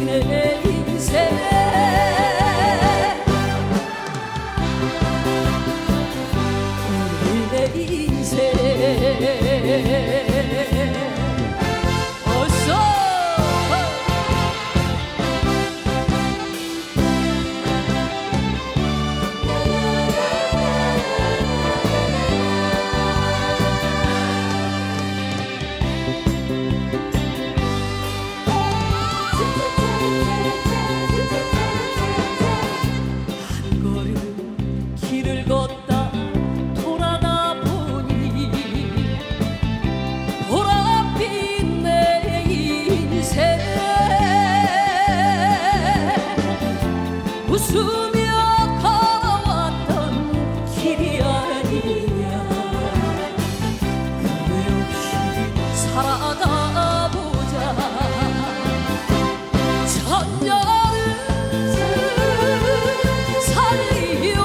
우리네 인생 우리네 인생 어서 웃으며 걸어왔던 길이 아니냐 후회 없이 살아가 보자 천년을 살리요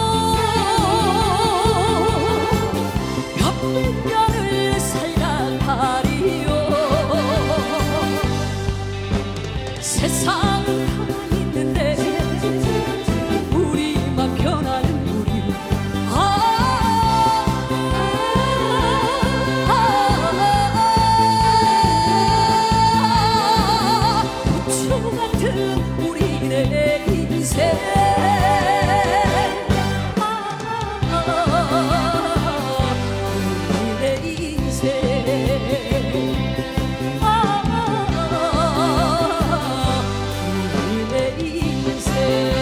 몇백 년을 살아가리요 세상은 우리네 인생 우리네 인생 우리네 인생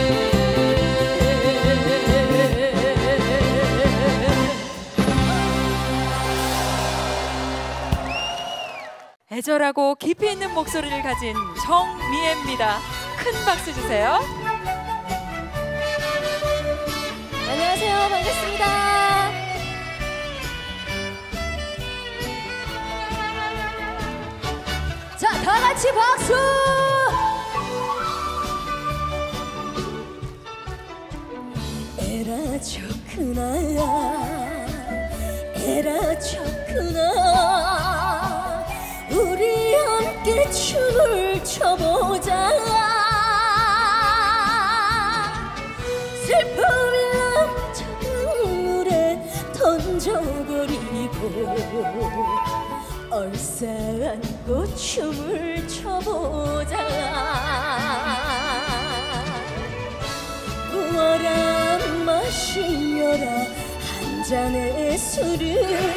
애절하고 깊이 있는 목소리를 가진 정미애입니다. 큰 박수 주세요. 안녕하세요. 반갑습니다. 자, 다 같이 박수! 에라 좋구나 에라 좋구나 우리 함께 춤을 춰보자 슬픔이 넘쳐간 물에 던져버리고 얼싸안고 춤을 춰보자 부어라 마시며라 한 잔의 술을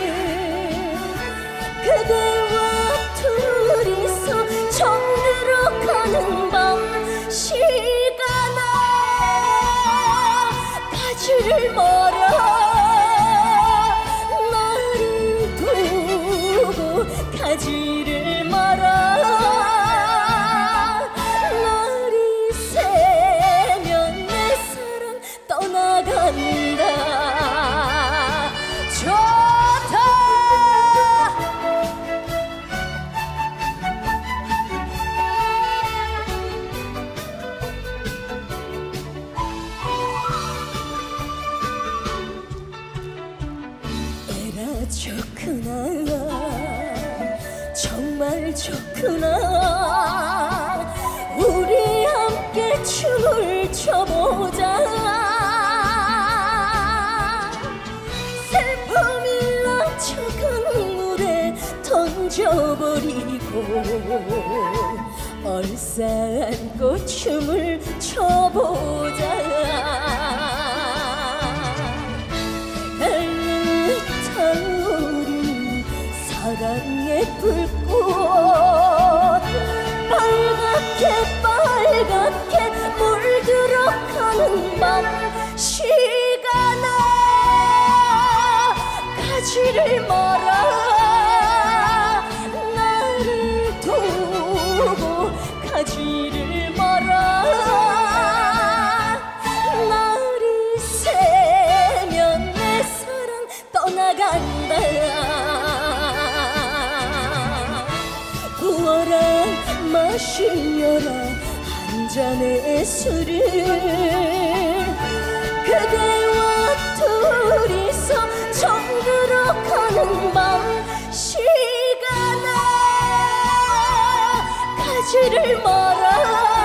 그대와 둘이서 정들어 가는 밤 시간아 가지를 마라 나를 두고 가지를 마라 날이 새면 내 사랑 떠나간다 좋구나 정말 좋구나 우리 함께 춤을 춰보자 슬픔이 넘쳐간 물에 던져버리고 얼싸안고 춤을 춰보자 사랑의 불꽃 빨갛게 빨갛게 물들어가는 밤 시간아 가지를 마라 나를 두고 가지를 마라 날이 새면 내 사랑 떠나간다 부어라 마시려라 한 잔의 술을 그대와 둘이서 정들어 가는 밤 시간아 가지를 마라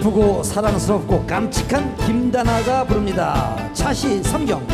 이쁘고 사랑스럽고 깜찍한 김다나가 부릅니다. 차시 삼경.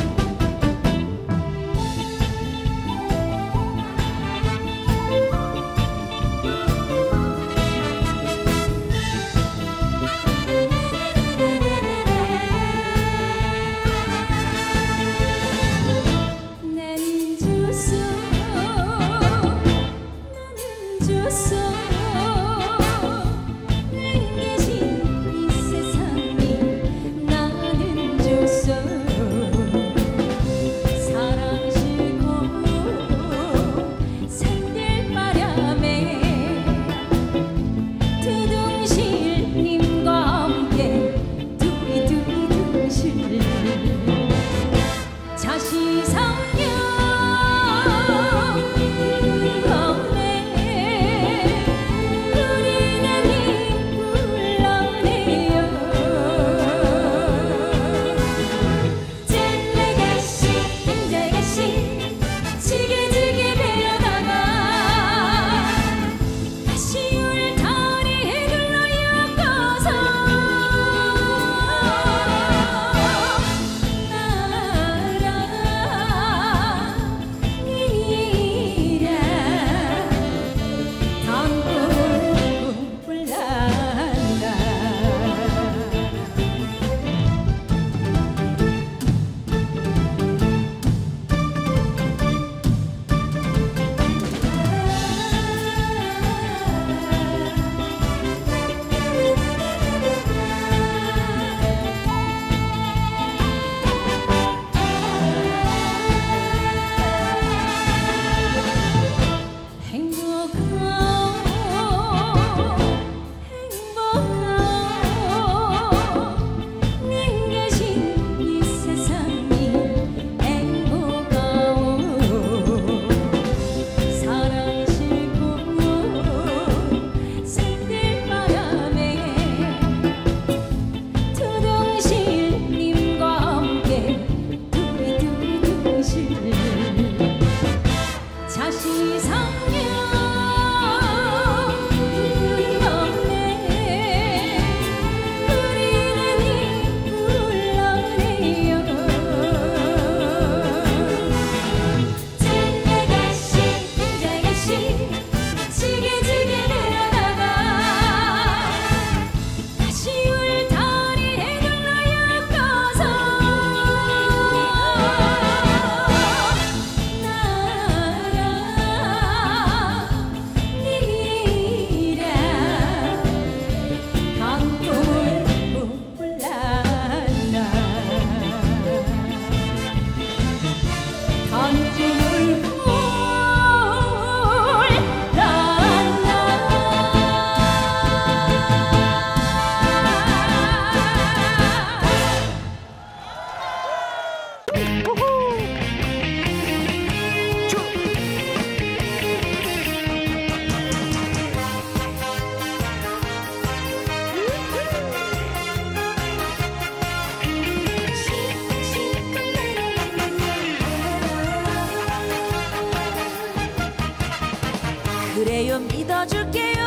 그래요 믿어줄게요.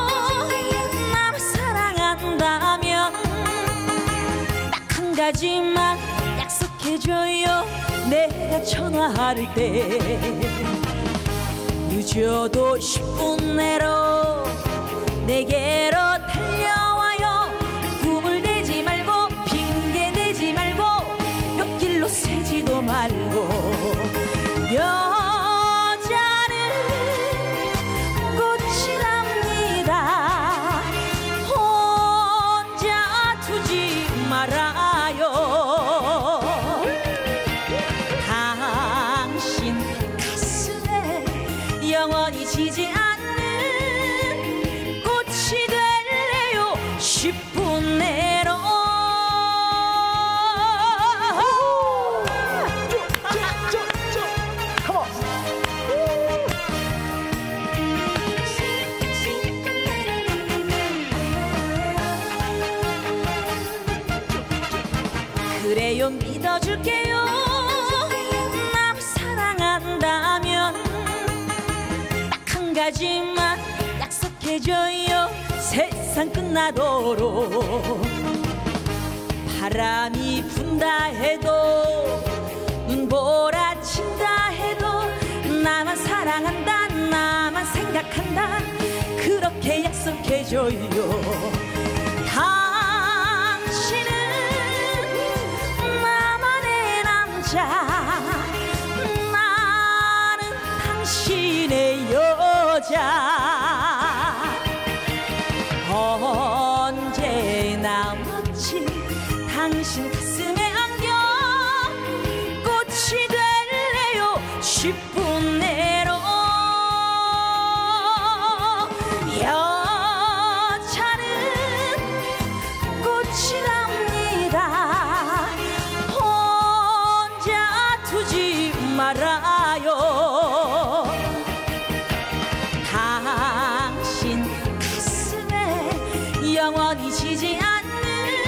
날 사랑한다면 딱 한 가지만 약속해줘요. 내가 전화할 때 늦어도 10분 내로 내게로 달려와요. 꿈을 대지 말고 핑계 대지 말고 옆길로 새지도 말고. 영원히 지지 않는 꽃이 될래요. 10분 내로. 그래요 믿어줄게요. 날 사랑한다면 한 가지만 약속해줘요. 세상 끝나도록 바람이 분다 해도 눈보라 친다 해도 나만 사랑한다 나만 생각한다 그렇게 약속해줘요. 당신은 나만의 남자 나는 당신의 여자 언제나 멋진 당신 가슴에 안겨 꽃이 될래요 10분 내로 여자는 꽃이 납니다 혼자 두지 말아요 당신 가슴에 영원히 지지 않는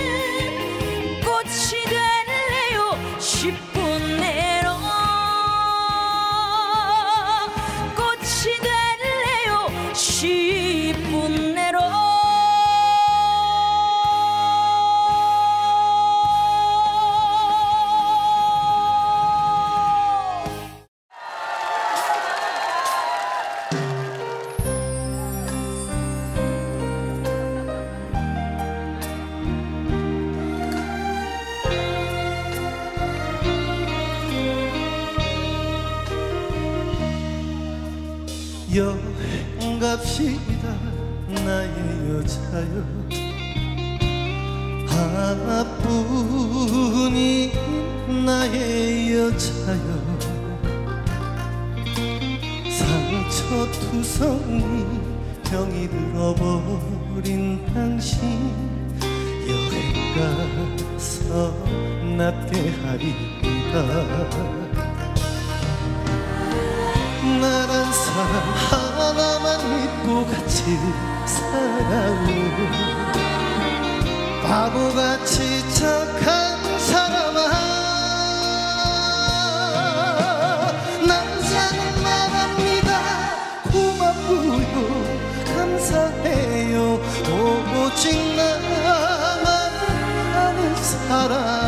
꽃이 될래요 10분 내로 꽃이 될래요 10분 내로 여행 갑시다 나의 여자여 하나뿐인 나의 여자여 상처투성이 병이 들어버린 당신 여행 가서 낫게 하리이다 나란 사람 하나만 믿고 같이 살아오 바보같이 착한 사람아 남자는 말합니다 고맙고요 감사해요 오직 나만 아는 사람아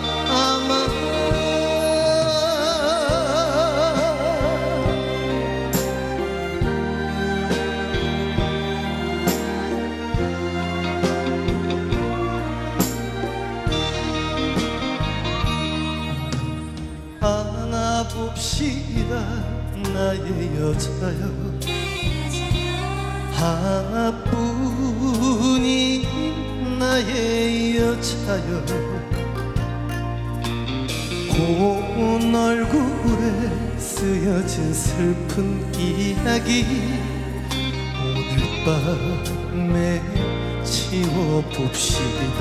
봅시다 나의 여자여 하나뿐인 나의 여자여 고운 얼굴에 쓰여진 슬픈 이야기 오늘 밤에 지워봅시다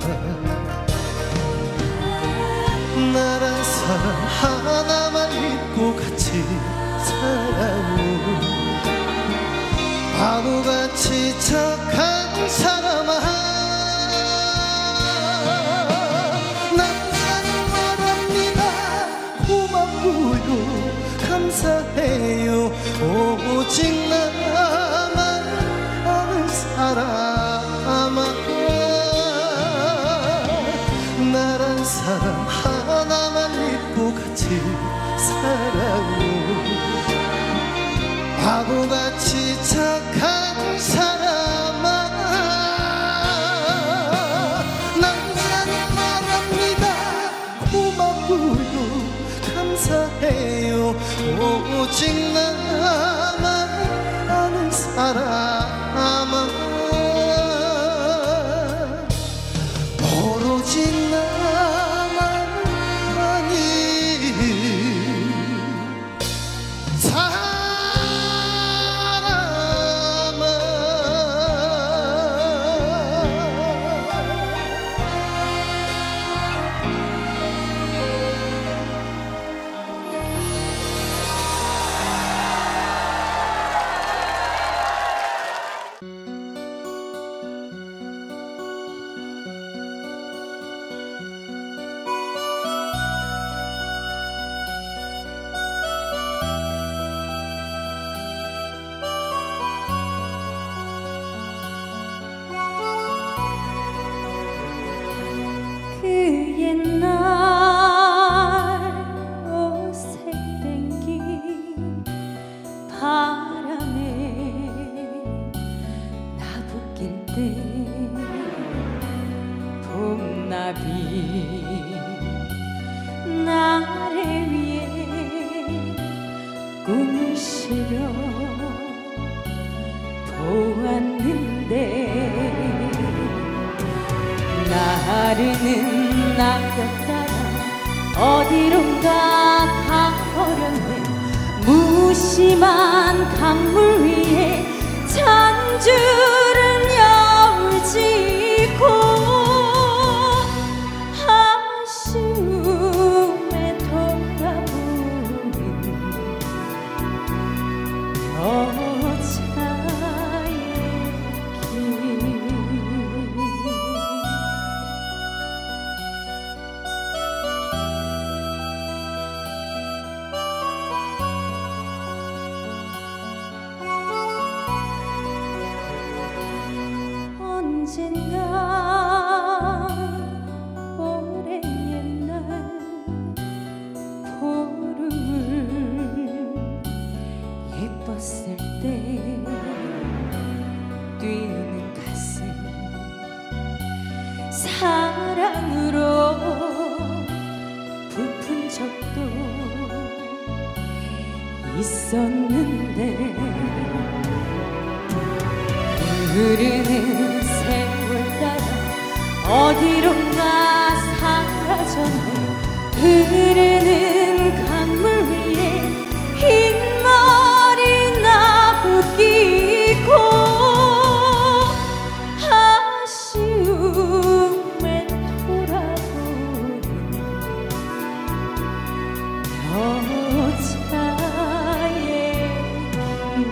나란 사람 하나만 믿고 같이 살아오 바보같이 착한 사람아 남자는 말합니다 고맙고요 감사해요 오직 나만 아는 사람아 나란 사람 하나만 믿고 같이 살아오 바보같이 착한 사람아 남자는 말합니다 고맙고요 감사해요 오직 나만 아는 사람아 오로지 나만 아니 옛날 어색 땡긴 바람에 나부낄 때 봄나비 나를 위해 꿈을 실어 보았는데 나르는 낙엽 따라 어디론가 가버렸네. 무심한 강물 위에 잔주른 여울 짓고 아쉬움에 돌아보는 여자의 길. 언젠가 오랜 옛날 보름을 예뻤을 때 뛰는 가슴 사랑으로 부푼 적도 있었는데 흐르는 세월 따라 어디론가 사라졌네. 흐르는 강물 위에 흰 머리 나부끼고 아쉬움에 돌아보는 여자의 길.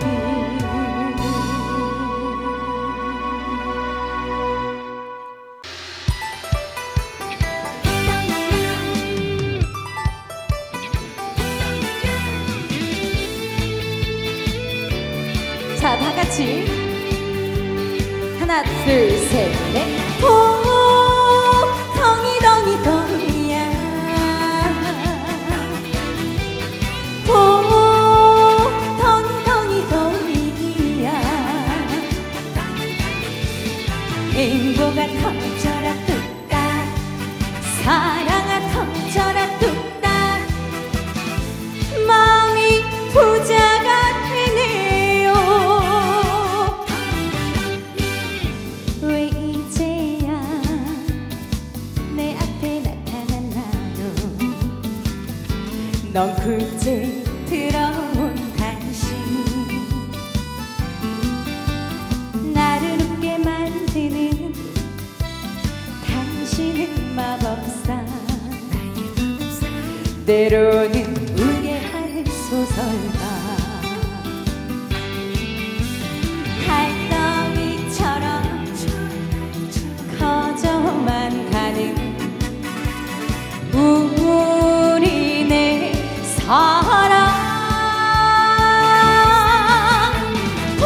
자, 다 같이 하나, 둘, 셋, 넷. 오 덩이덩이 덩이야 오 덩이덩이 덩이야 행복아 터져라 뚝딱 사랑아 터져라 뚝딱 마음이 부자가 되네요. 왜 이제야 내 앞에 나타난 나도 넌 굴째 들어온 당신 나를 웃게 만드는 당신은 마법사 때로는 울게 하는 소설가 달덩이처럼 커져만 가는 우리네 사랑. 오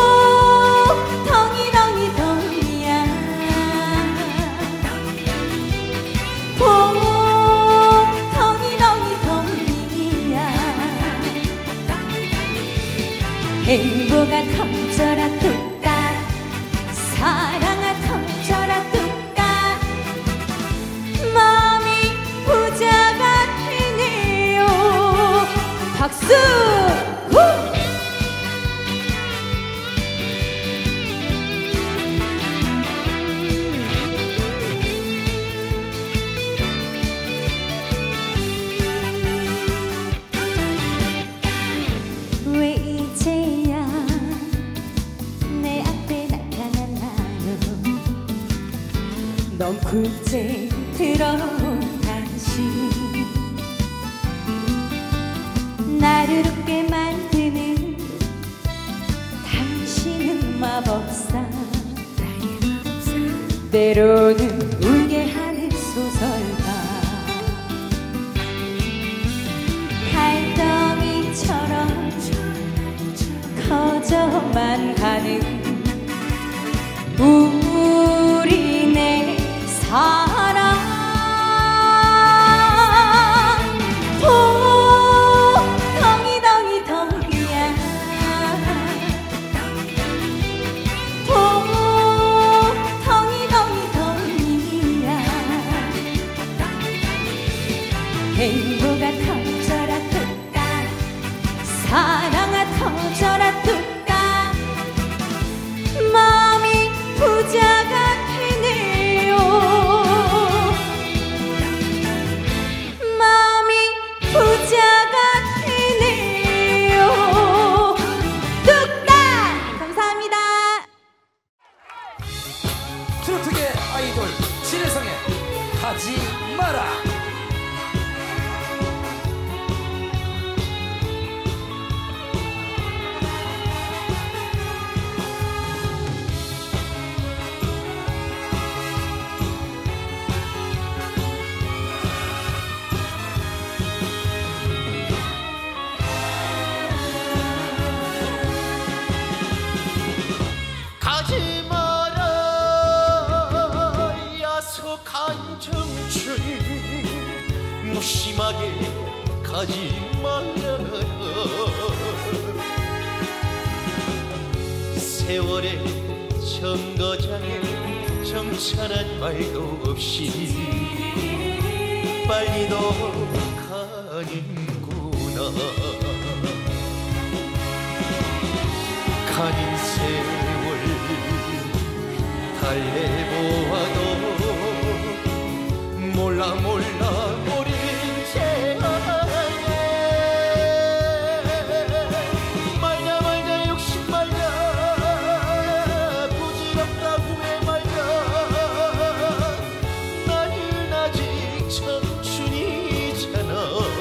덩이덩이 덩이야 오 덩이덩이 덩이야 행복아 터져라 뚝딱 사랑아 터져라 뚝딱 마음이 부자가 되네요. 박수! 후! 왜 이제야 내 앞에 나타난 나도 넌 굴째 들어온 당신 나를 웃게 만드는 당신은 마법사 때로는 울게 하는 소설가 달덩이처럼 커져만 가는 우리네 사랑. 행복아 터져라 뚝딱 사랑아 터져라 뚝딱 마음이 부자가 되네요 마음이 부자가 되네요 뚝딱 감사합니다. 트로트계 아이돌 진혜성의 가지 마라. 가지 마라 야속한 청춘 무심하게 가지 마라 세월의 정거장에 정찬한 말도 없이 빨리도 가는구나 가는 세월 달래보아도 몰라 모른 채 말자 욕심 말자 부질없다 후회 말자 나는 아직 청춘이잖아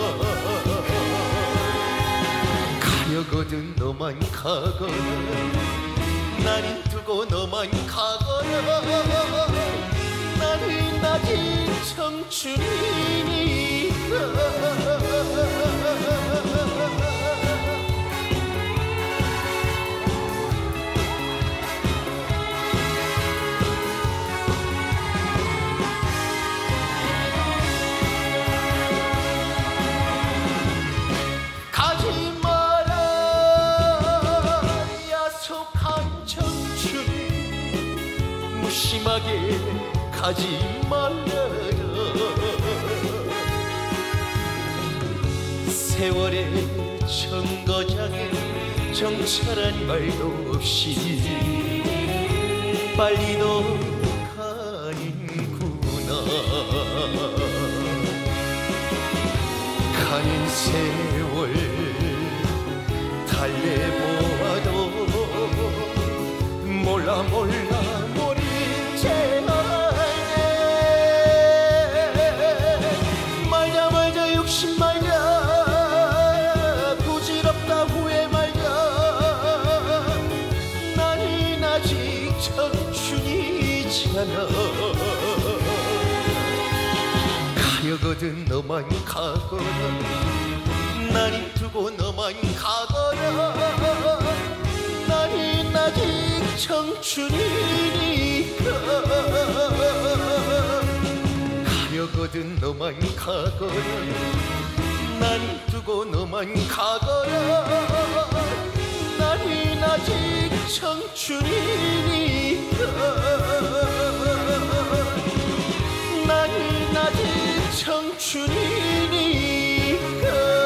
가려거든 너만 가거나 나는 두고 너만 가거나 나는 아직 청춘이니까 가지 마라 야속한 청춘 무심하게 가지 말아라 세월의 정거장에 정찰한 말도 없이 빨리도 가는구나 가는 세월 달래보아도 몰라 모른 채 말자 욕심 말자 부질없다 후회 말자 나는 아직 청춘이잖아 가려거든 너만 가거나 나는 두고 너만 가거나 나는 아직 청춘이니까 가려거든 너만 가거나 나는 두고 너만 가거나 나는 아직 청춘이니까 나는 아직 청춘이니까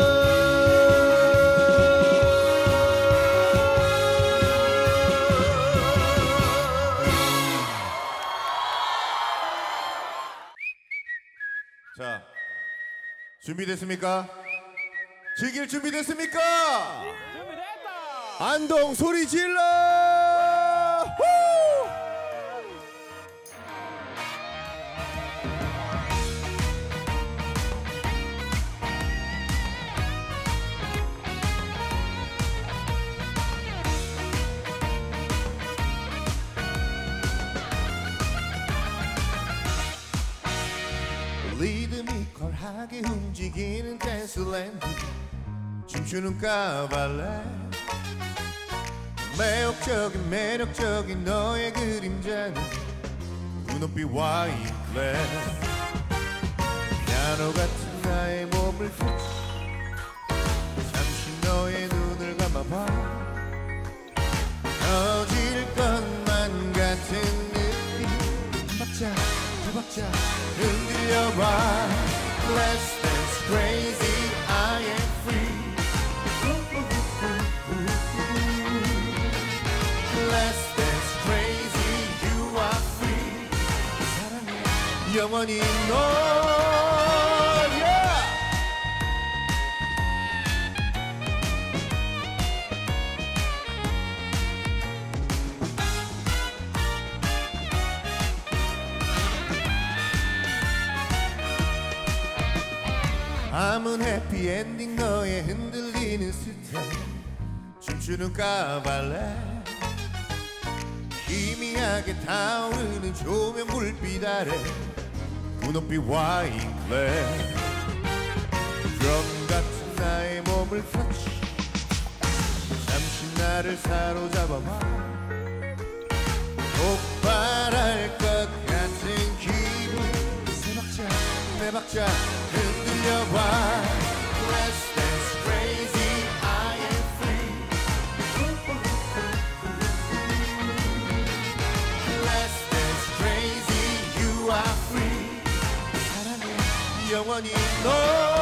자, 준비됐습니까? 즐길 준비됐습니까? 준비됐다! 안동 소리 질러! 후! 리드미컬하게 움직이는 댄스랜드 춤추는 까발레 매력적인 너의 그림자는 눈높이 와인글래 피아노 같은 나의 몸을 붙여 잠시 너의 눈을 감아봐 터질 것만 같은 느낌 박자 두 박자 흔들려봐 Let's dance great 영원히 너 밤은 해피엔딩 너의 흔들리는 스텝 춤추는 까발레 희미하게 타오르는 조명 불빛 아래 눈높이 와인글래 드럼 같은 나의 몸을 터치 잠시 나를 사로잡아봐 폭발할 것 같은 기분 세 박자 네 박자 흔들려봐 Let's dance crazy I am free Let's dance crazy you are free 사랑해 영원히 너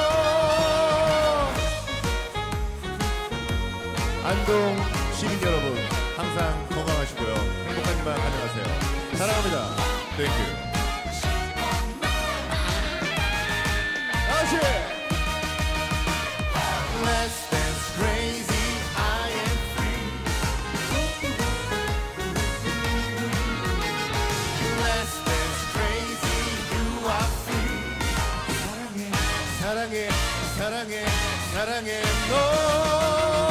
안동 시민 여러분 항상 건강하시고요 행복한 일만 가져가세요 사랑합니다 땡큐 Let's dance crazy, I am free. Let's dance crazy, you are free. 사랑해, 사랑해, 사랑해, 사랑해 너.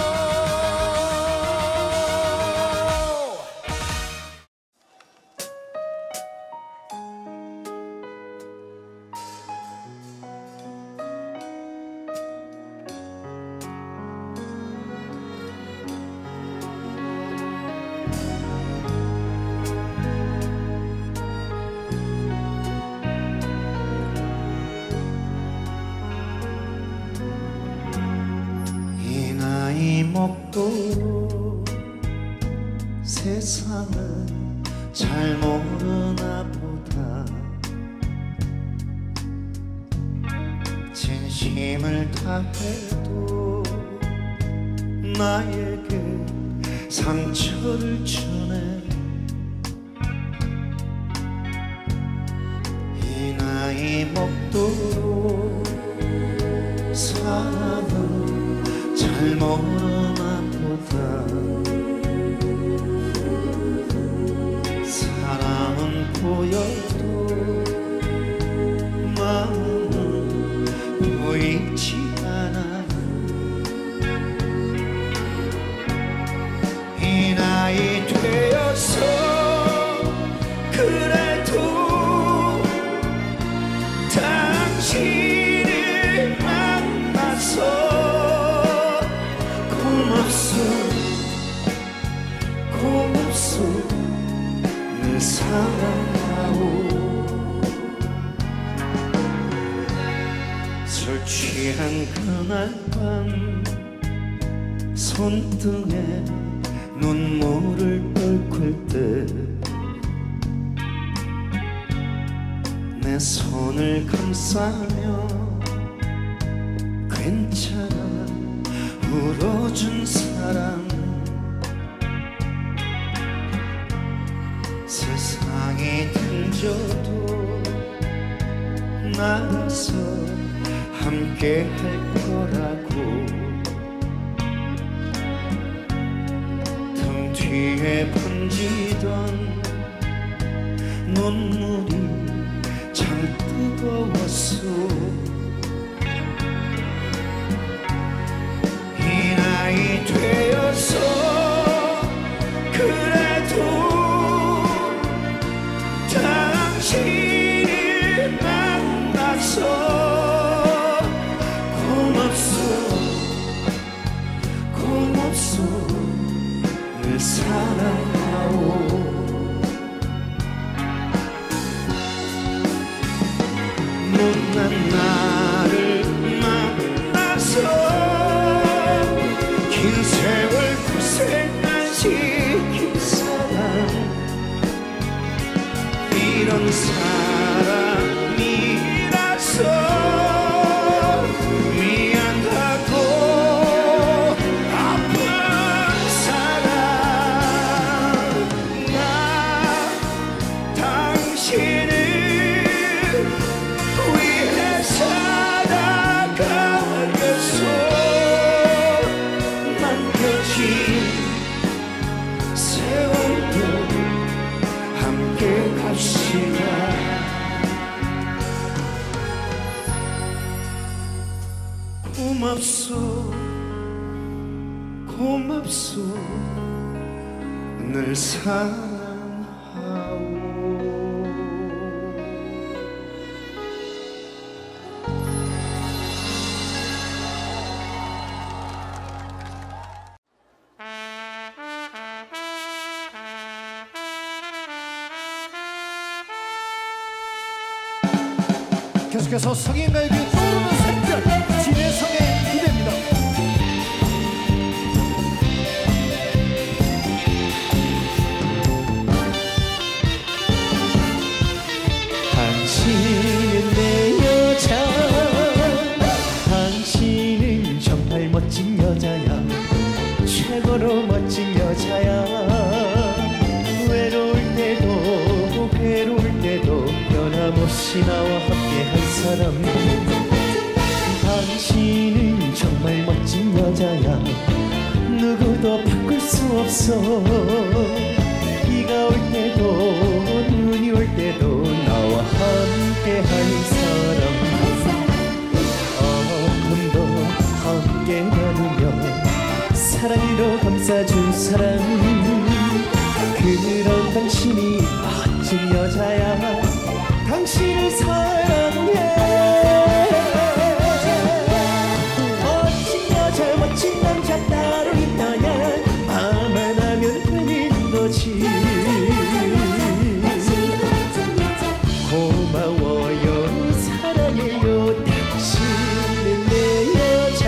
먹도록 세상을 잘 모르나 보다 진심을 다해도 나에게 상처를 주네 이 나이 먹도록 사람을 잘 모르나 보다 사람은 보여도 마음은 보이지 않아 이 나이 되어서 그래도 당신을 만나서 고맙소 늘 사랑하오 술 취한 그날 밤 손등에 눈물을 끓을 때 내 손을 감싸며 괜찮아 울어준 사람 세상이 등져도 나서 함께 할 거라고 등 뒤에 번지던 눈물이 참 뜨거웠어 이 나이 되어서 그래도 당신을 만나서 고맙소 늘 사랑하오 못난 나를 만나서 긴 세월 고생 안 시킨 사람 이런 사람이라서 미안하고 아픈 사람 나 당신을 고맙소 고맙소 늘 사랑하오. 계속해서 성인가요계 떠오르는 샛별 진혜성의 무대입니다. 당신은 내 여자 당신은 정말 멋진 여자야 최고로 멋진 여자야 외로울 때도 괴로울 때도 변함없이 나와 함께한 사람 당신은 정말 멋진 여자야 누구도 바꿀 수 없어 비가 올 때도 눈이 올 때도 나와 함께한 사람 아픔도 함께 나누며 사랑으로 감싸준 사람 그런 당신이 멋진 여자야 당신을 사랑해 멋진 여자 멋진 남자 따로 있다냐 말만 하면 되는 거지 고마워요 사랑해요 당신은 내 여자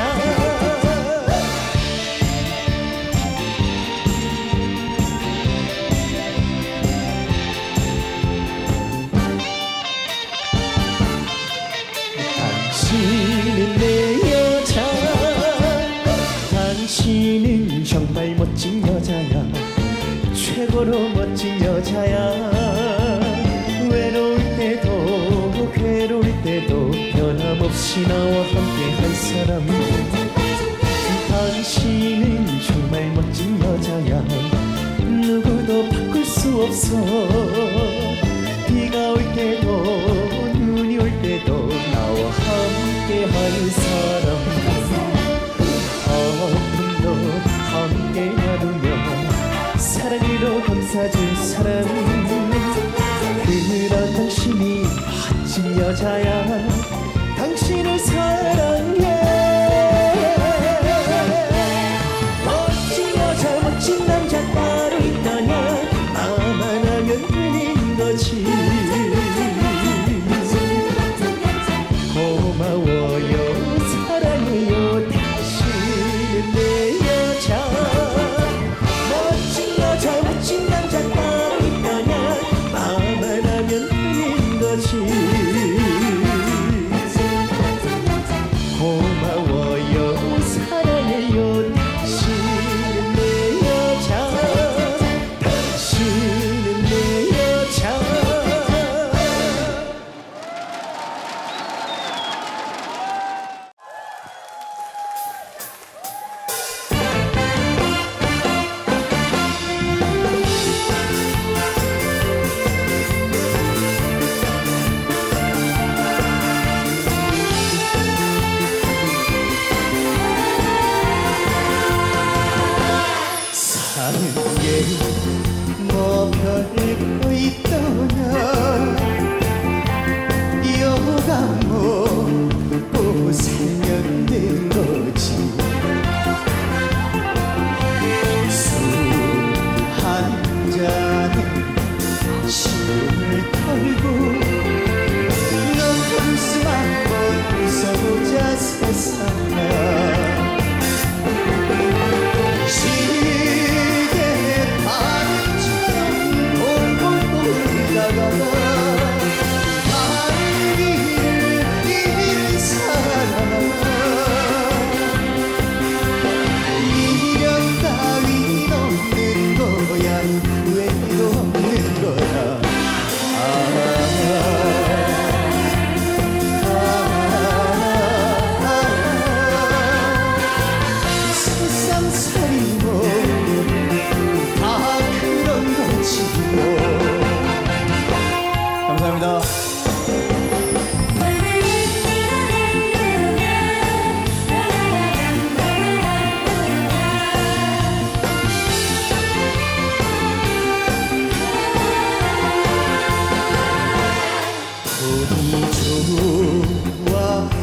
당신은 내 여자 당신은 정말 멋진 여자야 최고로 멋진 여자야 외로울 때도 괴로울 때도 변함없이 나와 함께한 사람 당신은 정말 멋진 여자야 누구도 바꿀 수 없어 비가 올 때도 눈이 올 때도 나와 함께한 사람 아픔도 함께 나누며 사랑으로 감싸준 사람 그런 당신이 멋진 여자야 당신을 사랑해 멋진 여자 멋진 남자 따로 있다냐 말만 하면 되는 거지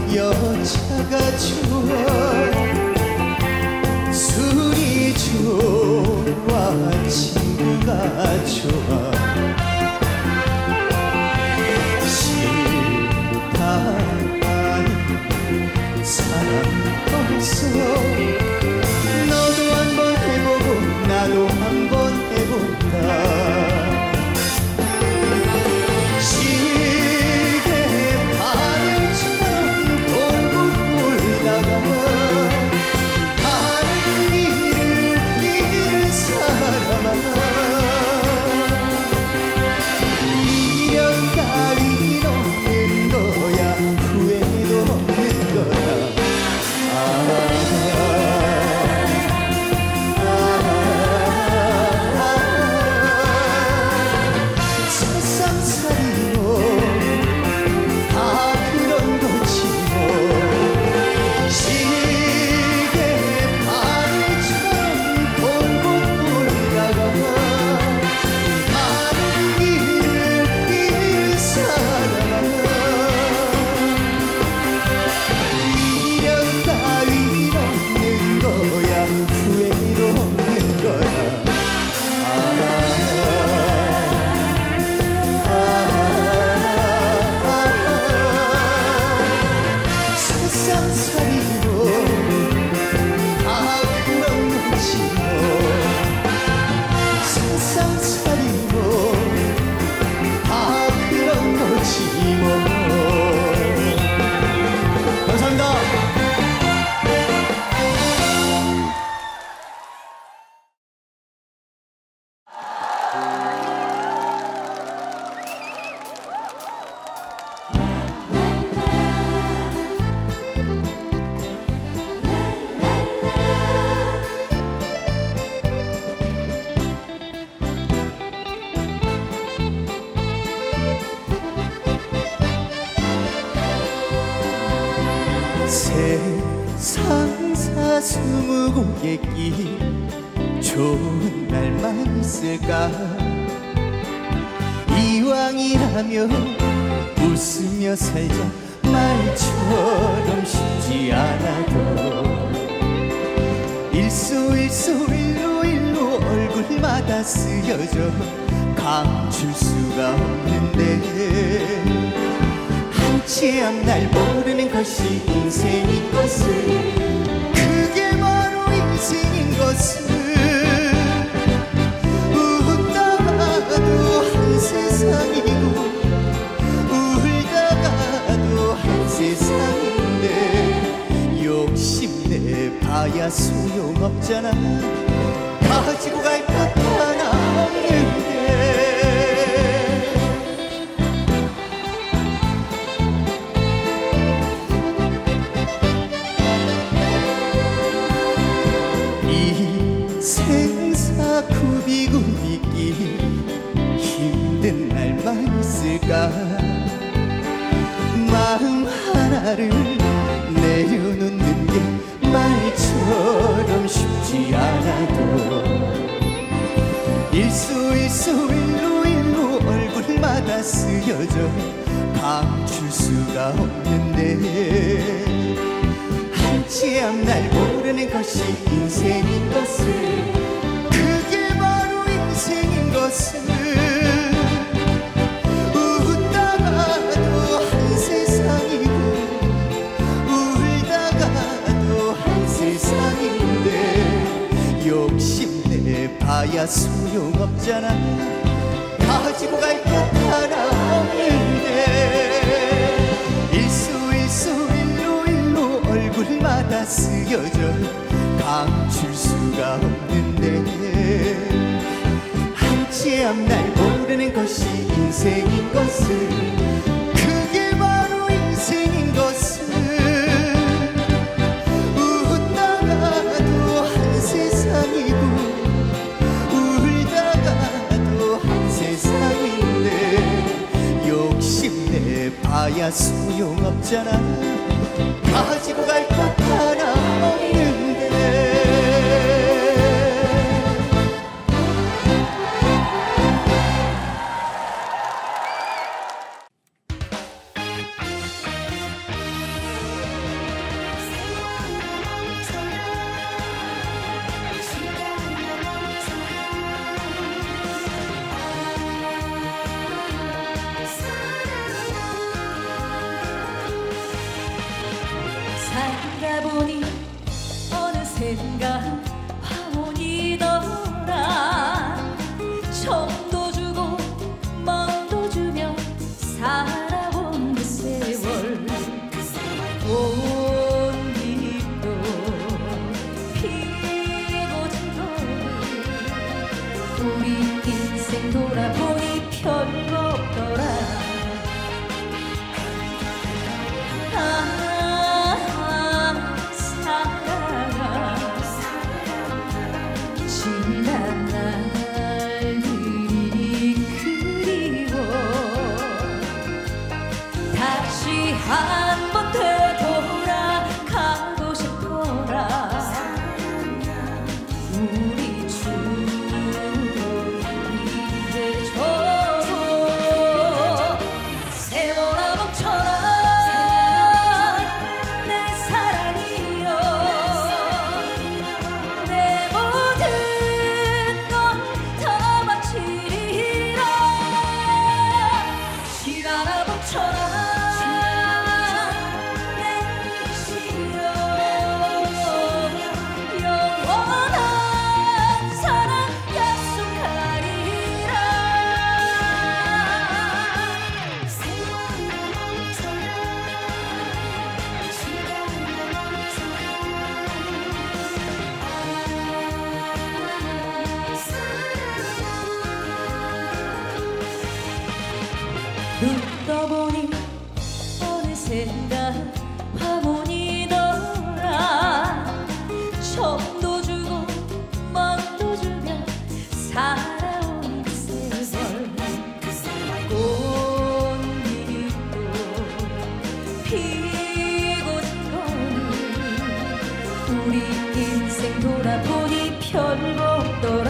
여자가 좋아 술이 좋아 친구가 좋아 싫다는 사람 없어 너도 한번 해보고 나도 한번 해볼까 시계 바늘처럼 돌고 돌다가 가는 길을 잃은 사람아 미련 따윈 없는 거야 후회도 없는 거야 세상살이로 다 그런 거지 뭐 시계 바늘처럼 돌고 돌다가 가는 길을 잃은 사람아 미련 따윈 없는 거야 후회도 없는 거야 세상살이로 다 그런 거지 뭐 세상살이로 다 그런 거지 뭐 감사합니다. 세상 사스무고개길 좋은 날만 있을까 이왕이라면 웃으며 살자 말처럼 쉽지 않아도 일로 얼굴마다 쓰여져 감출 수가 없는데 한치 앞날 모르는 것이 인생인 것을 그게 바로 인생인 것을 웃다가도 한 세상이고 울다가도 한 세상인데 욕심내 봐야 소용없잖아 가지고 갈 것 하나 없는데 구비구비길 힘든 날만 있을까 마음 하나를 내려놓는 게 말처럼 쉽지 않아도 일로 얼굴마다 쓰여져 감출 수가 없는데 한치 앞날 모르는 것이 인생인 것을 인생인 것을 웃다가도 한 세상이고 울다가도 한 세상인데 욕심내 봐야 소용없잖아 가지고 갈 것 하나 없는데 일로 얼굴마다 쓰여져 감출 수가 없는데 한치 앞날 모르는 것이 인생인 것을 그게 바로 인생인 것을 웃다가도 한 세상이고 울다가도 한 세상인데 욕심내 봐야 소용없잖아 가지고 갈 것 하나 없는데 꽃잎도 피고 진 우리 인생 돌아보니 별거 없더라. 살아가 지난 날들이 그리워 다시 한번 되돌아가고 싶어라. 우리 추억이 잊혀서 세월아 멈춰라. 내 사랑이여 내 모든 걸 다 바치리라. 시간아 멈춰라. 내 시여 영원한 사랑 약속하리라. 눈 떠보니 어느샌가 화문이더라. 처음도 주고 먼도 주며 살아온 그 세월. 꽃잎도 피고 진 거는 우리 인생 돌아보니 별거 없더라.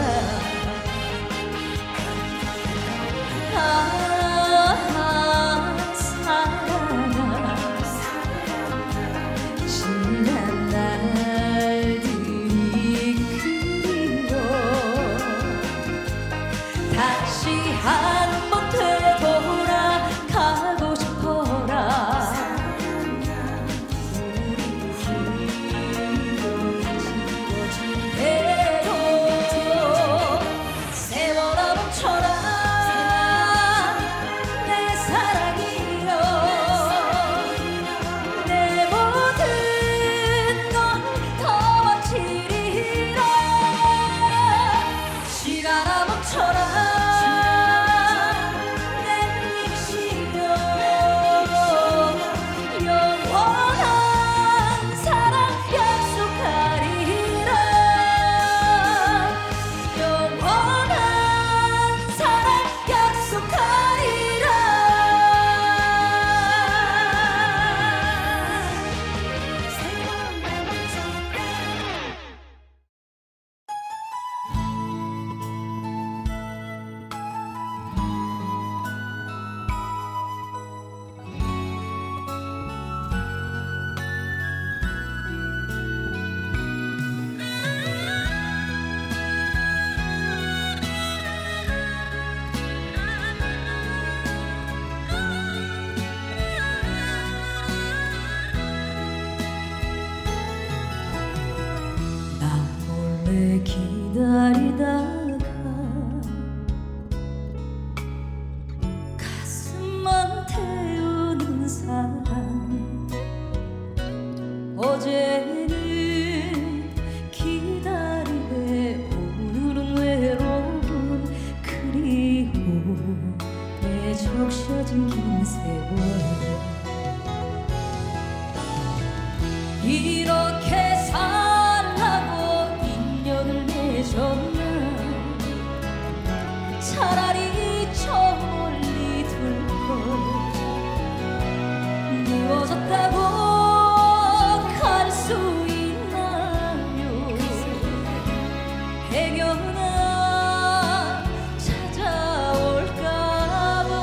살아가 지난 날들이 그리워 다시 한번 되돌아가고 싶어라. 우리 지워진 대로 세월아 멈춰라. 내 사랑이여 내 모든 걸 더 바치리라. 시간아 멈춰라. 내 시여 영원한 사랑 약속하리라. 영원한 사랑 약속하리라. 나 몰래 기다리다가 가슴만 태우는 사랑. 어제는 기다리네 오늘은 외로운 그리움에 적셔진 긴 세월. 이렇게 살라고 인연을 맺었나. 차라리 저 멀리 둘걸. 무어졌다고 갈 수 있나요. 행여나 찾아올까봐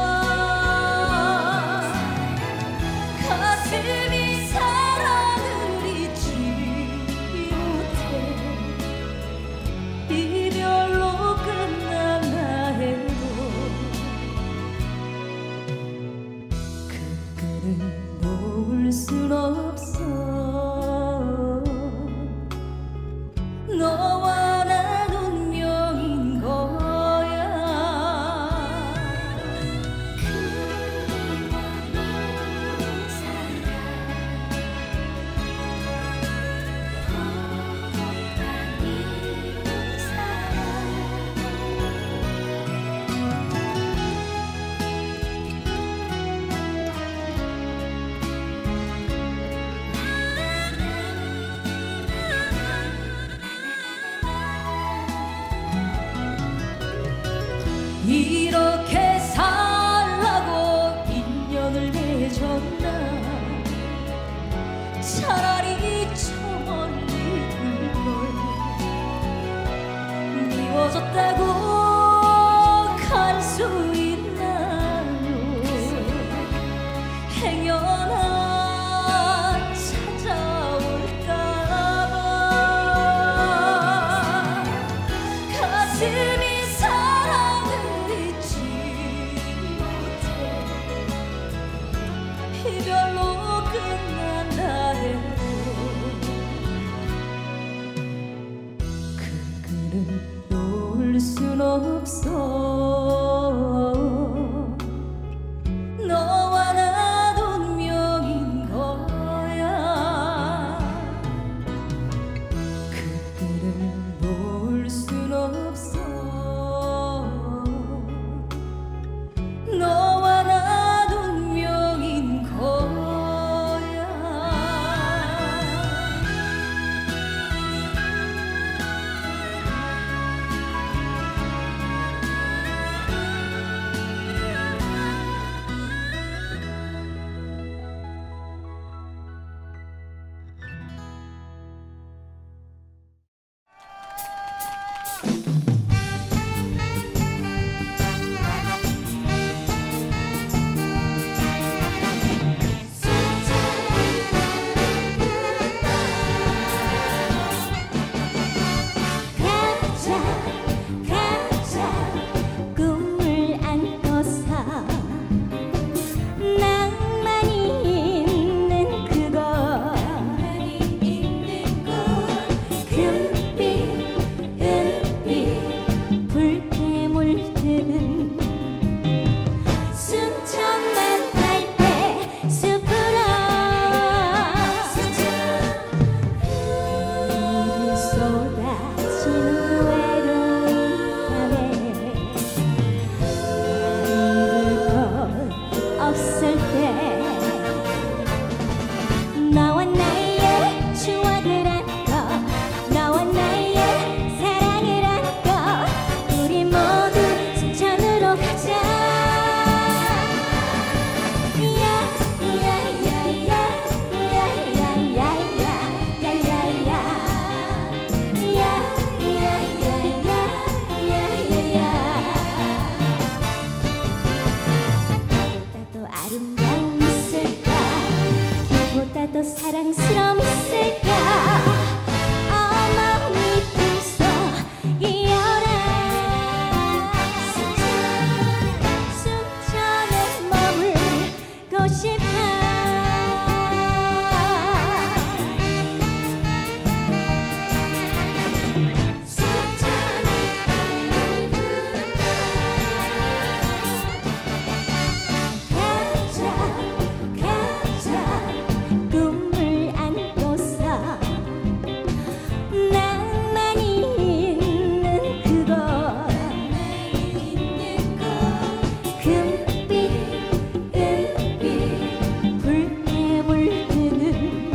가슴이 사랑을 잊지 못해 이별로 끝났나 해도 그 끈을 놓을 순 없어. 너와 난 운명인 거야. 차라리 저 멀리 둘걸 미워졌다고 갈 수 있나요 행여나 찾아올까봐 가슴이 사랑을 잊지 못해 이별로 끝난다 해도 그 글을 놓을 순 없어 너와 나 운명인 거야 그 글을 놓을 순 없어 너와 나 운명인 거야 가자 꿈을 안고서 낭만이 있는 그곳 금빛 은빛 붉게 물드는 순천만 갈 때 숲으로 쏟아지는 외로운 밤에 없을 때 나와 나의 추억을 안고 나와 나의 사랑을 안고 우리 모두 순천으로 가자 보다 더 사랑스러움 있을까 어머니 품속이여라 순천에 머물고 싶어 꿈을 안고서 낭만이 있는 그곳 금빛 은빛 붉게 물드는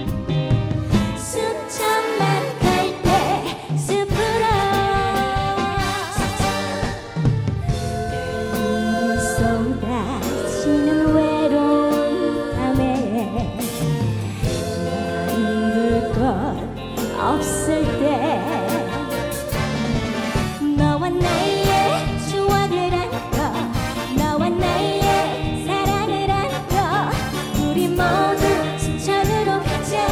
순천만 갈 때 숲으로 쏟아지는 외로운 밤에 없을 때 너와 나의 추억을 안고 너와 나의 사랑을 안고 우리 모두 순천으로 가자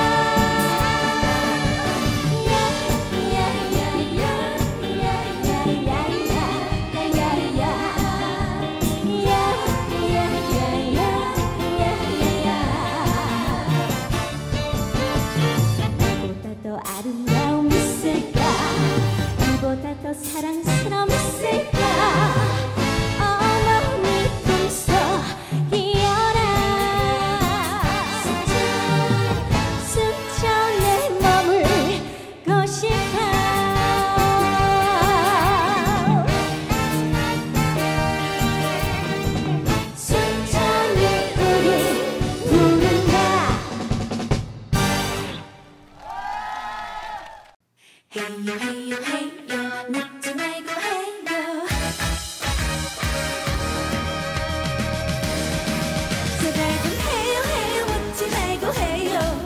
아름다움 있을까 이보다 더 사랑스러움 있을까 어머니 품속이여라 순천에 머물고 싶어 순천이 우리 부른다 헤이요 헤이요 헤이요 묻지 말고 헤이요 제발 좀 헤이요 헤이요 묻지 말고 헤이요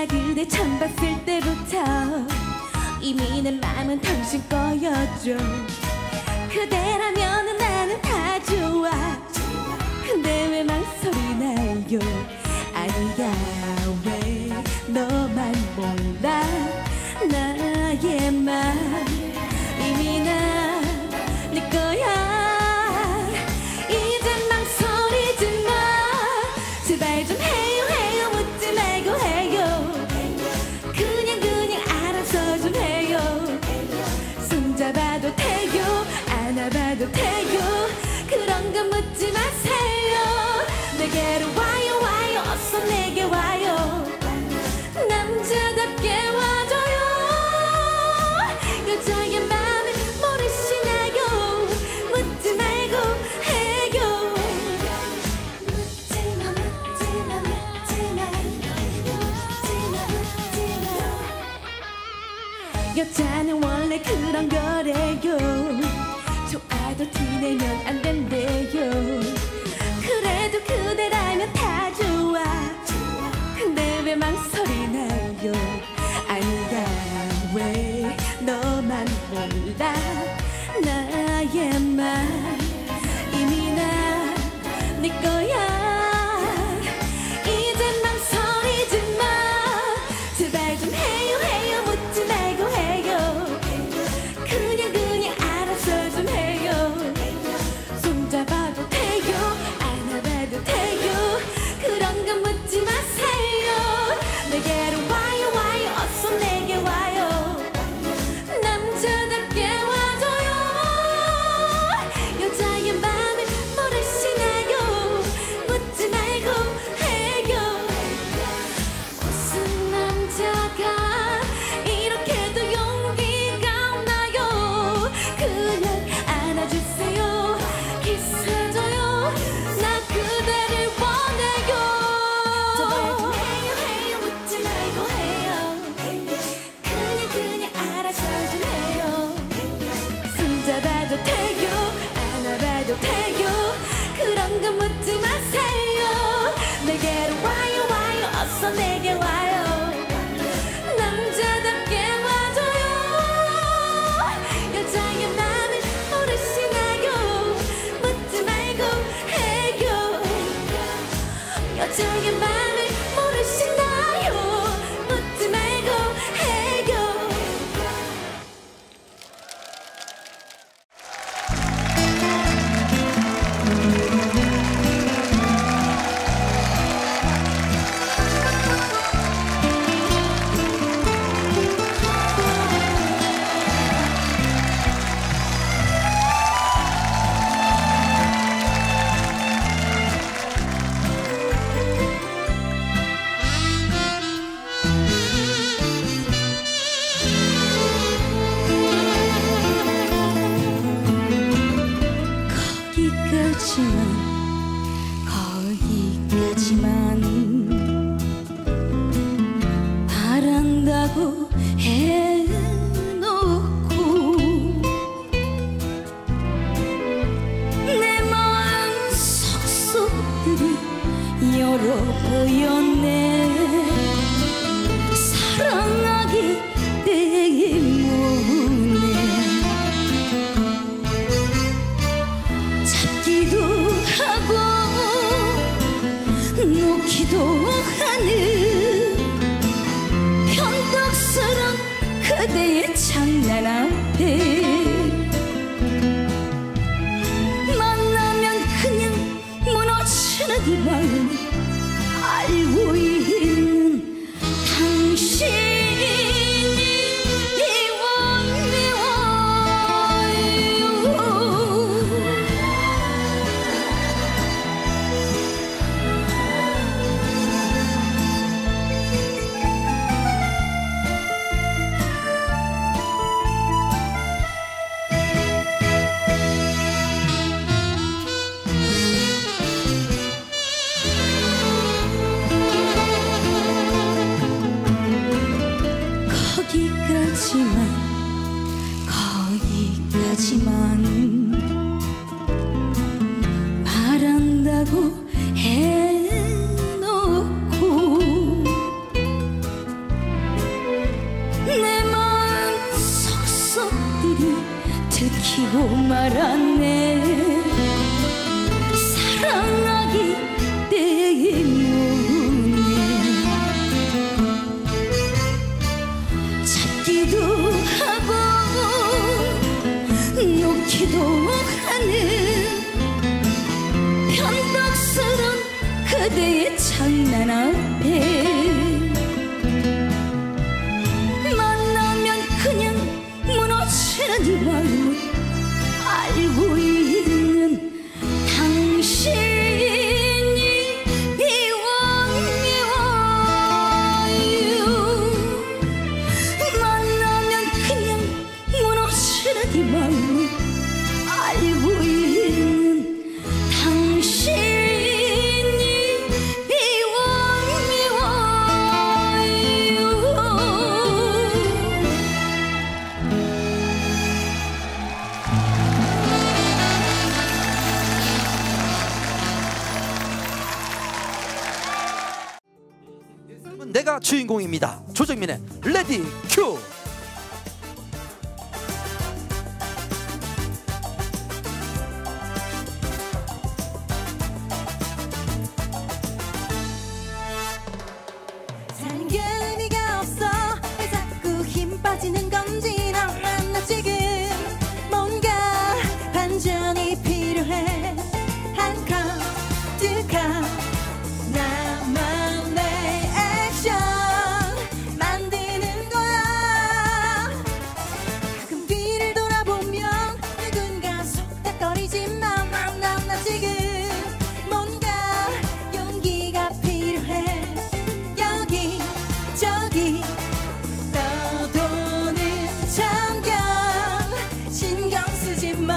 나 그대 처음 봤을 때부터 이미 내 맘은 당신 거였죠. 그대라면 나는 다 좋아. 근데 왜 망설이 나요? 아니야, 왜 너만 몰라 나의 맘. 이미 나 네 거야. 이젠 망설이지 마. 제발 좀 해요 해요 묻지 말고 해요. 그냥 알아서 좀 해요. 손잡아도 돼요 안아봐도 돼요. 그런 건 묻지 마세요. 내게로 와요 와요 어서 내게 와요. 남자답게 와줘요. 여자의 맘을 모르시나요? 묻지 말고 해요. 묻지마 묻지마 묻지마 여자는 원래 그런 거래요. 좋아도 티내면 안 된대요. 그래도 그대라면 다 좋아. 근데 왜 망설이나요? 아니야, 왜 너만 몰라 나의 맘. 이미 나 네 거야. 이젠 망설이지 마. 제발 좀 해요 해요 묻지 말고 해요. 그냥 알아서 좀 해요. 손잡아도 돼요 안아봐도 돼요. 그런 건 묻지 마세요. 내게로 와요 와요 어서 내게 와요. 남자답게 와줘요. 여자의 맘을 모르시나요? 묻지 말고 해요. 무슨 남자가 이렇게도 용기가 없나요? 그냥 안아주세요. 키스해줘요. 나 그대를 원해요. 제발 좀 해요 해요 묻지 말고 해요. 그냥 알아서 좀 해요. 손잡아도 돼요 안아봐도 돼요. 그런 건 묻지 마세요. 내게로 와요 와요 어서 내게 와요. 남자답게 와줘요. 여자의 맘을 모르시나요? 묻지 말고 해요. 여자의 맘을 모르시나요? 묻지 말고 해요. 거기까지만 바란다고 해놓고 내 마음 속속들이 열어보였네. 사랑하기 때문에 잡기도 하고 놓기도 하는 변덕스런 그대의 장난 앞에 만나면 그냥 무너지는 이 마음 알고 있는 당신이 원해요. 그대의 장난 앞에 만나면 그냥 무너지는 이 마음을 알고 있는 당신이 미워요. 만나면 그냥 무너지는 이 마음을 알고 있는 당신이 미워요. 내가 주인공입니다. 조정민의 레디 큐. 사는 게 의미가 없어. 왜 자꾸 힘 빠지는 건지 나 지금 뭔가 반전이 필요해. 한 컵, 두 컵, 나만의 액션 만드는 거야. 가끔 뒤를 돌아보면 누군가 속닥거리지만 나 지금 뭔가 용기가 필요해. 여기 저기 떠도는 참견 신경 쓰지 마.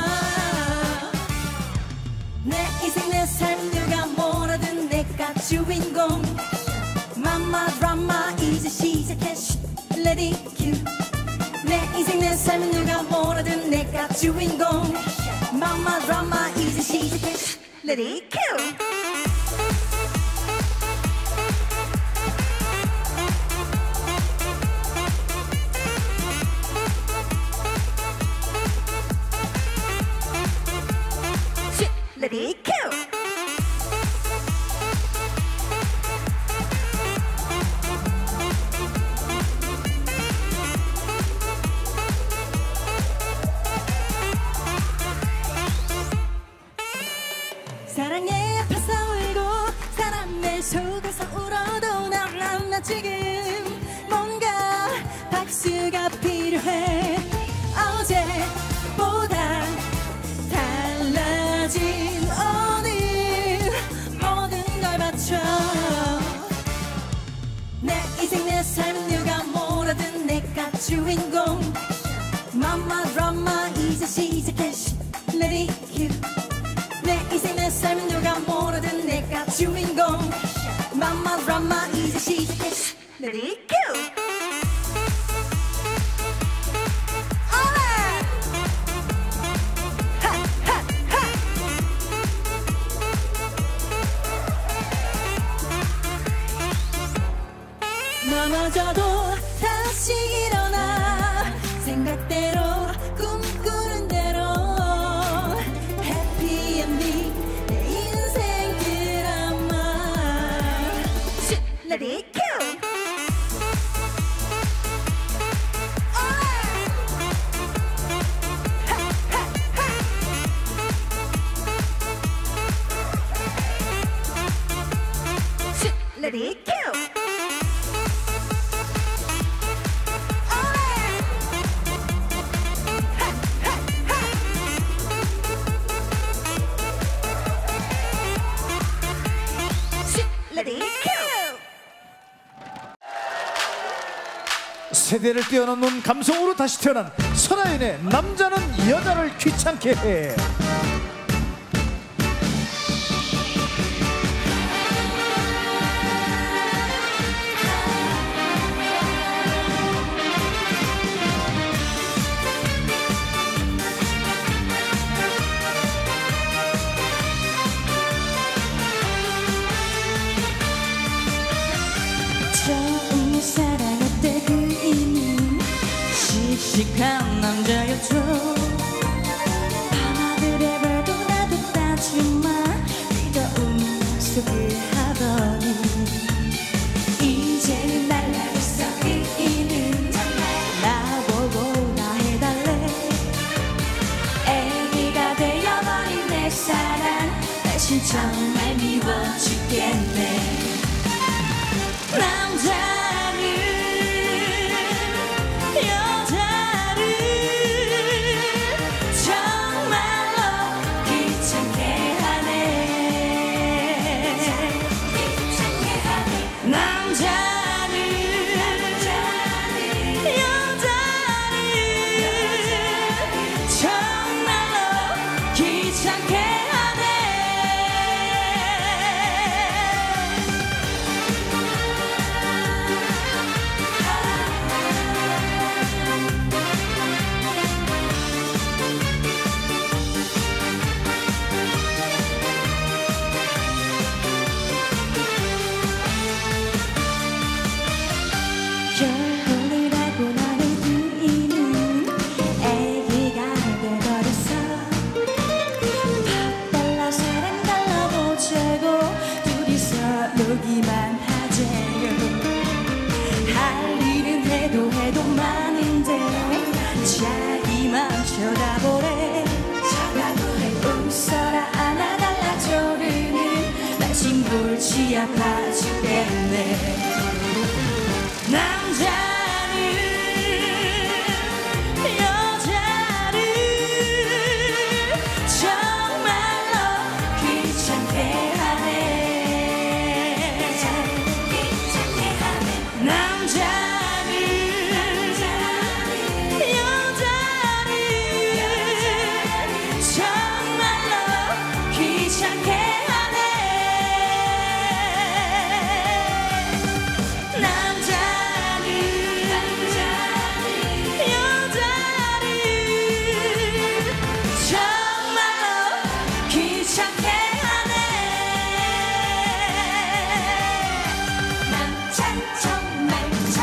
내 인생 내 삶 누가 뭐라든 내가 주인공. 맘마 드라마 이제 시작해. Let it cue. 내 인생 내 삶 누가 뭐라든 내가 주인공. 맘마 드라마 이제 시작해. Let it cue. Let it go. 사랑에 아파서 울고 사람의 속아서 울어도 나 지금 뭔가 박수가 필요해. 어제보다 달라진 오늘 모든 걸 바쳐. 내 인생 내 삶 누가 뭐라든 내가 주인공. 맘마 드라마 이제 시작해. Let it cue. 내 인생 내 삶 누가 뭐라든 내가 주인공. 맘마 드라마 이제 시작해. Let it cue. 넘어져도 다시 일어나. 생각대로 꿈꾸는 대로 해피 엔딩 내 인생 드라마. Let it go. Let it go. Let it go. 세대를 뛰어넘는 감성으로 다시 태어난 설아윤의 남자는 여자를 귀찮게 해. 처음 사랑했대 그 이는 씩씩한 남자였죠. 밤하늘에 별도 나도 따지마 뜨거운 약속을 하더니 이제는 날라갔어. 그 이는 나보고 나 해달래. 애기가 되어버린 내 사랑 대신 정말 미워 죽겠네. 주겠네. 남자를 여자를 정말로 귀찮게 하네. 남자를 여자를 정말로 귀찮게 하네. 겨울이라고 나는 우리는 애기가 돼버렸어. 밥 달라 사랑 달라 보자고 둘이서 놀기만 하재요. 할 일은 해도 많은데 자기만 쳐다보래. 웃어라 안아달라 조르는 나 심불치 아파 죽겠네. 남자를 여자를 정말로 귀찮게 하네. 남자를 여자를 정말로 귀찮게 하네. 남자를 여자를 정말로 귀찮게 하네. 남자 정말 참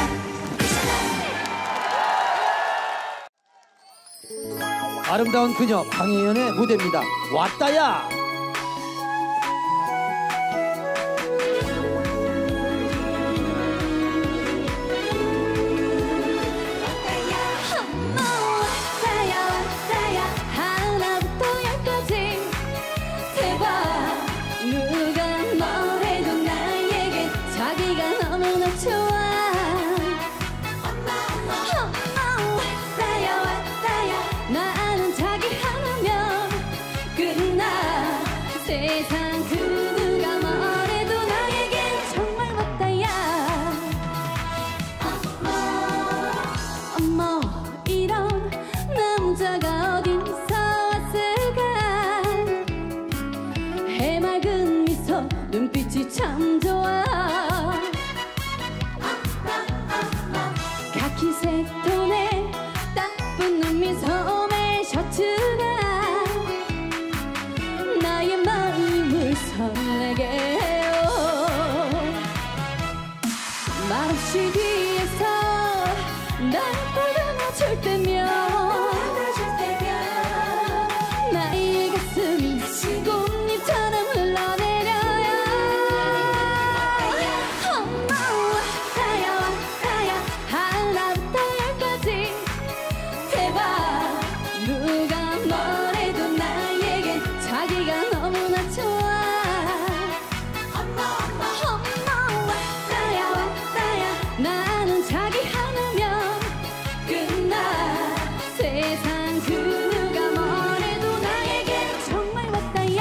아름다운 그녀 방혜연의 무대입니다. 왔다야. 왔다야 왔다야 하나부터 열까지 대박. 누가 뭐래도 나에겐 자기가 너무나 좋아. 왔다야 왔다야 나는 자기 하나면 끝나. 세상 그 누가 뭐래도 나에겐 정말 왔다야. 어머 이런 남자가 어디서 왔을까. 해맑은 미소 눈빛이 참 좋아. 카키색 톤에 딱 붙는 미소의 셔츠가 나의 마음을 설레게 해요. 말없이 뒤에서 날 보여줄 때면 나의 가슴이 꽃잎처럼 흘러내려요. 어머 왔다야 왔다야 하나부터 열까지 대박. 누가 뭐래도 나에겐 자기가 너무나 좋아. 왔다야 왔다야 나는 자기 하나면 끝나. 세상 그 누가 뭐래도 나에겐 정말 왔다야.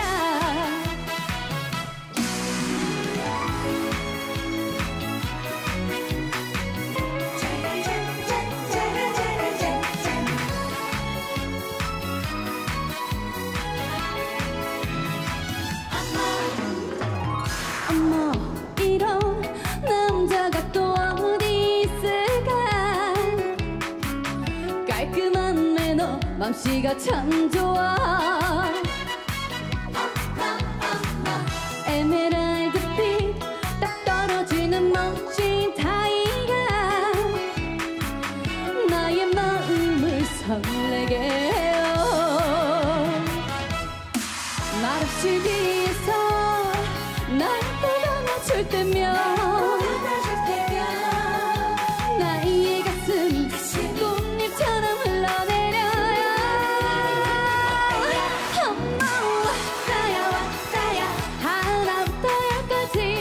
어머 이런 남자가 또 어디 있을까. 깔끔한 매너 맘씨가 참 좋아. 에메랄드빛 딱 떨어지는 멋진 타이가 나의 마음을 설레게 해요. 말없이 뒤에서 날 보여줄 때면 나의 가슴이 꽃잎처럼 흘러내려요. 어머 왔다야 왔다야 하나부터 열까지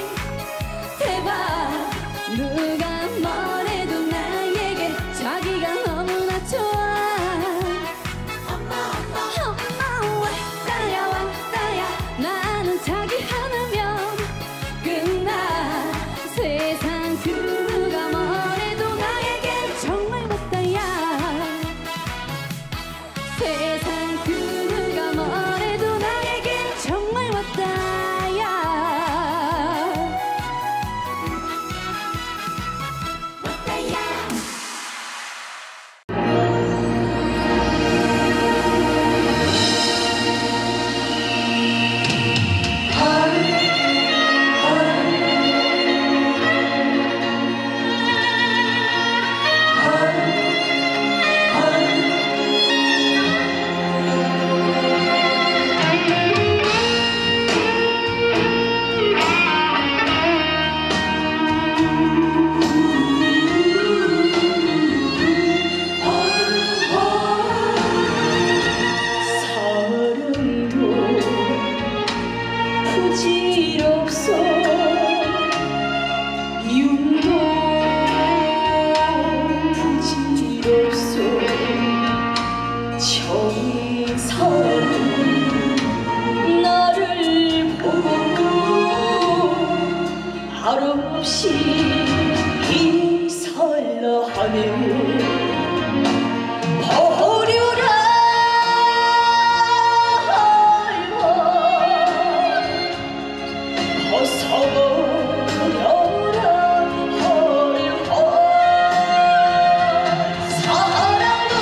없이 인설러 하네 버려라 벗어버려라 헐헐 사랑도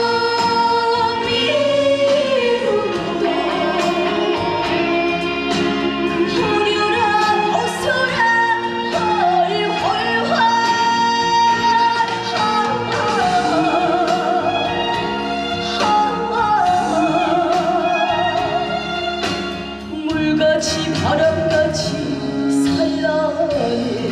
미루고 버려라 벗어라 물같이 바람같이 산란해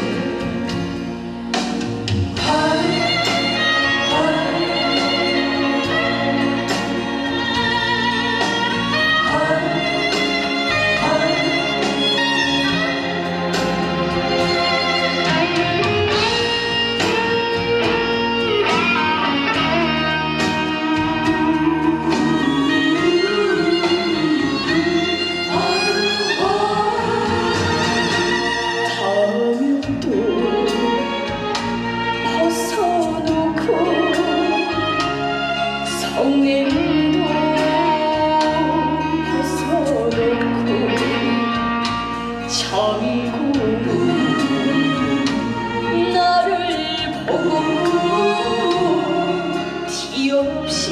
성냄도 벗어놓고 잠고 나를 보고 뒤없이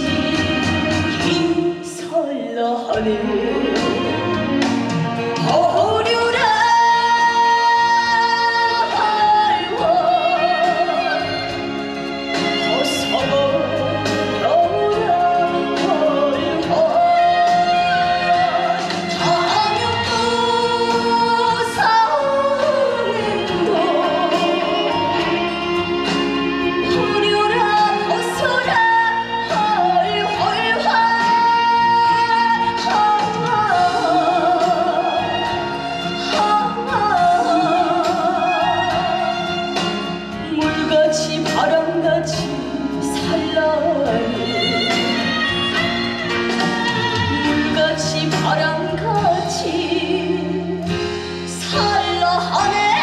인설러 하네 버려라 물같이 바람같이 산란해 물같이 바람같이 산란해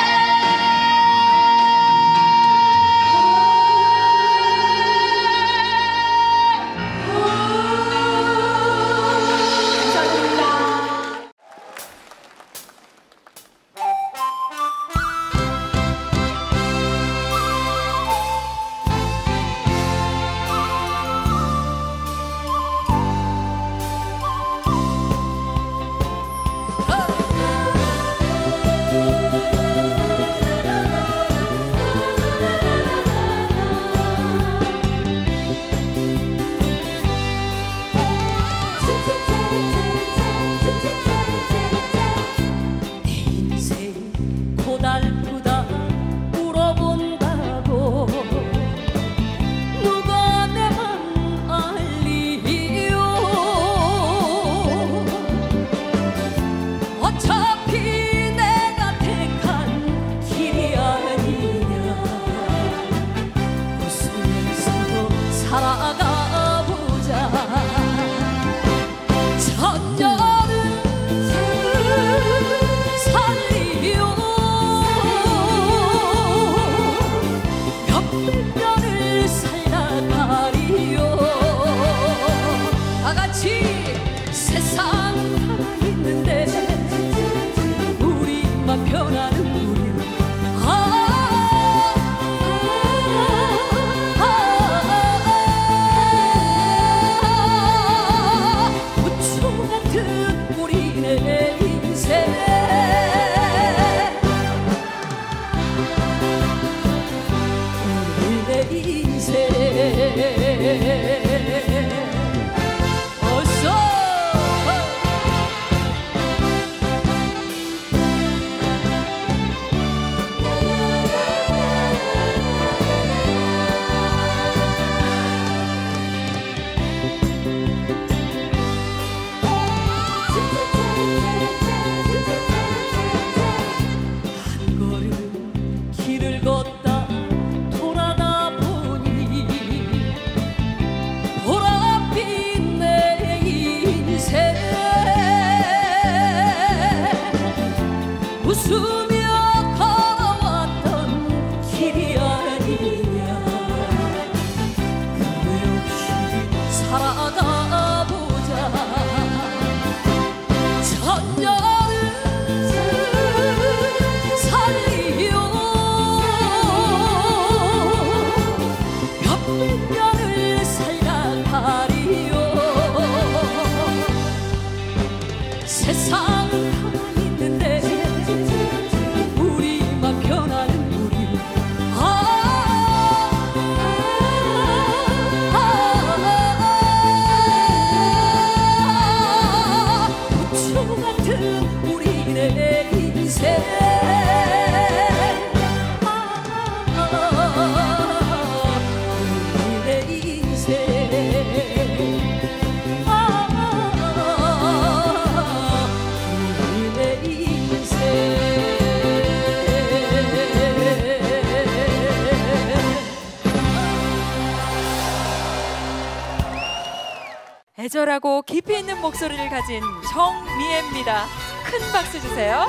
애절하고 깊이 있는 목소리를 가진 정미애입니다. 큰 박수 주세요.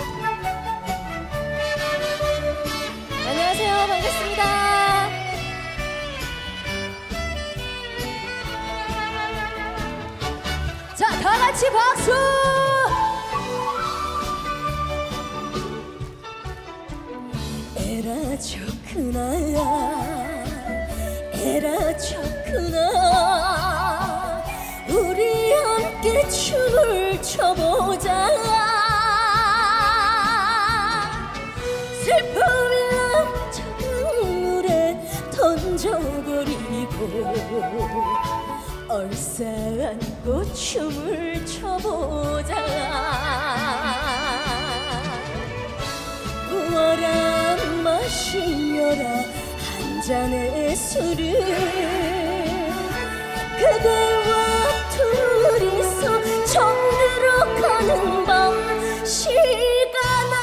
안녕하세요. 반갑습니다. 자, 다 같이 박수! 에라 좋구나, 에라 좋구나, 우리 함께 춤을 춰보자. 슬픔이 넘쳐간 물에 던져버리고 얼싸안고 춤을 춰보자. 부어라 마시며라 한 잔의 술을, 그대와 둘이서 정들어 가는 밤 시간아,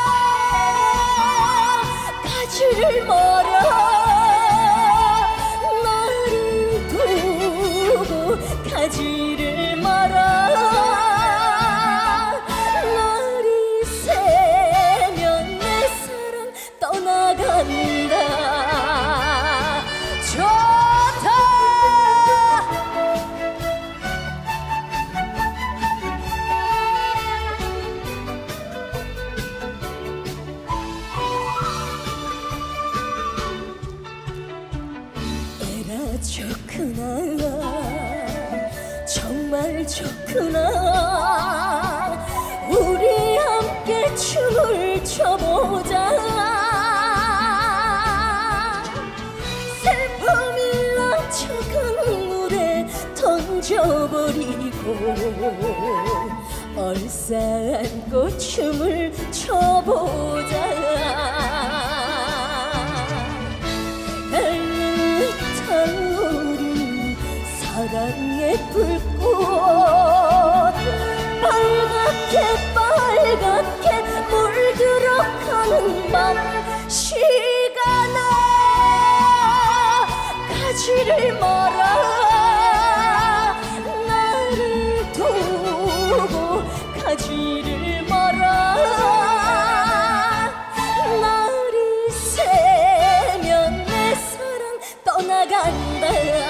가지를 마라, 나를 두고 가지를 마라. 날이 새면 내 사랑 떠나간다. 좋다. 에라 좋구나, 정말 좋구나, 우리 함께 춤을 춰보자. 슬픔이 넘쳐간 물에 던져버리고 얼싸안고 춤을 춰보자. 타오르는 사랑의 불꽃, 빨갛게 빨갛게 물들어가는 밤 시간아, 가지를 마라, 나를 두고 가지를 마라. 날이 새면 내 사랑 떠나간다.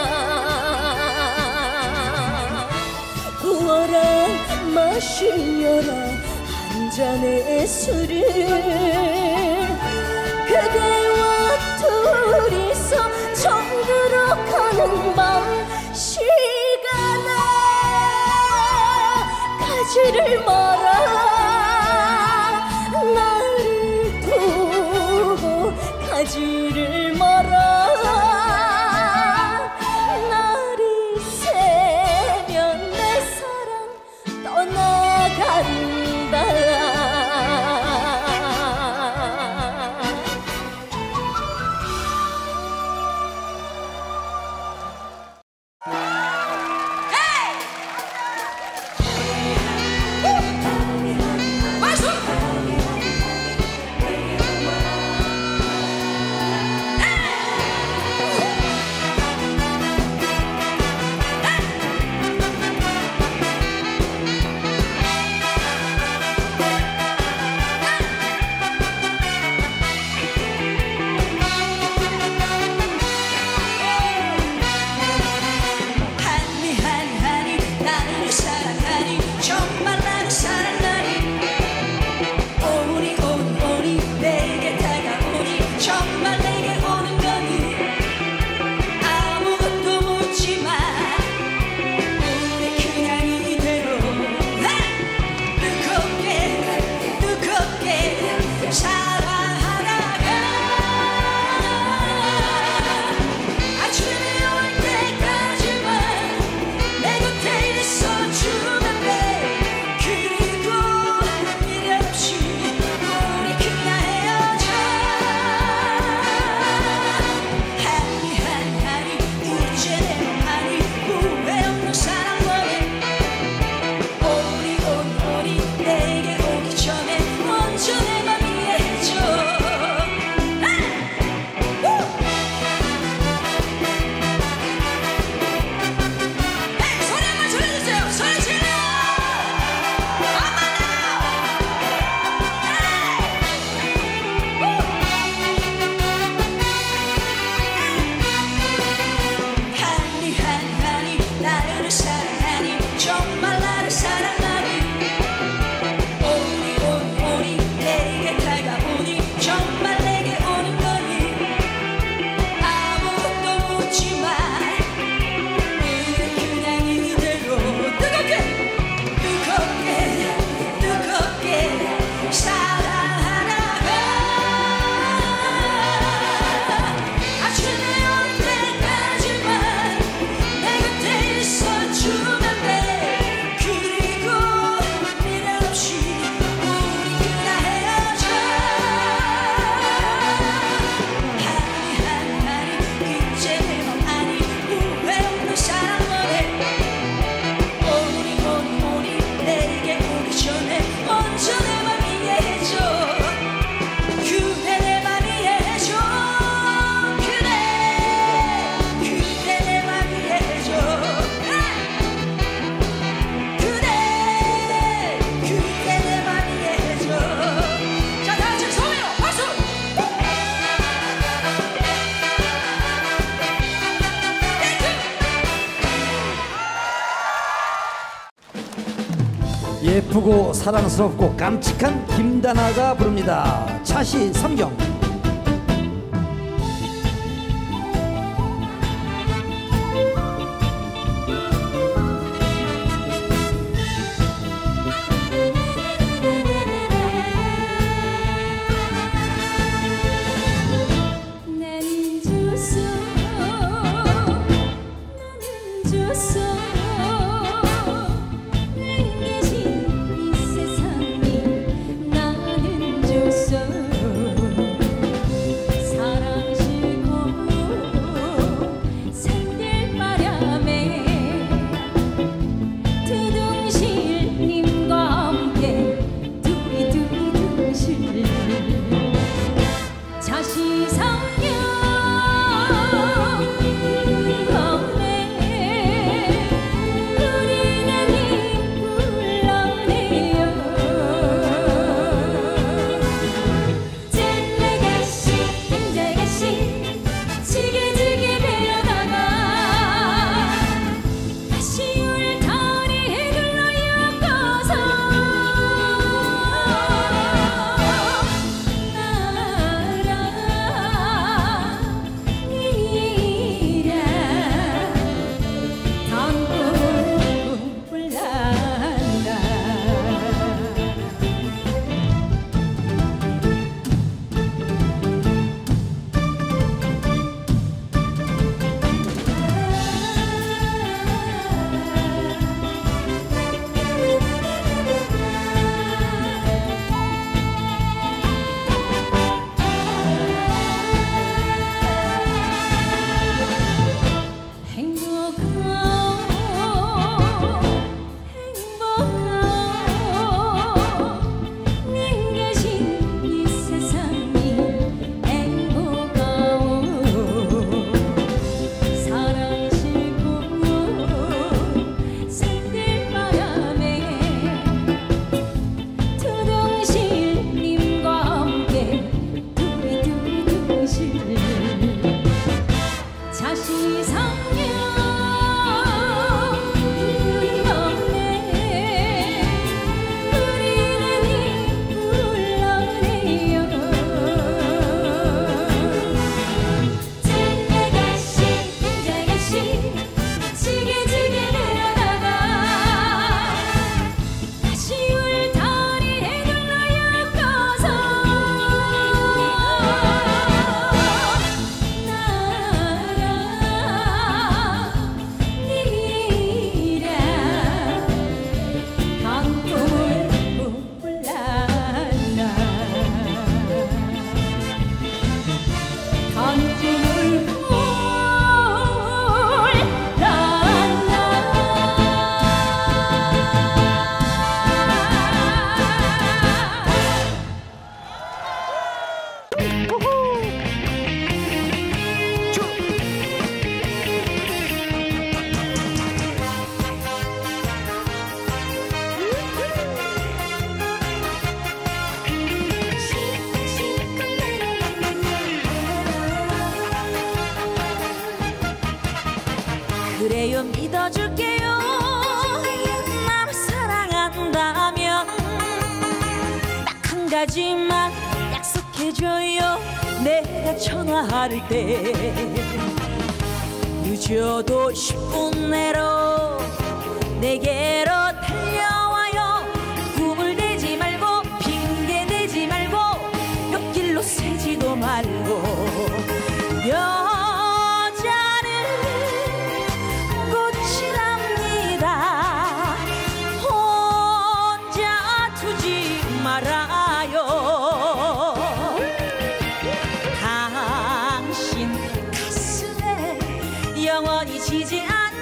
부어라 마시며라 한 잔의 술을, 그대와 둘이서 정들어 가는 밤 시간아, 가지를 마라, 나를 두고 가지를 마라. 날이 새면 내 사랑 떠나간다. 예쁘고 사랑스럽고 깜찍한 김다나가 부릅니다. 차시 삼경. 그래요 믿어줄게요. 나를 사랑한다면 딱 한 가지만 약속해줘요. 내가 전화할 때 늦어도 10분 내로 내게로 달려와요. 꿈을 대지 말고 핑계 대지 말고 옆길로 새지도 말고. 영원히 지지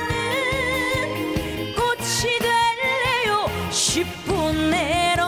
않는 꽃이 될래요. 10분 내로.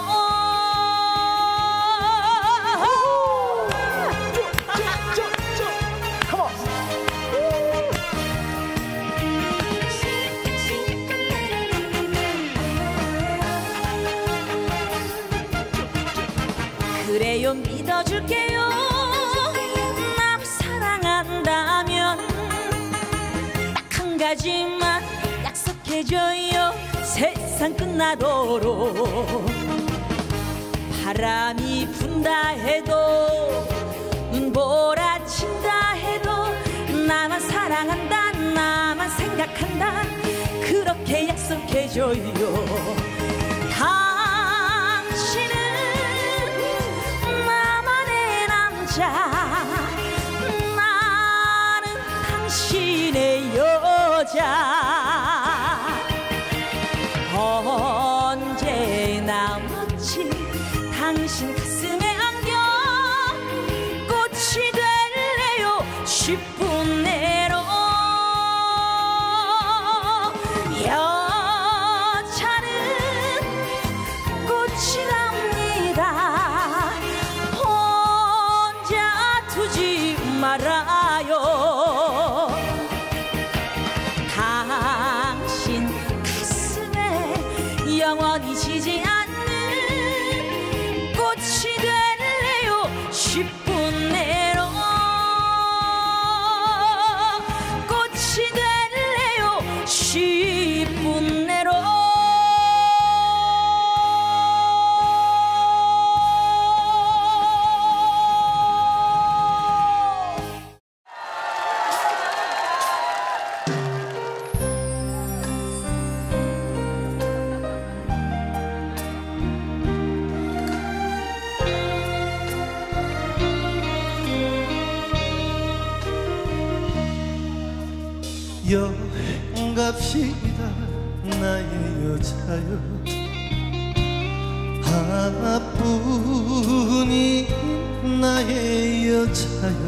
그래요 믿어줄게요. 날 사랑한다면 딱 한 가지만 약속해줘요. 세상 세상 끝나도록 바람이 분다 해도 눈보라 친다 해도 나만 사랑한다 나만 생각한다 그렇게 약속해줘요. 당신은 나만의 남자 나는 당신의 여자 언제나 멋진 당신 가슴에 안겨 꽃이 될래요 10분 내로 여자는 꽃이 납니다 혼자 두지 말아요 당신 가슴에 영원히 지지 않는 꽃이 될래요 10분 내로 꽃이 될래요 10분 내로 여행 갑시다 나의 여자여 하나뿐인 나의 여자여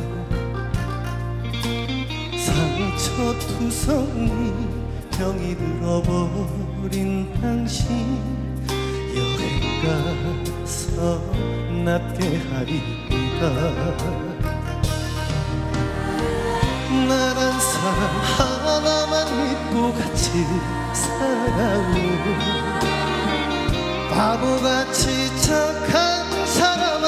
상처투성이 병이 들어버린 당신 여행 가서 낫게 하리이다 나란 사람 하나만 믿고 같이 살아오 바보같이 착한 사람아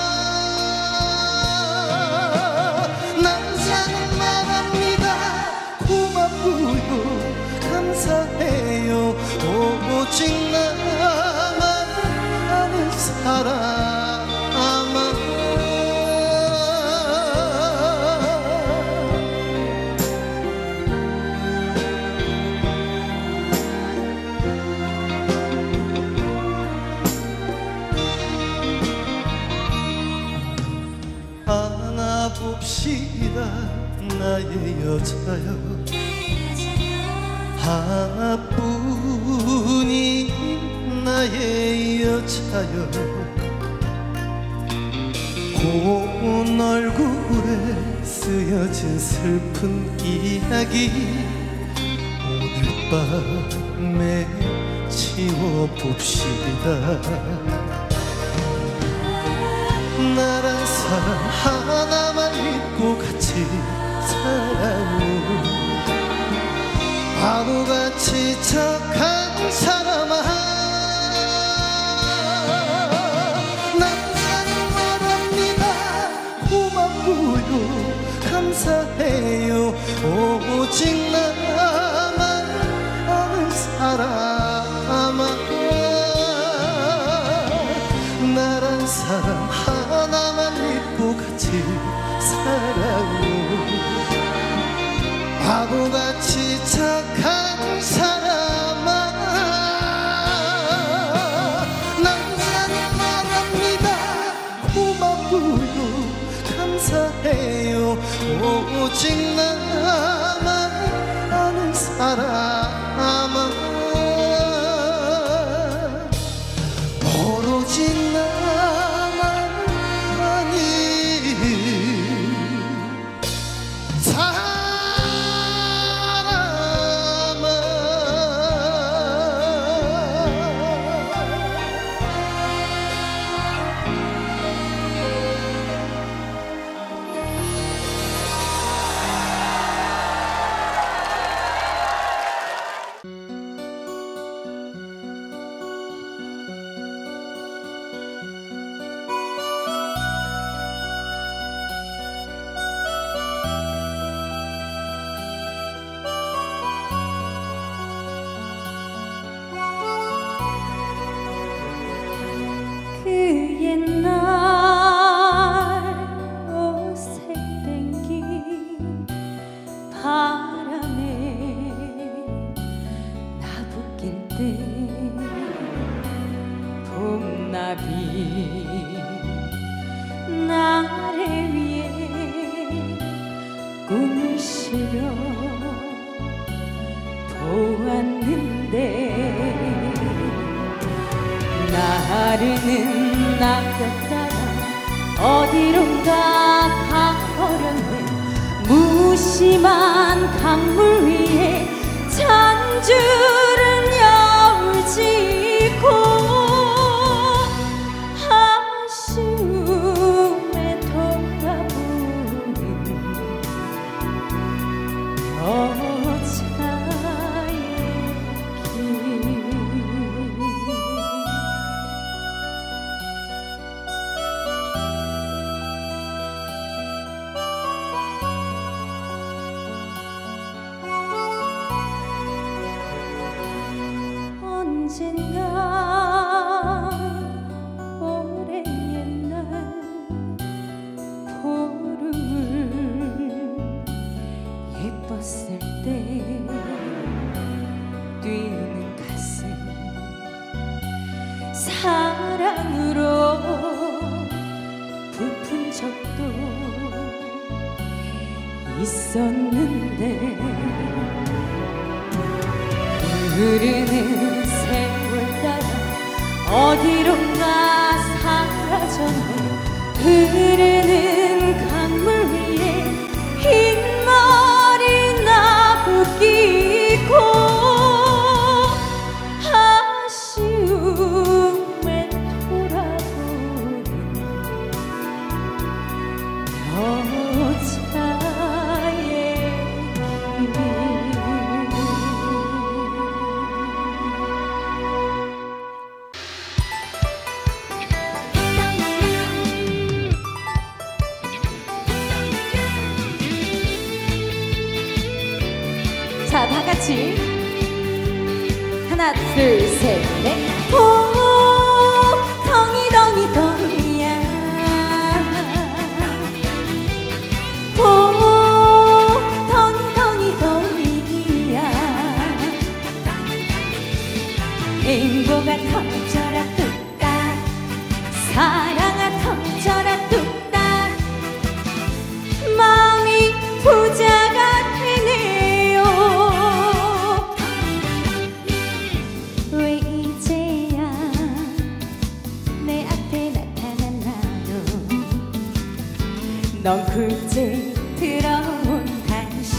남자는 말합니다 고맙고요 감사해요 오직 나만 아는 사람아 봅시다 나의 여자여 하나뿐인 나의 여자여 고운 얼굴에 쓰여진 슬픈 이야기 오늘 밤에 지워봅시다 나란 사람 하나만 믿고 같이 살아오 바보같이 착한 사람아 남자는 말합니다 고맙고요 감사해요 오직 나만 아는 사람아 나란 사람 하나만 믿고 같이 살아오 바보같이 착한 사람아 남자는 말합니다 고맙고요 감사해요 오직 나만 아는 사람아 오로지 나만 아니 어디론가 가버렸네. 무심한 강물 위에 잔줄은 여울 지고 아쉬움에 돌아보는 여자의 길. 언젠가 오랜 옛날 보름을 예뻤을 때 뛰는 가슴 사랑으로 부푼 적도 있었는데 흐르는 세월 따라 어디론가 사라졌네. 흐르는 강물 위에 흰 머리 나부끼고 아쉬움에 돌아보는 여자의 길. 자, 다 같이 하나, 둘, 셋, 넷. 오, 덩이 덩이야. 오, 덩이 덩이야. 행복아 터져라 뚝딱, 사랑아 터져라 뚝딱. 마음이 부자가 되네요. 왜 이제야 내 앞에 나타났나요? 넌 굴째 들어온 당신,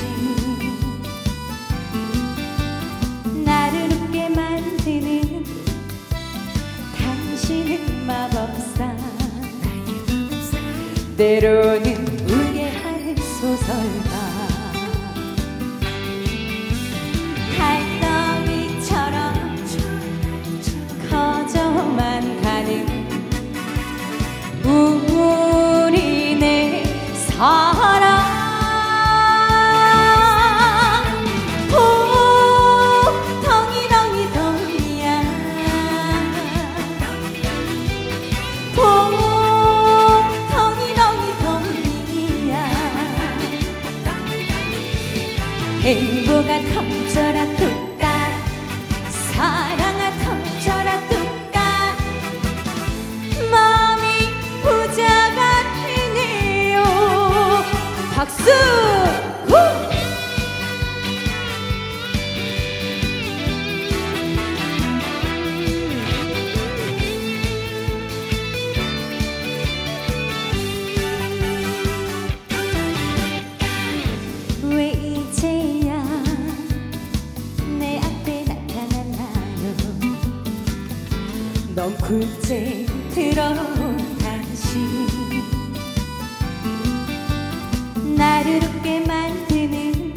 나를 웃게 만드는 당신은 마법사. 때로는 울게 하는 소설가. 달덩이처럼 커져만 가는 우리네 사랑. 오, 덩이 덩이야. 오, 덩이 덩이야. 행복아 터져라 뚝딱, 사랑아 터져라 뚝딱. 마음이 부자가 되네요. 박수! 후! 왜 이제야 내 앞에 나타났나요? 넌 굴째 들어온 당신, 나를 웃게 만드는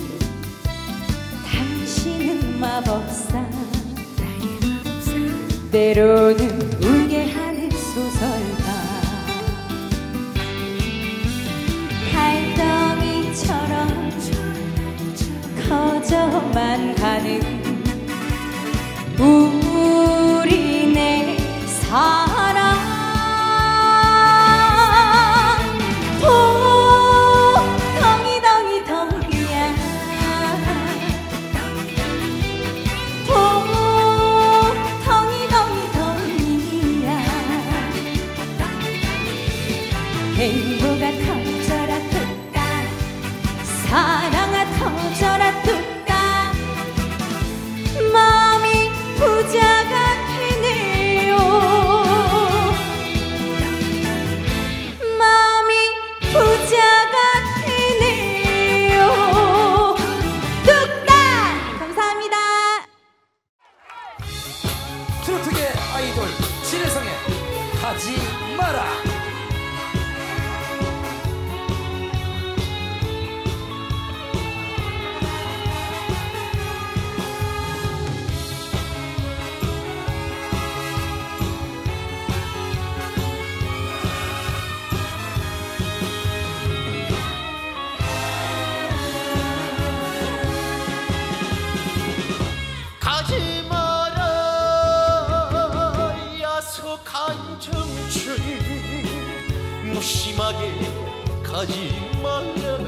당신은 마법사. 때로는 울게 하는 소설가. 달덩이처럼 커져만 가는 우리네 사랑. 오, 덩이 덩이야. 오, 덩이 덩이야. 행복아 터져라 뚝딱, 사랑아 터져라 뚝딱. 마음이 부자가 되네요. 가지 말라.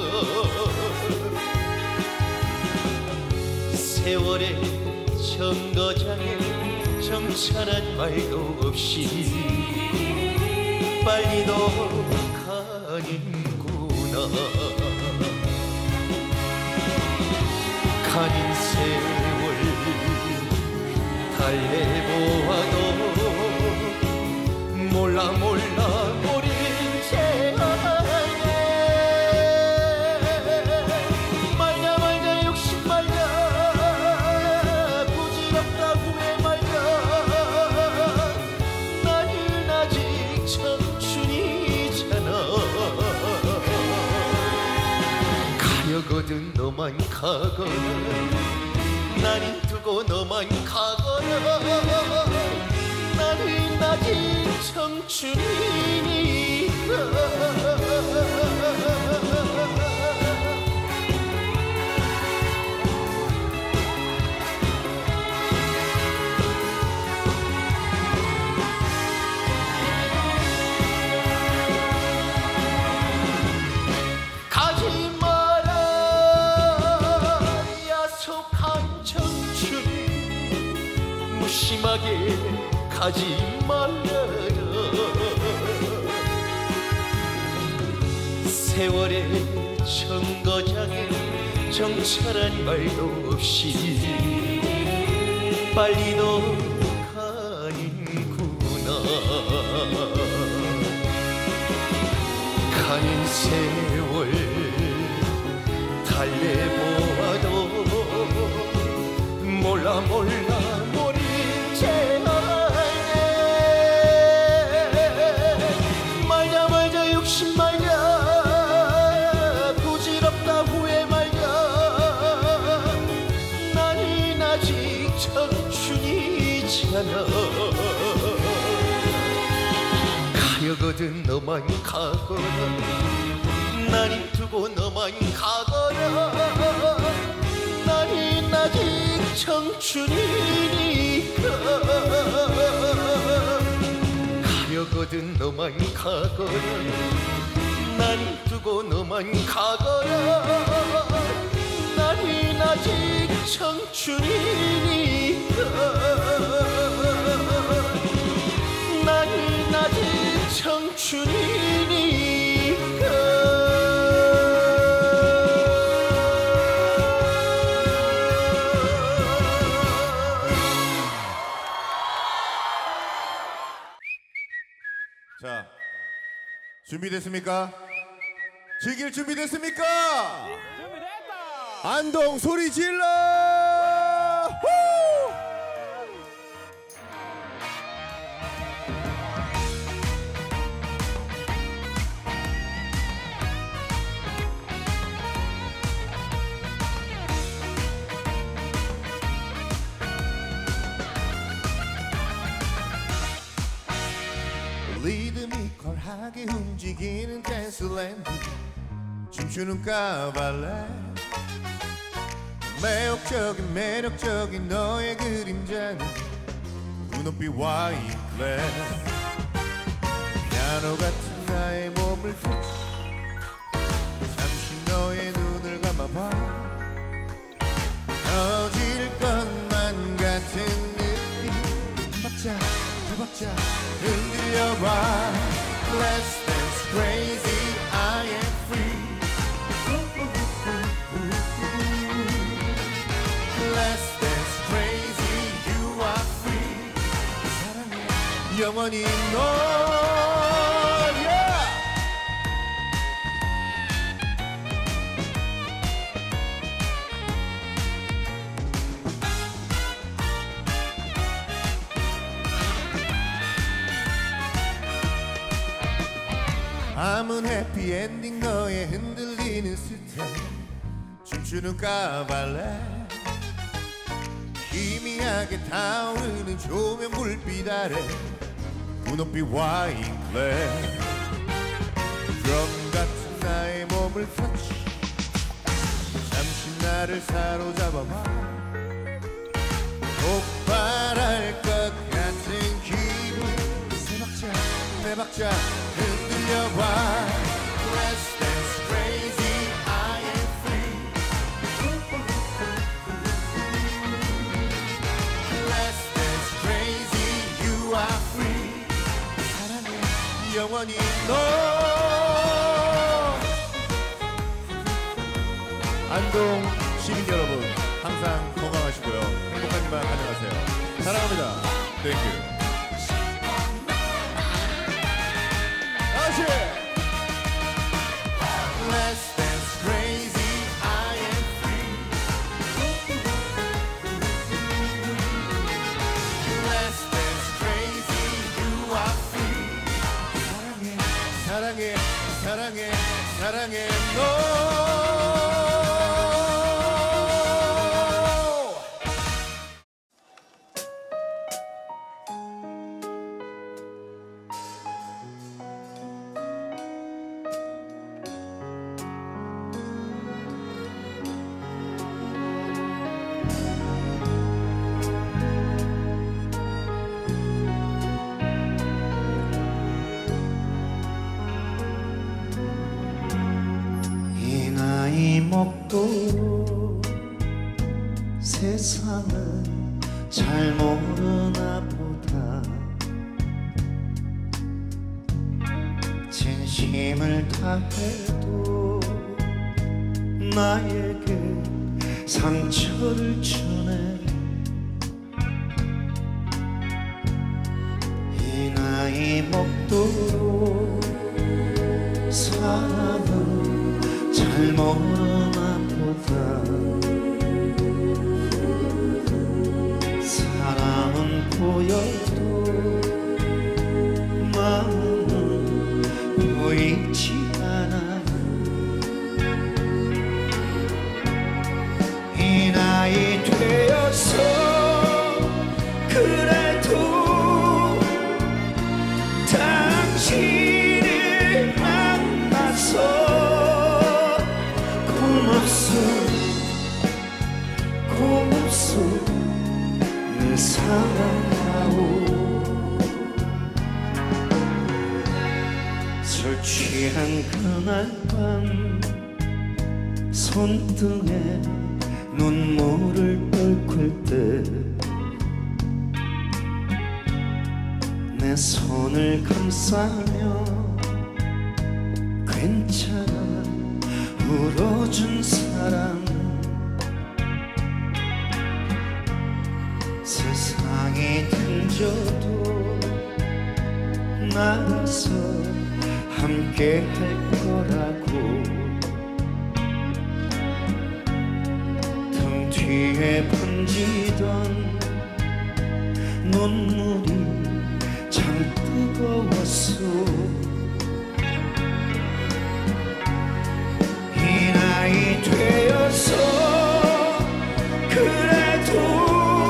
세월의 정거장에 정찰한 말도 없이 빨리도 가는구나. 가는 세월 달래보아도 몰라 모른 채 말자 욕심 말자 부질없다 후회 말자. 나는 아직 청춘이잖아. 가려거든 너만 가거나 나는 두고 너만 가거나. 나는 아직 청춘이니까. 심하게 가지 말라. 세월의 정거장에 정찰한 말도 없이 빨리도 가는구나. 가는 세월 달래보아도 몰라 말자 욕심 말자 부질없다 후회 말자. 나는 아직 청춘이잖아. 가려거든 너만 가거나 나는 두고 너만 가거나. 나는 아직 청춘이니까. 가려거든 너만 가거나 나는 두고 너만 가거나. 나는 아직 청춘이니까. 나는 아직 청춘이니까. 자, 준비됐습니까? 즐길 준비됐습니까? 준비됐다! 안동 소리 질러! 후! 리드미컬하게 움직이는 댄스랜드 춤추는 까발레. 매력적인 너의 그림자는 눈높이 와인글래. 피아노 같은 나의 몸을 touch. 잠시 너의 눈을 감아봐. 터질 것만 같은 느낌. 한 박자 두 박자 흔들려봐. Let's dance crazy, I am free. Let's dance crazy, you are free. 사랑해 영원히 너. 아문 해피엔딩 너의 흔들리는 스텝 춤추는 까발레. 희미하게 타오르는 조명 불빛 아래 눈높이 와인글래. 드럼 같은 나의 몸을 터치. 잠시 나를 사로잡아봐. 폭발할 것 같은 기분. 세 박자 네 박자 흔들려봐. Let's 너만이 너. 안동 시민 여러분 항상 건강하시고요. 행복한 일만 가져가세요. 사랑합니다. 땡큐. 다시. Let's dance crazy, I am free. Let's dance crazy, you are free. 사랑해, 사랑해, 사랑해, 사랑해, 너. 먹도록 세상을 잘 모르나 보다. 진심을 다해도 나에게 상처를 주네. 이 나이 먹도록 사람을 잘 모르나 보다. 사람은 보여도 마음은 보이지 않아. 이 나이 되어서 그래도 당신을 만나서 고맙소 늘 사랑하오. 술 취한 그날 밤 손등에 눈물을 끓을 때 내 손을 감싸며 괜찮아 울어준 사람. 세상이 등져도 나서 함께 할 거라고. 등 뒤에 번지던 눈물이 참 뜨거웠어. 이 나이 되어서 그래도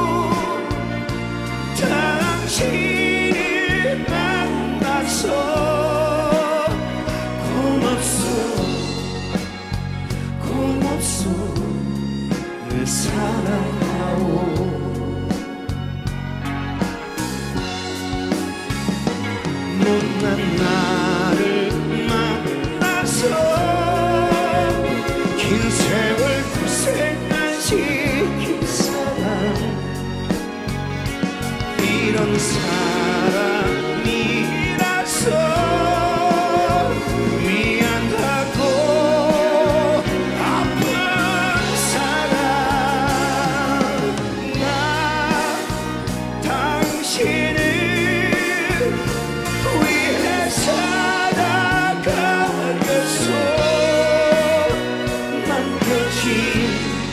당신을 만나서 고맙소 늘 사랑하오. 못난 나를 만나서 긴 세월 고생 안 시킨 사람. 이런 사람이라서 미안하고 아픈 사람. 나 당신을 위해 살아가겠소. 남겨진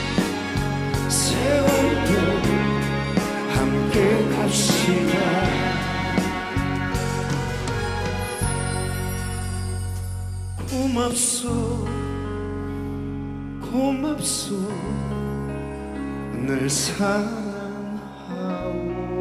세월도 함께 갑시다. 고맙소 늘 사랑하오.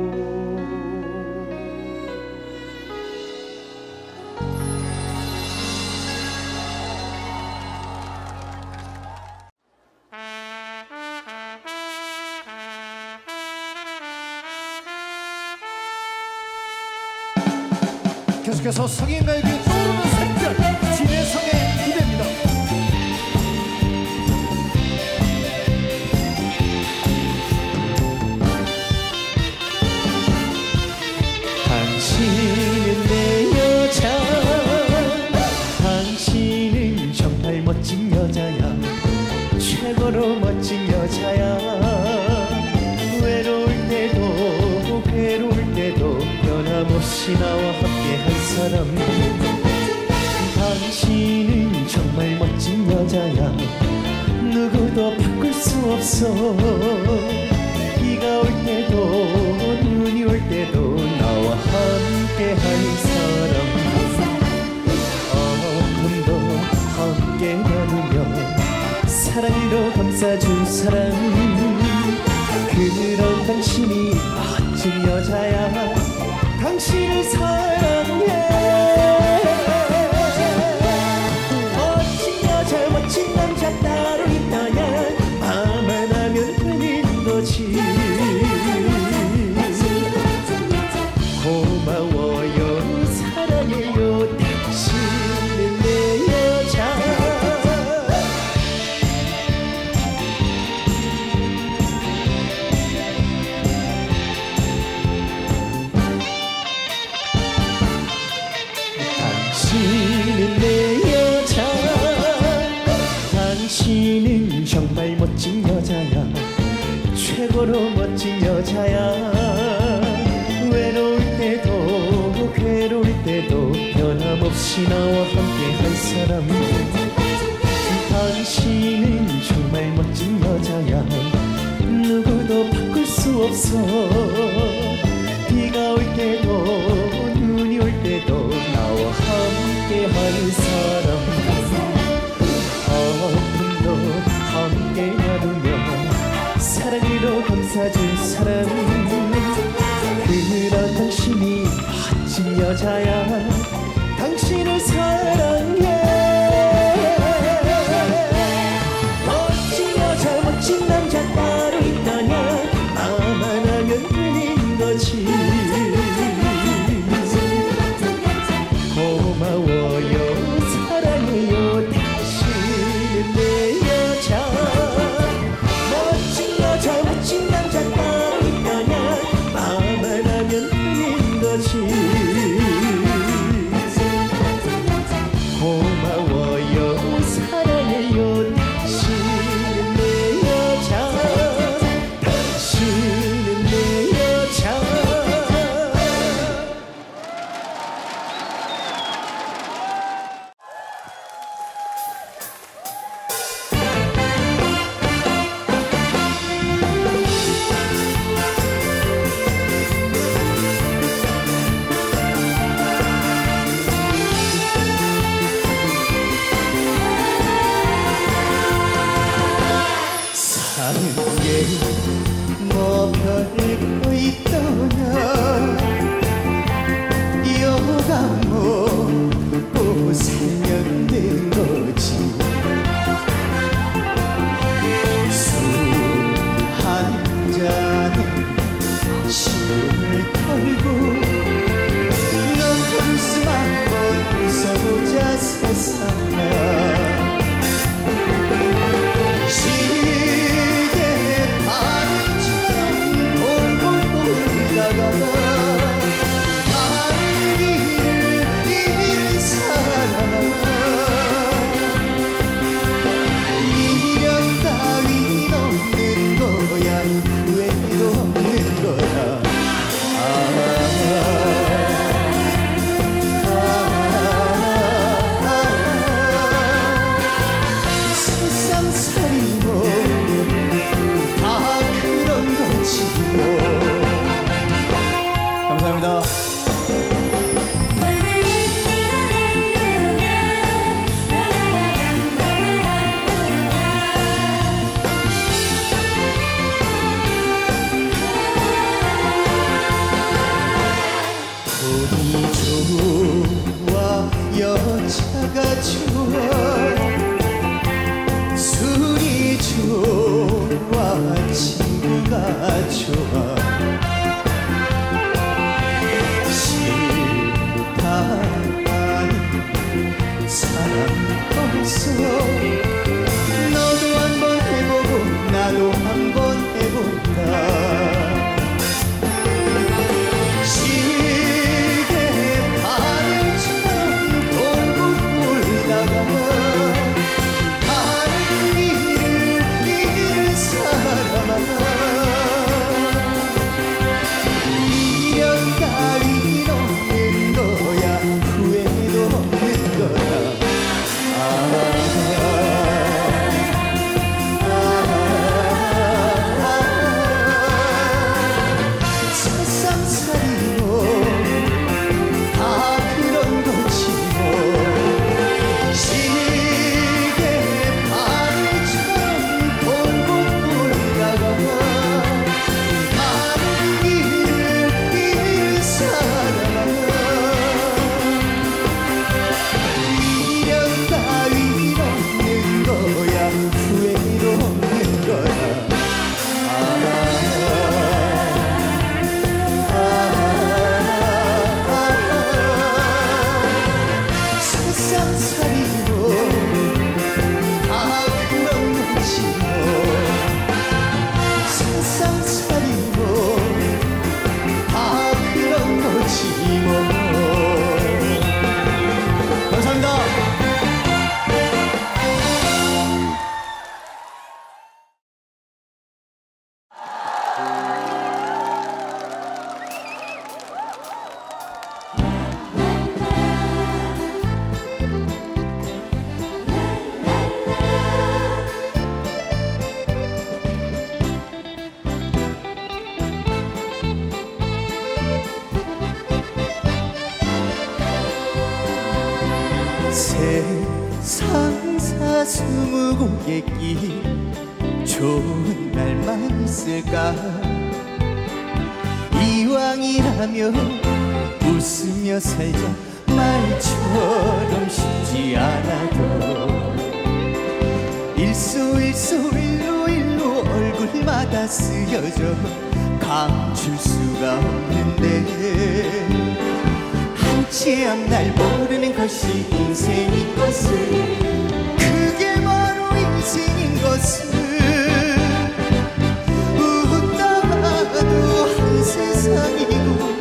계속해서 성인가에게 떠오르는 샛별 진혜성의 무대입니다. 당신은 내 여자 멋진 여자야 최고로 멋진 여자야 외로울 때도 괴로울 때도 변함없이 나와 함께한 사람 당신은 정말 멋진 여자야 누구도 바꿀 수 없어 비가 올 때도 눈이 올 때도 나와 함께한 사람 아픔도 함께 나누며 사랑으로 감싸준 사람 그런 당신이 멋진 여자야 당신을 사랑해 멋진 여자 멋진 남자 따로 있다면 말만 하면 되는 거지 고마워요 사랑해요 당신은 내 여자 당신은 내 여자 당신은 정말 멋진 여자야 최고로 멋진 여자야 외로울 때도 괴로울 때도 변함없이 나와 함께한 사람 당신은 정말 멋진 여자야 누구도 바꿀 수 없어 비가 올 때도 눈이 올 때도 나와 함께한 사람 아픔도 함께 나누며 사랑으로 감싸줄 사람 그런 당신이 멋진 여자야 당신을 사랑해 멋진 여자 멋진 남자 따로 있다면 나만 하면 되는 거지 고마워요 사랑해요 당신은 내 여자 멋진 여자 멋진 남자 따로 있다면 마음만 하면 되는 거지 고마워요 사랑해요 당신은 내 여자 당신은 내 여자 사는 게 뭐 별거 있더냐 여가 먹고 살면 된 거지 술 한 잔에 심을 털고 넌 웃음 한번 웃어보자 세상아 감사합니다. 돈이 좋아 여자가 좋아 술이 좋아 친구가 좋아 사랑 없어 너도 한번 해보고 나도 한번 해본다 시계 바늘처럼 돌고 돌다가 스무고개끼 좋은 날만 있을까. 이왕이라면 웃으며 살자. 말처럼 쉽지 않아도 일로 얼굴마다 쓰여져 감출 수가 없는데 한치 앞날 모르는 것이 인생인 것을, 그게 바로 인생인 것을. 웃다가도 한 세상이고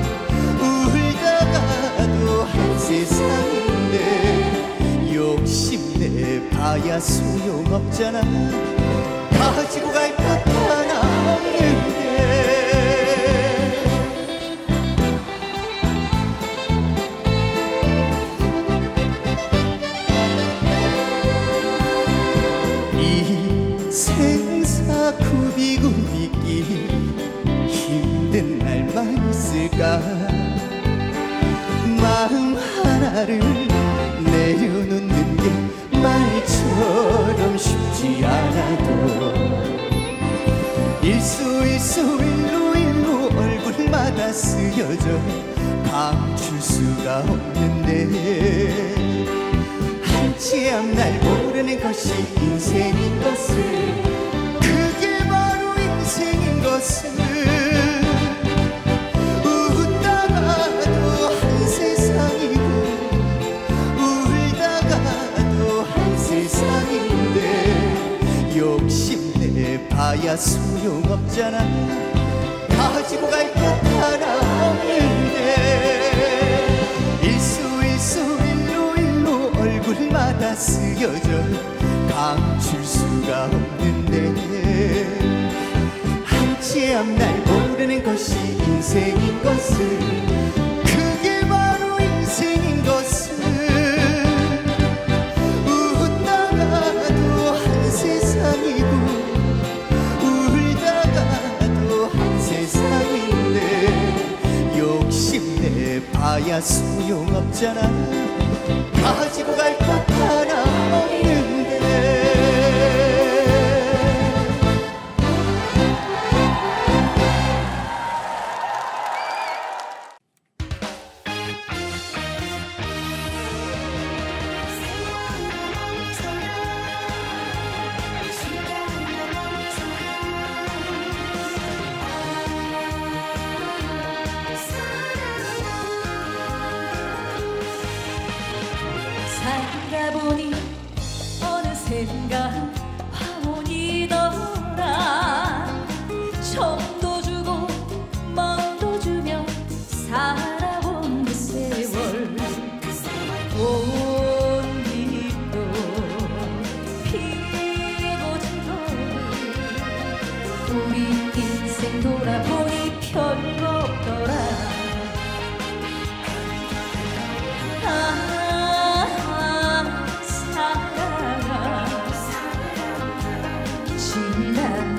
울다가도 한 세상인데 욕심내 봐야 소용없잖아. 가지고 갈 것 하나 없는데. 이 생사 굽이굽이길 힘든 날만 있을까. 마음 하나를 내려놓는 게 말처럼 쉽지 않아도 일로 얼굴마다 쓰여져 감출 수가 없는데 한치 앞날 모르는 것이 인생인 것을, 그게 바로 인생인 것을. 웃다가도 한 세상이고 울다가도 한 세상인데 욕심내 봐야 소용없잖아. 가지고 갈 것 하나 없는데 일로 얼굴마다 쓰여져 감출 수가 없는데 한치 앞날 모르는 것이 인생인 것을, 그게 바로 인생인 것을. 웃다가도 한 세상이고 울다가도 한 세상인데 욕심내 봐야 소용없잖아. 가지고 갈 것 하나 없는데. 살다 보니 어느샌가 화원이더라. 정도 주고 멍도 주며 살아온 그 세월. 꽃잎도 피고 지고 우리 인생 돌아보니 별거 없더라. 지난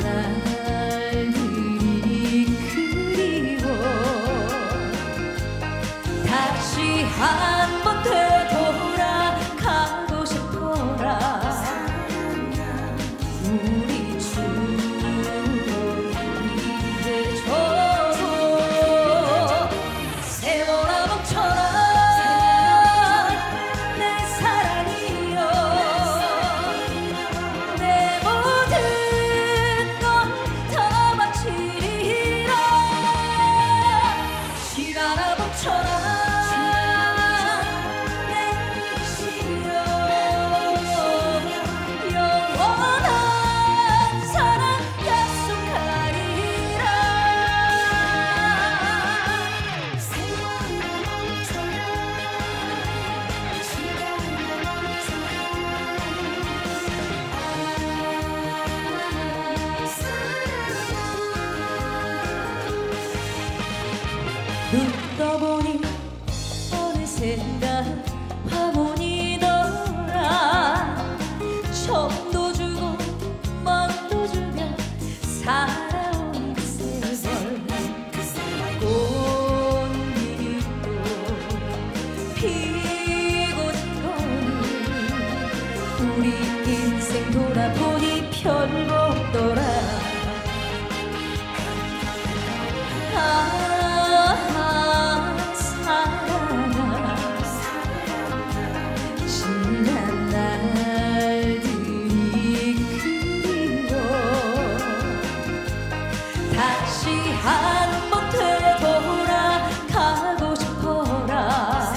날들이 그리워 다시 한번 되돌아가고 싶어라. 우리 추억이 이제저저 세월아 멈춰라. 눈 떠보니 어느샌가 화원이더라. 정도 주고 멍도 주며 살아온 그 세월. 꽃잎도 피고 지고 우리 인생 돌아보니 별없더라. 사랑아 지난 날들이 그리워. 다시 한번 되돌아가고 싶어라.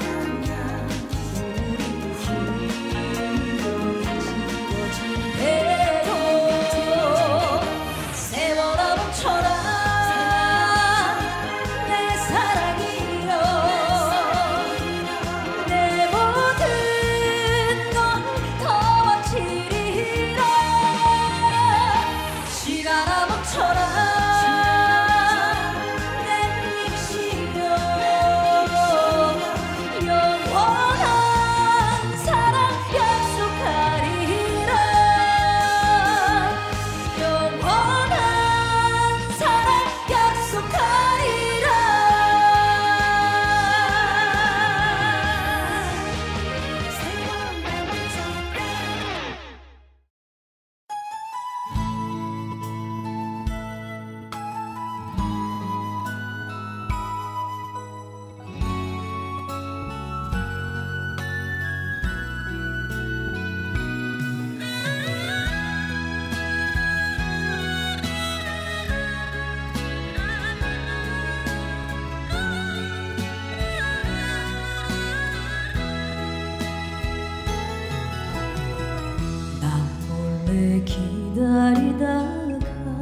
기다리다가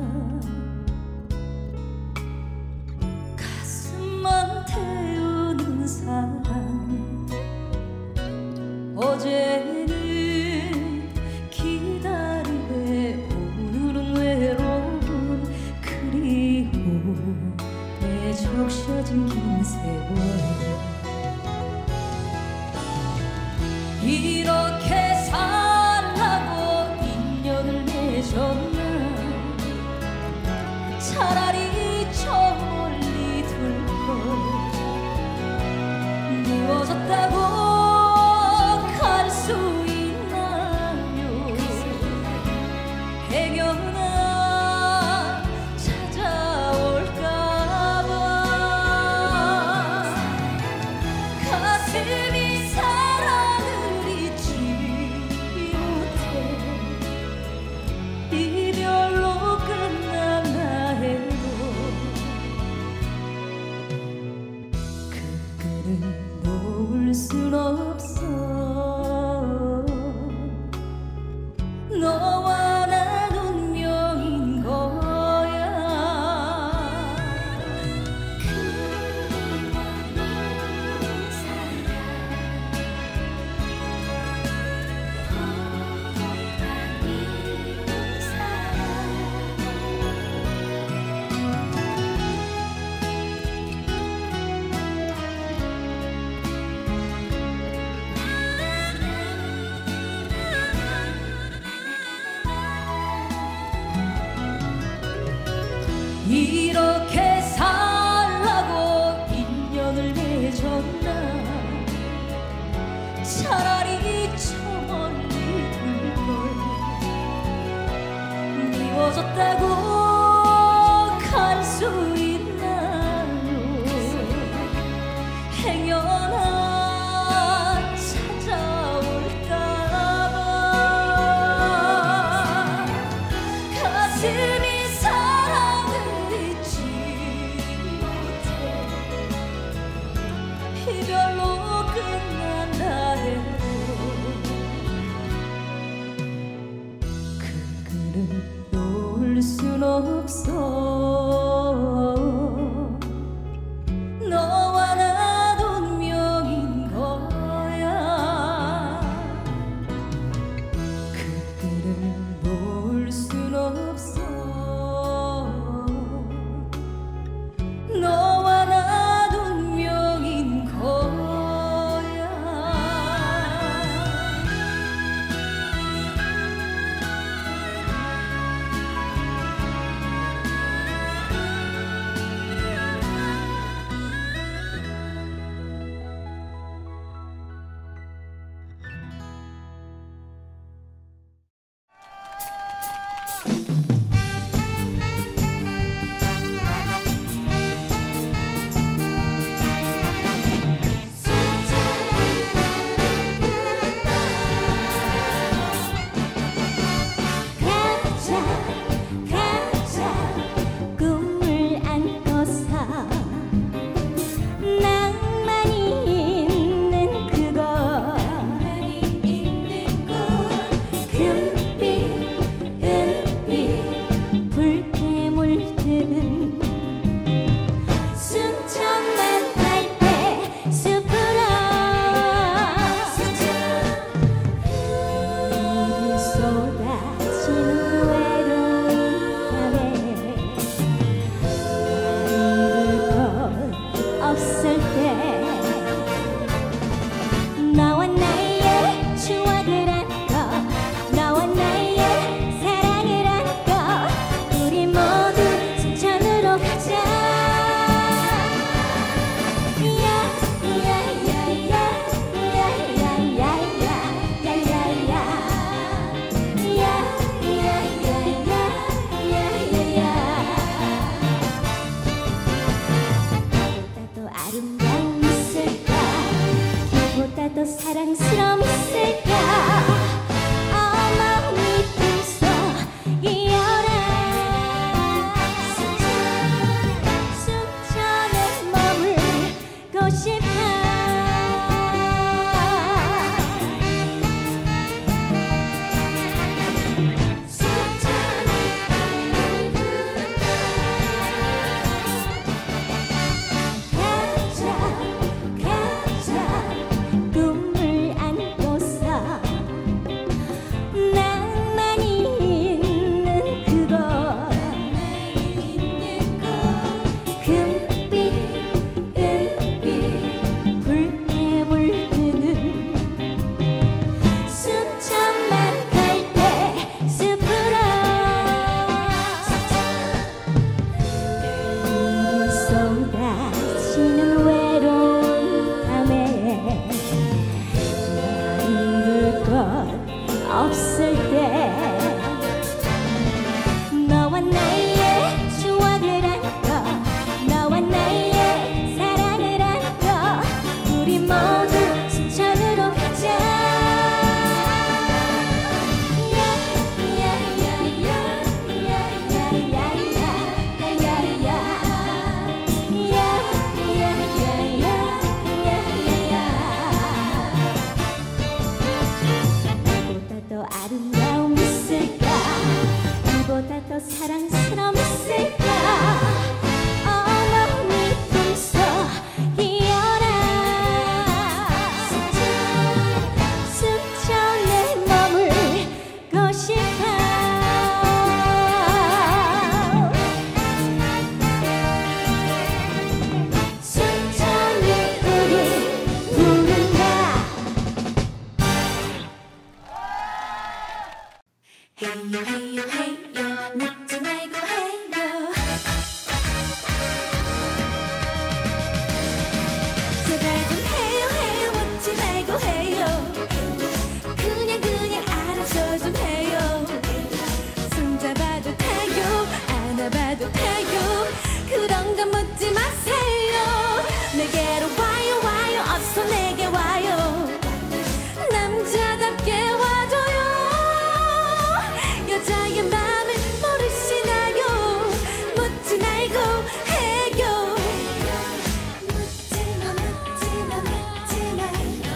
가슴만 태우는 사랑. 어제는 기다리네 오늘은 외로운 그리움에 적셔진 긴 세월. 이렇게 살라고 인연을 맺었나. 차라리 저 멀리 둘걸. 미워졌다고 갈 수 있나요. 행여나 찾아올까봐 가슴이 사랑을 잊지 못해. 이별로 끝났나 해도 그 끈을 놓을 순 없어. 너와 난 운명인 거야. 이렇게 살라고 인연을 맺었나. 차라리 저 멀리 둘걸. 미워졌다고 갈 수 있나요. 행여나 찾아올까봐 가슴이 사랑을 잊지 못해. 이별로 끝난다 해도 그 끈을 놓을 순 없어. 너와 난 운명인 거야. 그 끈을 놓을 순 없어. 너와 난 운명인 거야. 아름다움있을까 이보다 더 사랑스러움있을까 어머니 품속이여라 순천에 머물고 싶어 순천이 우리 부른다 헤이요 헤이요 헤이요 묻지 말고 헤이요 제발 좀 해요 해요 묻지 말고 해요 그냥 알아서 좀 해요 손잡아도 돼요 안아봐도 돼요 그런 건 묻지 마세요 내게로 와요 와요 어서 내게 와요 남자답게 와줘요 여자의 맘을 모르시나요 묻지 말고 해요 묻지마 묻지마 묻지마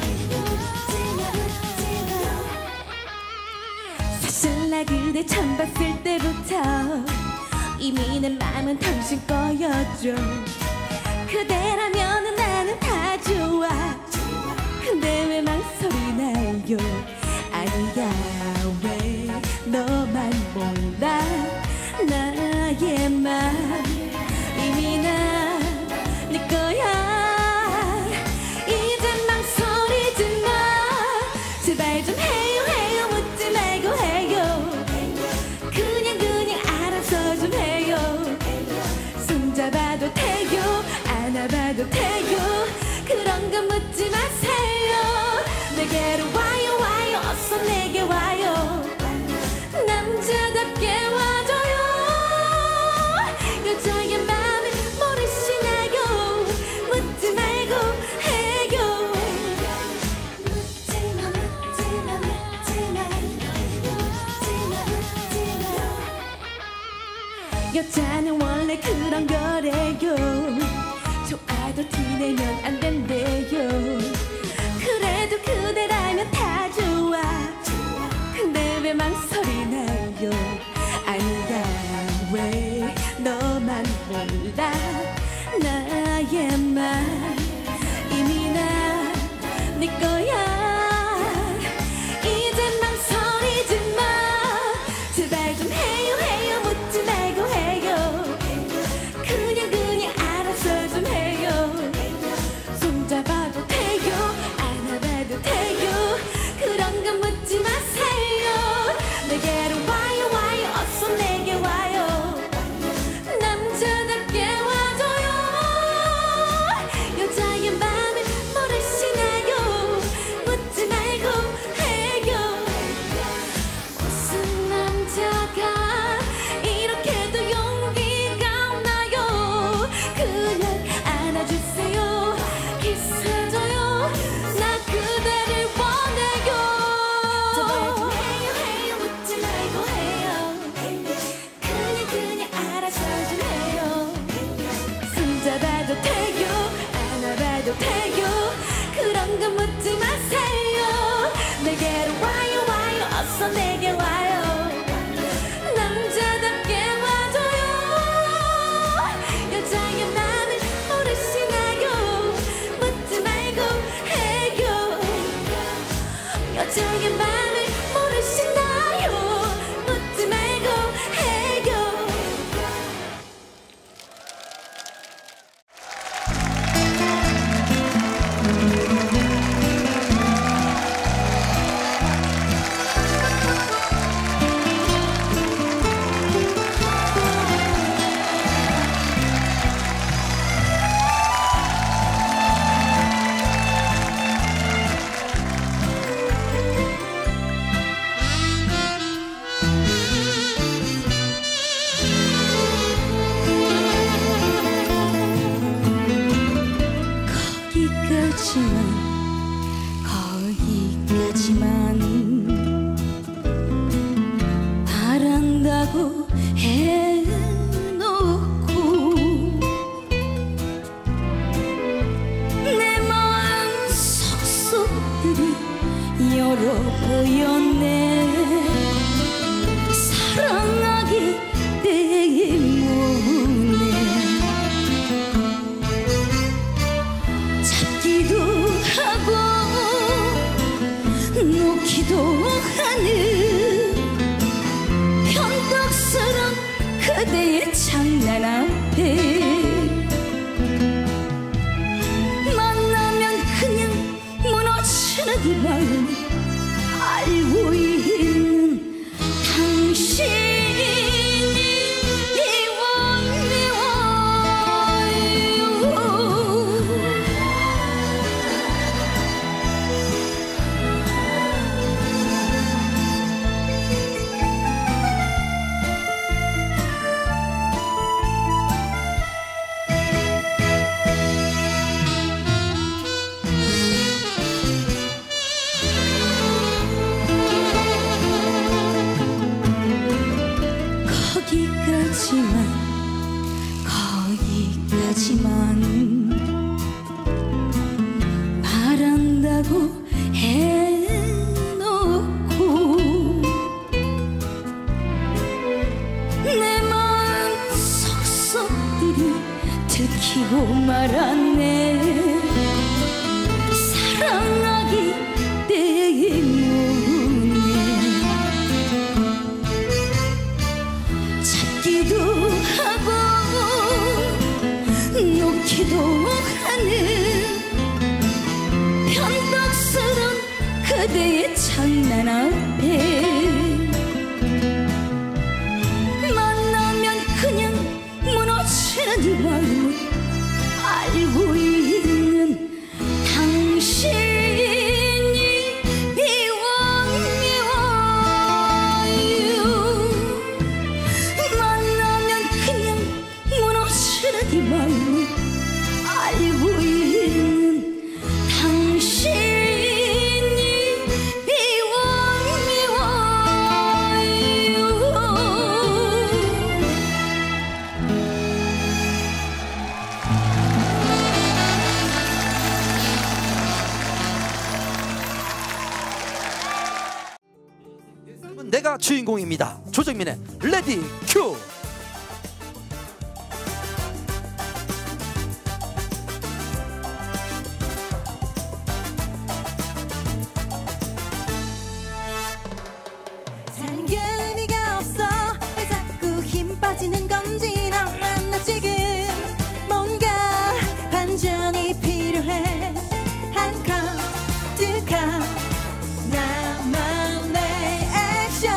사실 나 그대 처음 봤을 때부터 이미 내 맘은 당신 거였죠 그대라면 나는 다 좋아 근데 왜 망설이 나요 아니야 왜 너만 몰라 나의 맘 이미 난 네 거야 이젠 망설이지 마 제발 좀 해요 해요 묻지 말고 해요 그냥 알아서 좀 해요 손잡아도 돼요 안아봐도 돼요 그런 건 묻지 마세요 내게로 와요 와요 어서 내게 와요 남자답게 와줘요 여자의 맘을 모르시나요 묻지 말고 해요 묻지마 묻지마 묻지마 여자는 원래 그런 거래요 좋아도 티내면 안 된대요 그래도 그대라면 다 좋아 근데 왜 망설이나요 아니야 왜 너만 몰라 나의 맘 이미 난 네 거야 이젠 망설이지 마 제발 좀 해요 해요 묻지 말고 해요 그냥 알아서 좀 해요 손잡아도 돼요 안아봐도 돼요 그런 건 묻지 마세요 내게로 와요 와요 어서 내게 와요 남자답게 와줘요 여자의 맘을 모르시나요 묻지 말고 해요 무슨 남자가 이렇게도 용기가 없나요 그냥 안아주세요 키스해줘요 나 그대를 원해요 제발 좀 해요 해요 묻지 말고 해요 그냥 알아서 좀 해요 손잡아도 돼요 안아봐도 돼요 그런 건 묻지 마세요 내게로 와요 와요 어서 내게 와요 남자답게 와줘요 여자의 맘을 모르시나요 묻지 말고 해요 여자의 맘을 모르시나요 묻지 말고 해요 거기까지만 바란다고 해놓고 내 마음 속속들이 열어보였네 그대의 장난 앞에 만나면 그냥 무너지는 이 마음 알고 있는 당신이 거기까지만 바란다고 해놓고 내 마음 속속들이 들키고 말았네. 사랑하기 때문에 찾기도 하고 놓기도 하는 변덕스런 그대의 장난 앞에 만나면 그냥 무너지는 이 마음을 알고 있는 당신이 미워요. 만나면 그냥 무너지는 이 마음을 알고 있는 당신이 미워요. 내가 주인공입니다. 조정민의 레디 큐. 사는 게 의미가 없어. 왜 자꾸 힘 빠지는 건지 나 지금 뭔가 반전이 필요해. 한 컵, 두 컵 나만의 액션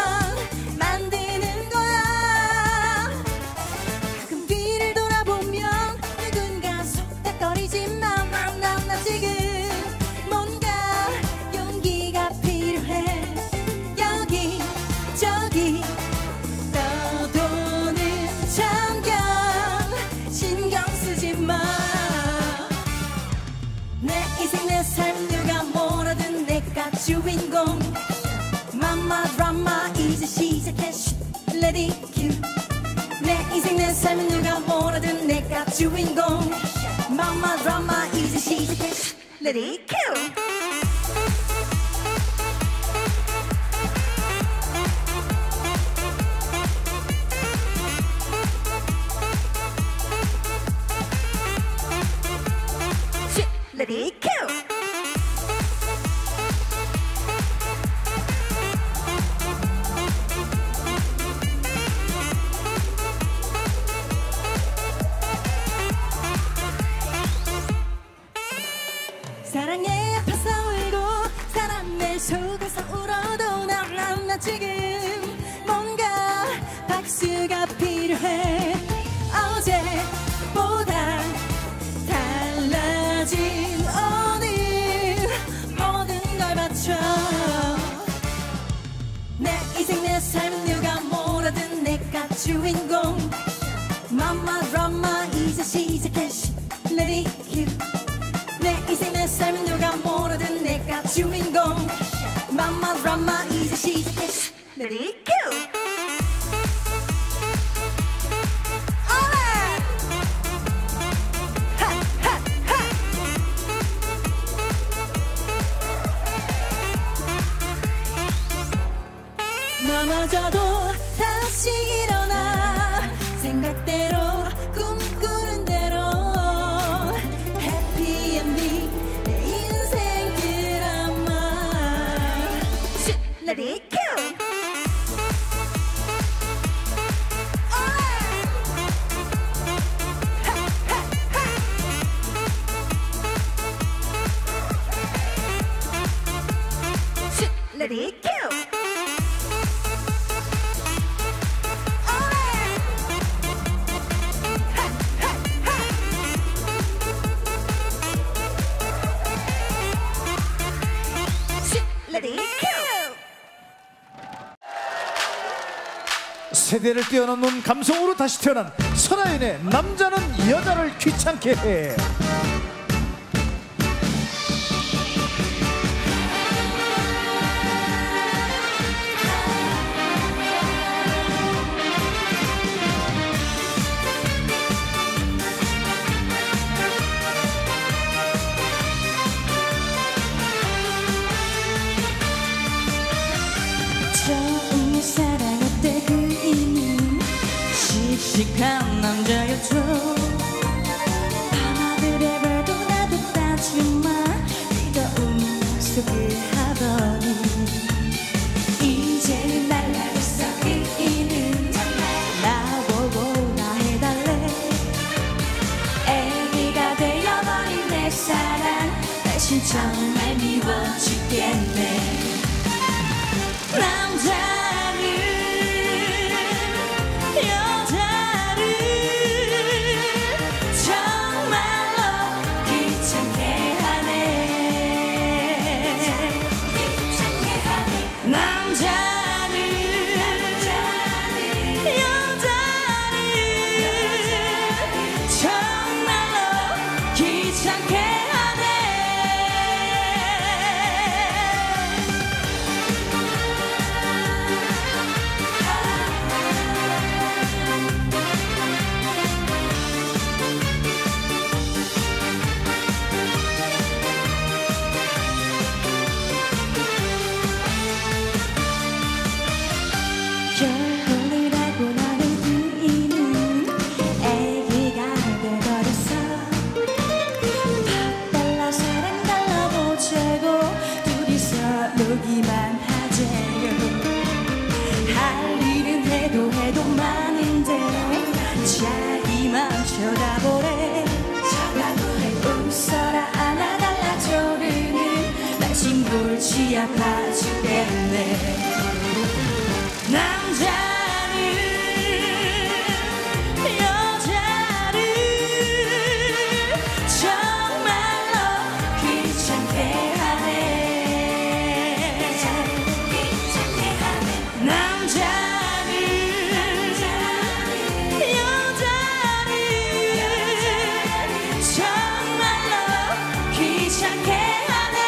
만드는 거야. 가끔 뒤를 돌아보면 누군가 속닥거리지만 나 지금 뭔가 용기가 필요해. 여기 저기 떠도는 참견 신경 쓰지 마. 내 인생 내 삶 누가 뭐라든 내가 주인공. 맘마 드라마 이제 시작해. Let it cue. 내 인생 내 삶 누가 뭐라든 내가 주인공. 맘마 드라마 이제 시작해. Let it cue. Let it cue. 사랑에 아파서 울고 사람의 속에서 울어도 나 지금 뭔가 박수가 필요해. 어제보다 달라진 오늘 모든 걸 바쳐. 내 인생 내 삶 누가 뭐라든 내가 주인공. 맘마 드라마 이제 시작해. Let it cue. 내 인생 내 삶 누가 뭐라든 내가 주인공. 맘마 드라마 이제 시작해. Let it cue. 넘어져도 다시 일어나. 생각대로 꿈꾸는 대로 해피엔딩 내 인생 드라마. Let it go. Alright. 세대를 뛰어넘는 감성으로 다시 태어난 설아윤의 남자는 여자를 귀찮게 해. 처음 사랑했대 그 이미 씩씩한 남자였죠. 밤하늘의 별도 나도 따지마 뜨거운 약속을 하더니 이제는 날라갔어. 그 이는 나보고 나 해달래. 애기가 되어버린 내 사랑 다신 정말 미워 죽겠네. 남자를 여자를 정말로 귀찮게 하네. 남자를 여자를 정말로 귀찮게 하네. 결혼이라고 나는 그 이는 애기가 돼버렸어. 밥 달라 사랑 달라 보자고 둘이서 놀기만 하재요. 할 일은 해도 많은데 자기만 쳐다보래. 웃어라 안아달라 조르는 날 싱골치 아파 죽겠네. 남자를 여자를 정말로 귀찮게 하네. 남자를 여자를 정말로 귀찮게 하네.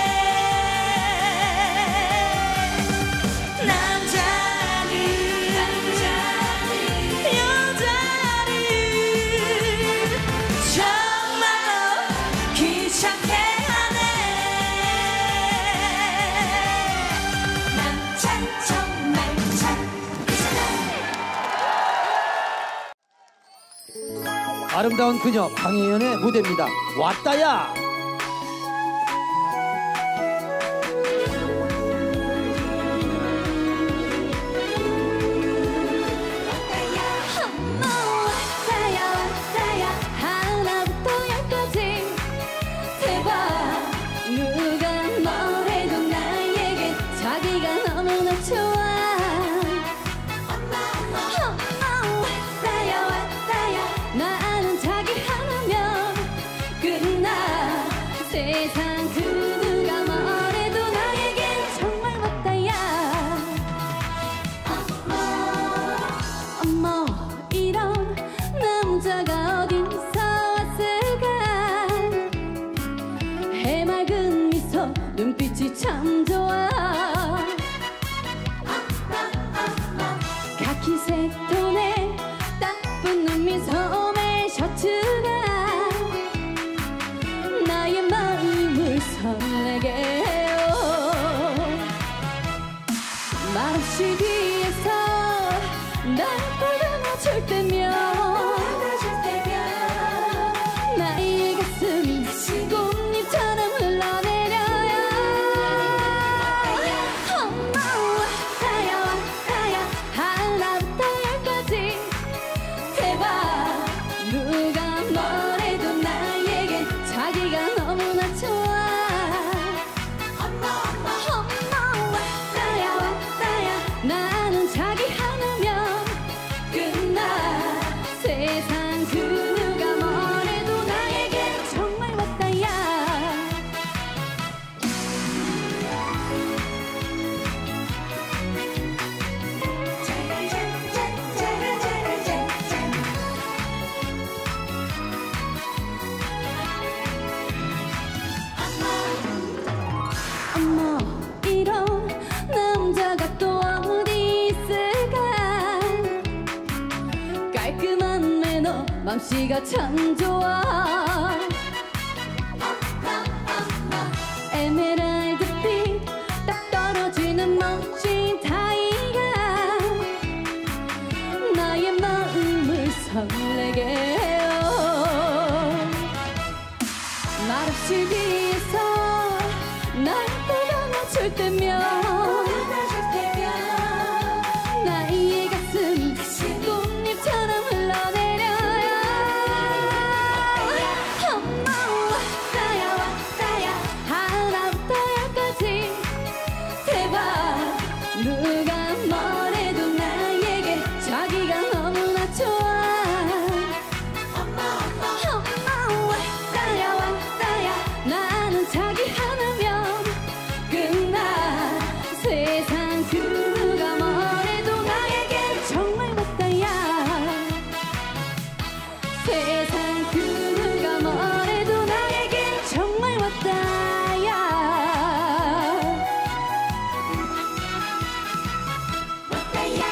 아름다운 그녀 방혜연의 무대입니다. 왔다야. 세상 그 누가 뭐래도 나에겐 정말 왔다야. 어머 이런 남자가 어디서 왔을까. 해맑은 미소 눈빛이 참 좋아. 카키색 톤에 딱 붙는 미소의 셔츠가 나의 마음을 설레게 해요. 말없이 뒤에서 날 끌어안아줄 때면 나의 가슴이 꽃잎처럼 흘러내려요. 어머 왔다야 왔다야 하나부터 열까지 대박. 누가 뭐래도 나에겐 자기가 너무나 좋아. 어머 왔다야 왔다야 나는 자기 하나면 끝나. 맘씨가 참 좋아. 에메랄드빛 딱 떨어지는 멋진 다이아 나의 마음을 설레게 해요. 말없이 뒤에서 날 떠나줄 때면 나의 가슴 꽃잎처럼 흘러내려요. 엄마 왔다야 왔다야 하나부터 열까지 대박. 누가 뭐래도 나에게 자기가 너무나 좋아. 엄마 왔다야 왔다야 나는 자기 하나면 끝나. 세상 그 누가 뭐래도 나에게 정말 왔다야. 세상 그 누가 뭐래도 나에게 정말 왔다야. 왔다야.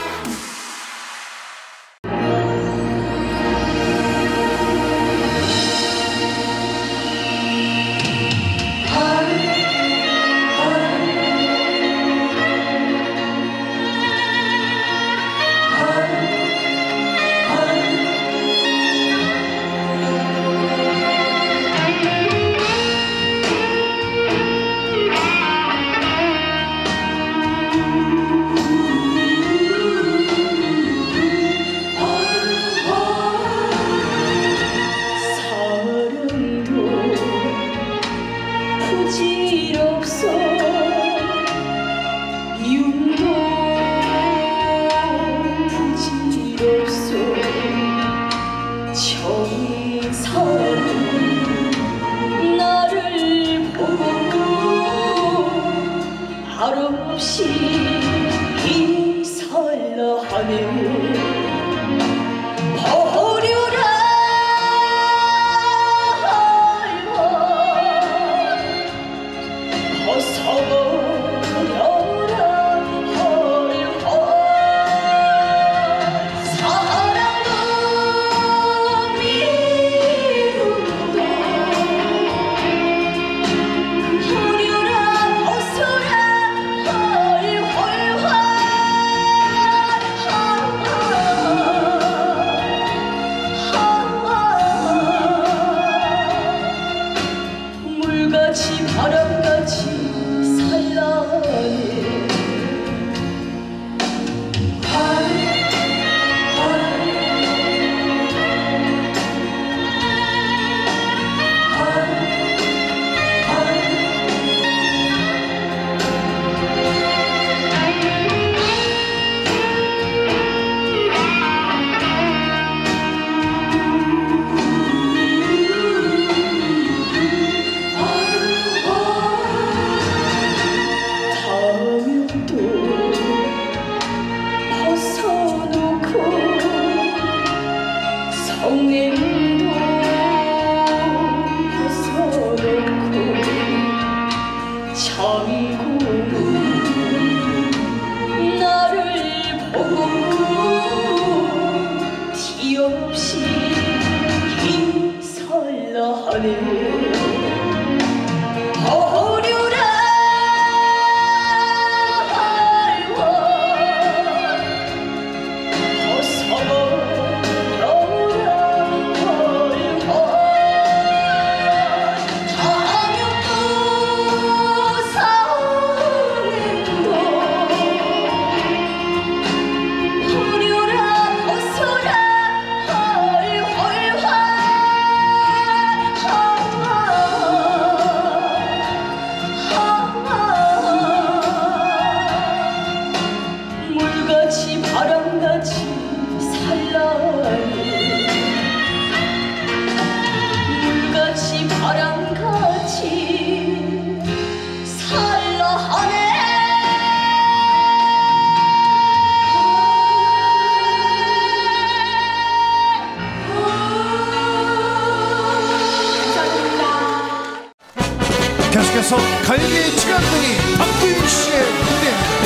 부질없어 미움도 부질없어 정성은 나를 보고 하루없이 인설러하네. 버려라 벗어버려라 헐헐. 사랑도 미움도 버려라 벗어라 헐헐. 물같이 바람같이 성냄도 벗어놓고 잠이고 나를 보고 티없이 힘설러하네. 버려라 물같이 바람같이 살라니. 물같이 바람같이 살라하네. 계속해서 갈매의 치간둥이 박두윤 씨의 무대입니다.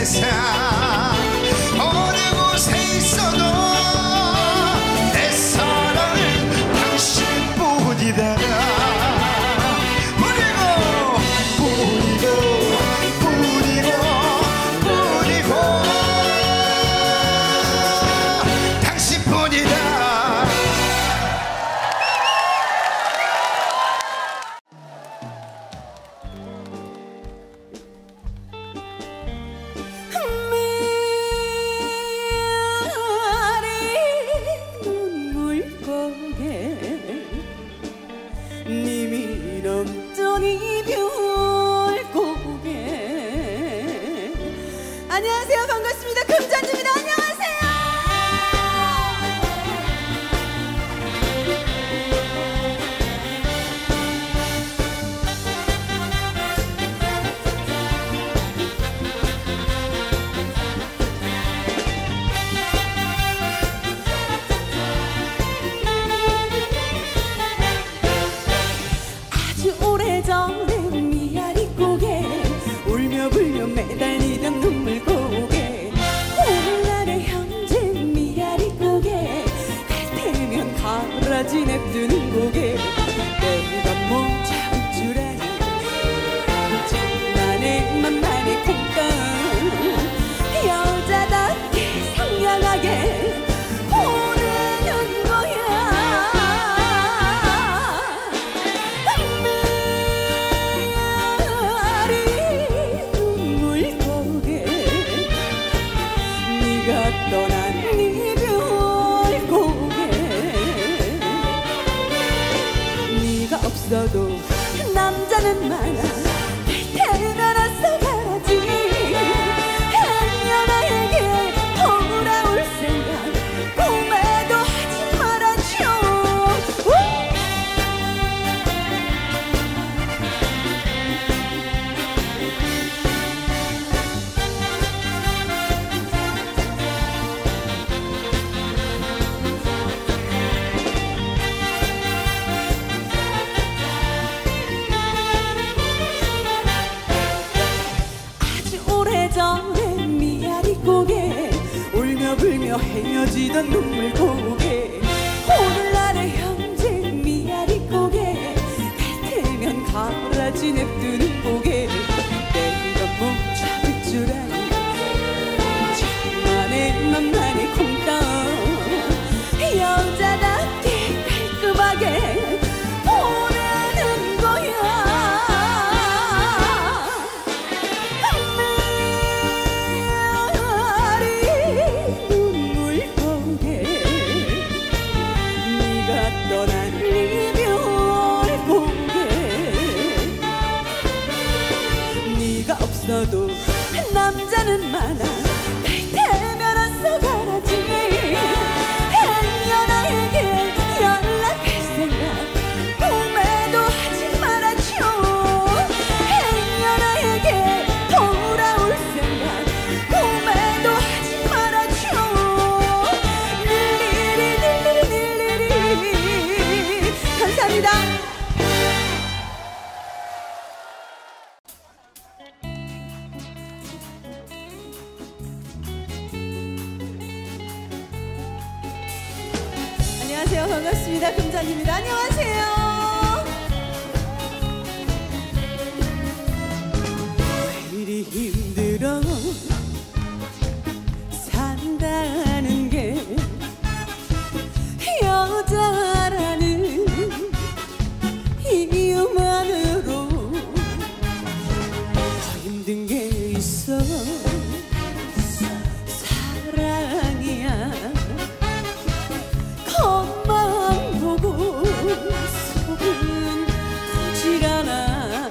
세상 어느 곳에 있어도 내 사랑은 당신뿐이다. 님이 넘던 이별 고개. 안녕하세요, 반갑습니다. 금잔주입니다. 안녕하세요. 오래전에 미아리 고개 울며 불며 매달리던 눈물 고개. 오늘날의 현재 미아리 고개 갈 테면 가라지 냅두는 고개. 내가 뭐 잡을 줄 아니 장난에 만만해 콩떡 여자답게 상냥하게 보내는 거야. 떠난 이별 고개. 네가 없어도 남자는 많아. 태어나서 가지. 행여 나에게 돌아올 생각 꿈에도 하지 말아줘. 오래전에 미아리 고개 울며 불며 헤어지던 눈물 고개. 오늘날의 현재 미아리 고개 갈 테면 가라지 냅두는 고개. 내가 뭐 잡을 줄 아니 장난에 만만해 콩떡 여자답게 깔끔하게 보내는 거야. 떠난 이별 고개. 네가 없어도 남자는 많아. 태어나서 가라지. 행여 나에게 연락할 생각 꿈에도 하지 말아줘. 행여 나에게 돌아올 생각 꿈에도 하지 말아줘. 감사합니다. 안녕하세요. 반갑습니다. 금잔입니다. 안녕하세요. 왜 이리 힘들어 산다는 게 여자라는 이유만으로 더 힘든 게 있어. 사랑이야. 겉만 보고 속은 굳질 않아.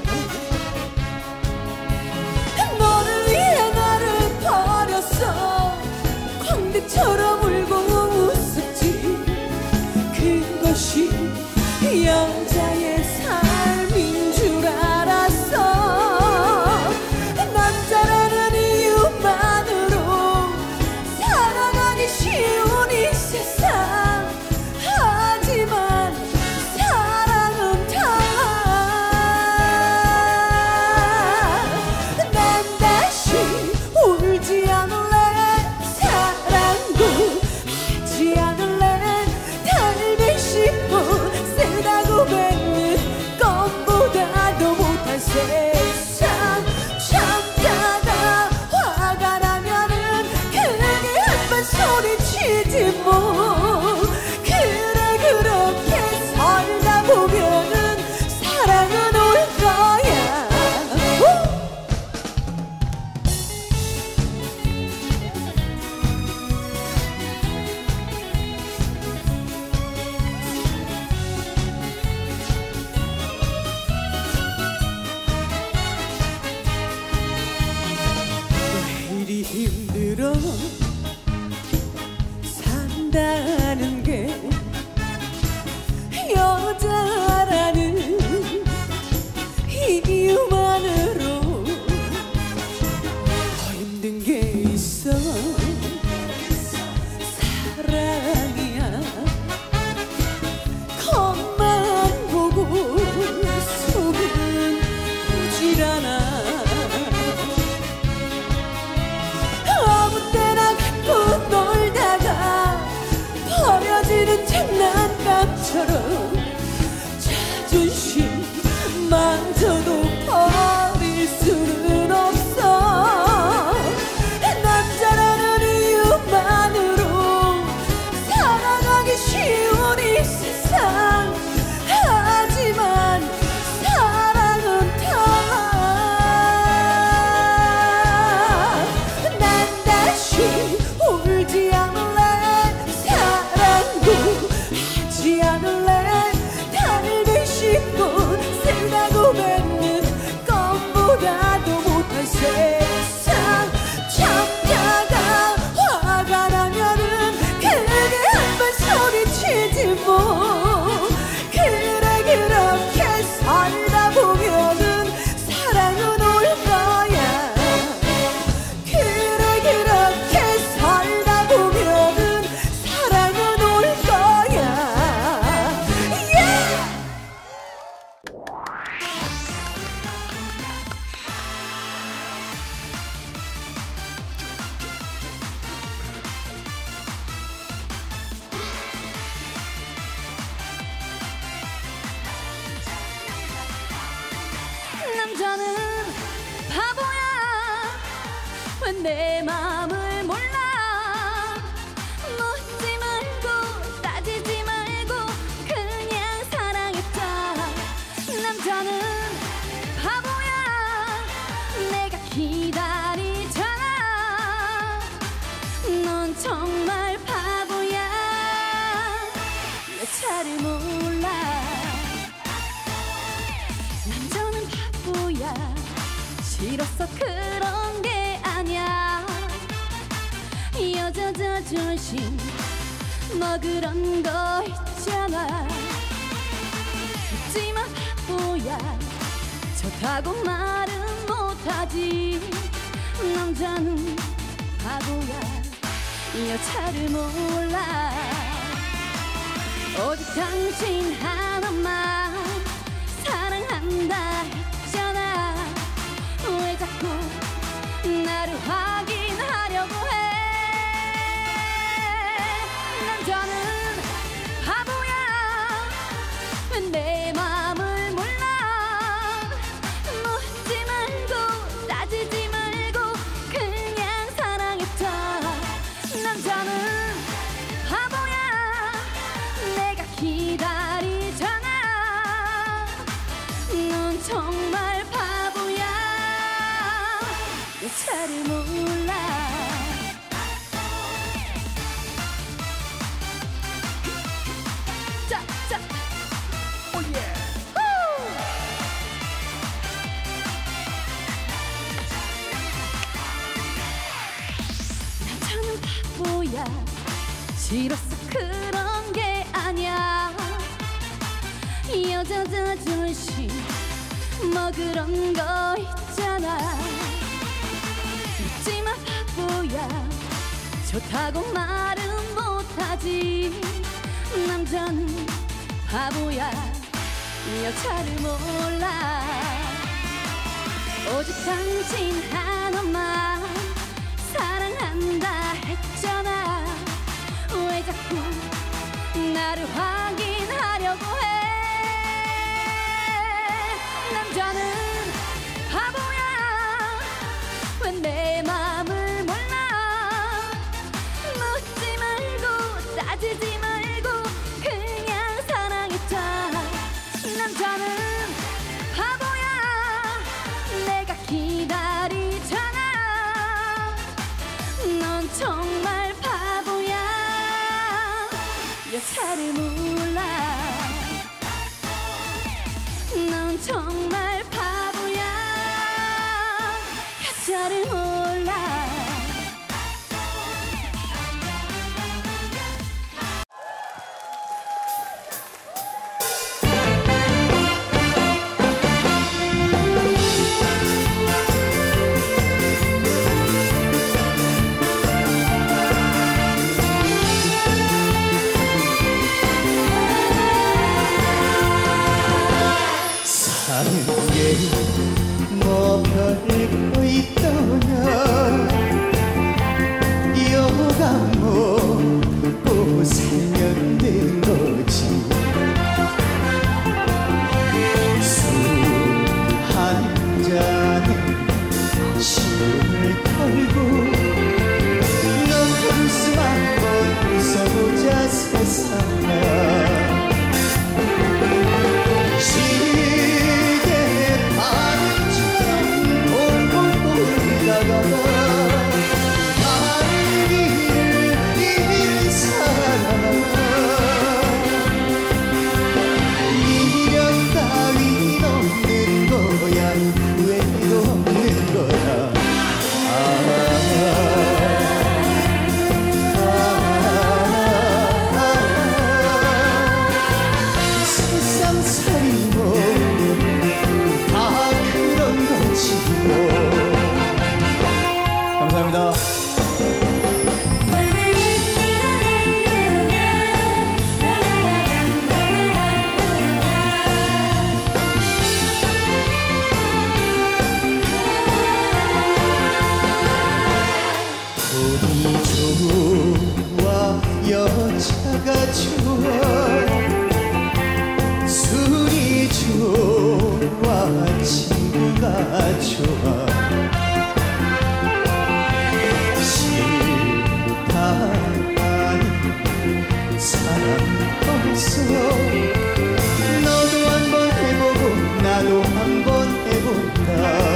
너를 위해 나를 버렸어. 광대처럼 울고 웃었지. 그것이 여자의 삶인 줄 알았어. 남자라는 마음으로 산다는 게 여자라는 이유만으로 더 힘든 게 있어. 사랑이야 겉만 보고 속은 보질 않아. 아무 때나 갖고 놀다가 버려지는 장난감처럼 자존심마저도 버릴 수는 없어. 남자라는 이유만으로 살아가기 쉬운 이 세상. 하지만 사랑은 달라. 난 다시 울지 않을래. 사랑도 하지 않을래. 달듯이 또 생나고 뱉는 것보다도 못한 세상. 참다가 화가 나면은 크게 한번 소리치지 뭐. 그래 그렇게 살다 보면은 사랑은 올 거야. 그래 그렇게 살다 보면은 사랑은 올 거야. yeah! 남자는 바보야. 왜 내 마음을 몰라. 묻지 말고 따지지 말고 그냥 사랑했다. 남자는 바보야. 내가 기다리잖아. 넌 정말 바보야. 내 차를 몰라. 남자는 바보야. 싫었어 그런 게 아니야. 여자 자존심 뭐 그런 거 있잖아. 웃지마 바보야. 좋다고 말은 못하지. 남자는 바보야. 여자를 몰라. 오직 당신 하나만 사랑한다 했잖아. 왜 자꾸 나를 확인하려고 해. 남자는 바보야. 왜 내 마음을 몰라. 묻지 말고 따지지 말고 그냥 사랑했다. 남자는 바보야. 내가 기다리잖아. 넌 정말 바보야. 내 차를 몰라. 자, 자, 오예. 남자는 바보야. 싫었어 그런 게 아니야. 여자 자존심 뭐 그런 거 있잖아. 웃지마 바보야. 좋다고 말은 못하지. 남자는 바보야. 여자를 몰라. 오직 당신 하나만 사랑한다 했잖아. 왜 자꾸 나를 확인하려고 해. 남자는 바보야. 왜 내 마음을 몰라. 묻지 말고 따지지 말고 그냥 사랑했다. 남자는 바보야. 내가 기다리잖아. 넌 정말 바보야. 여자를 몰라. 넌 정말 바보야. 여자를 몰라. 손을 걸고 넌 웃음 한번 웃어보자 세상아 시계의 바람처럼 돌고 돌다가 가는 길을 잃은 사람아 미련 따윈 없는 거야 후회도 없는 거야 세상살이 뭐 다 그런 거지 뭐 감사합니다. 돈이 좋아 여자가 좋아 술이 좋아 친구가 좋아 싫다는 사람 없어 너도 한번 해보고 나도 한번 해본다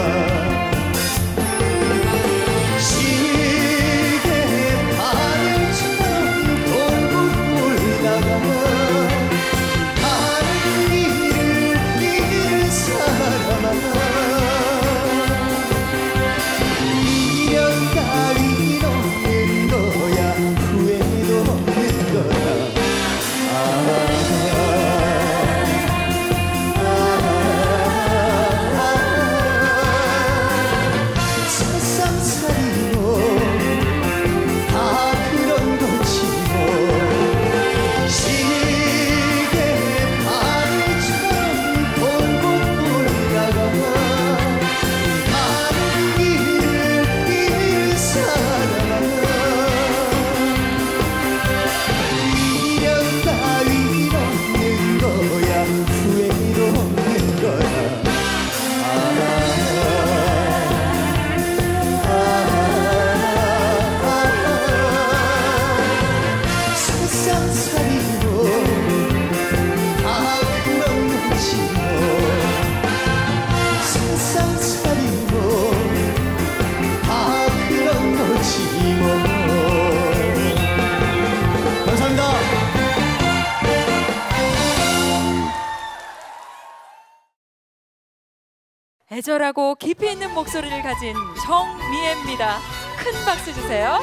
애절하고 깊이 있는 목소리를 가진 정미애입니다. 큰 박수 주세요.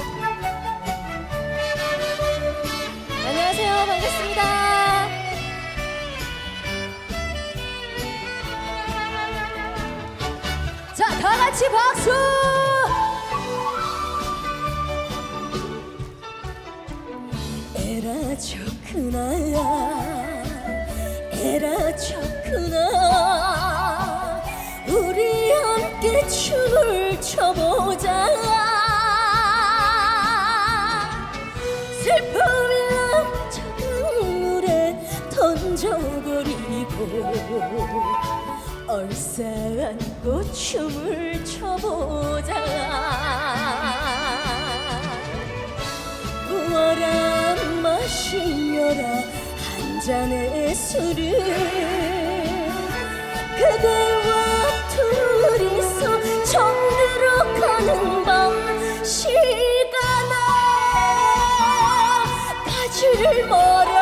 안녕하세요. 반갑습니다. 자, 다 같이 박수! 에라 좋구나 에라 좋구나 우리 함께 춤을 춰보자 슬픔이 넘쳐간 물에 던져버리고 얼싸안고 춤을 춰보자 부어라 마시며라 한 잔의 술을 그대와 둘이서 정들어 가는 밤 시간아 가지를 마라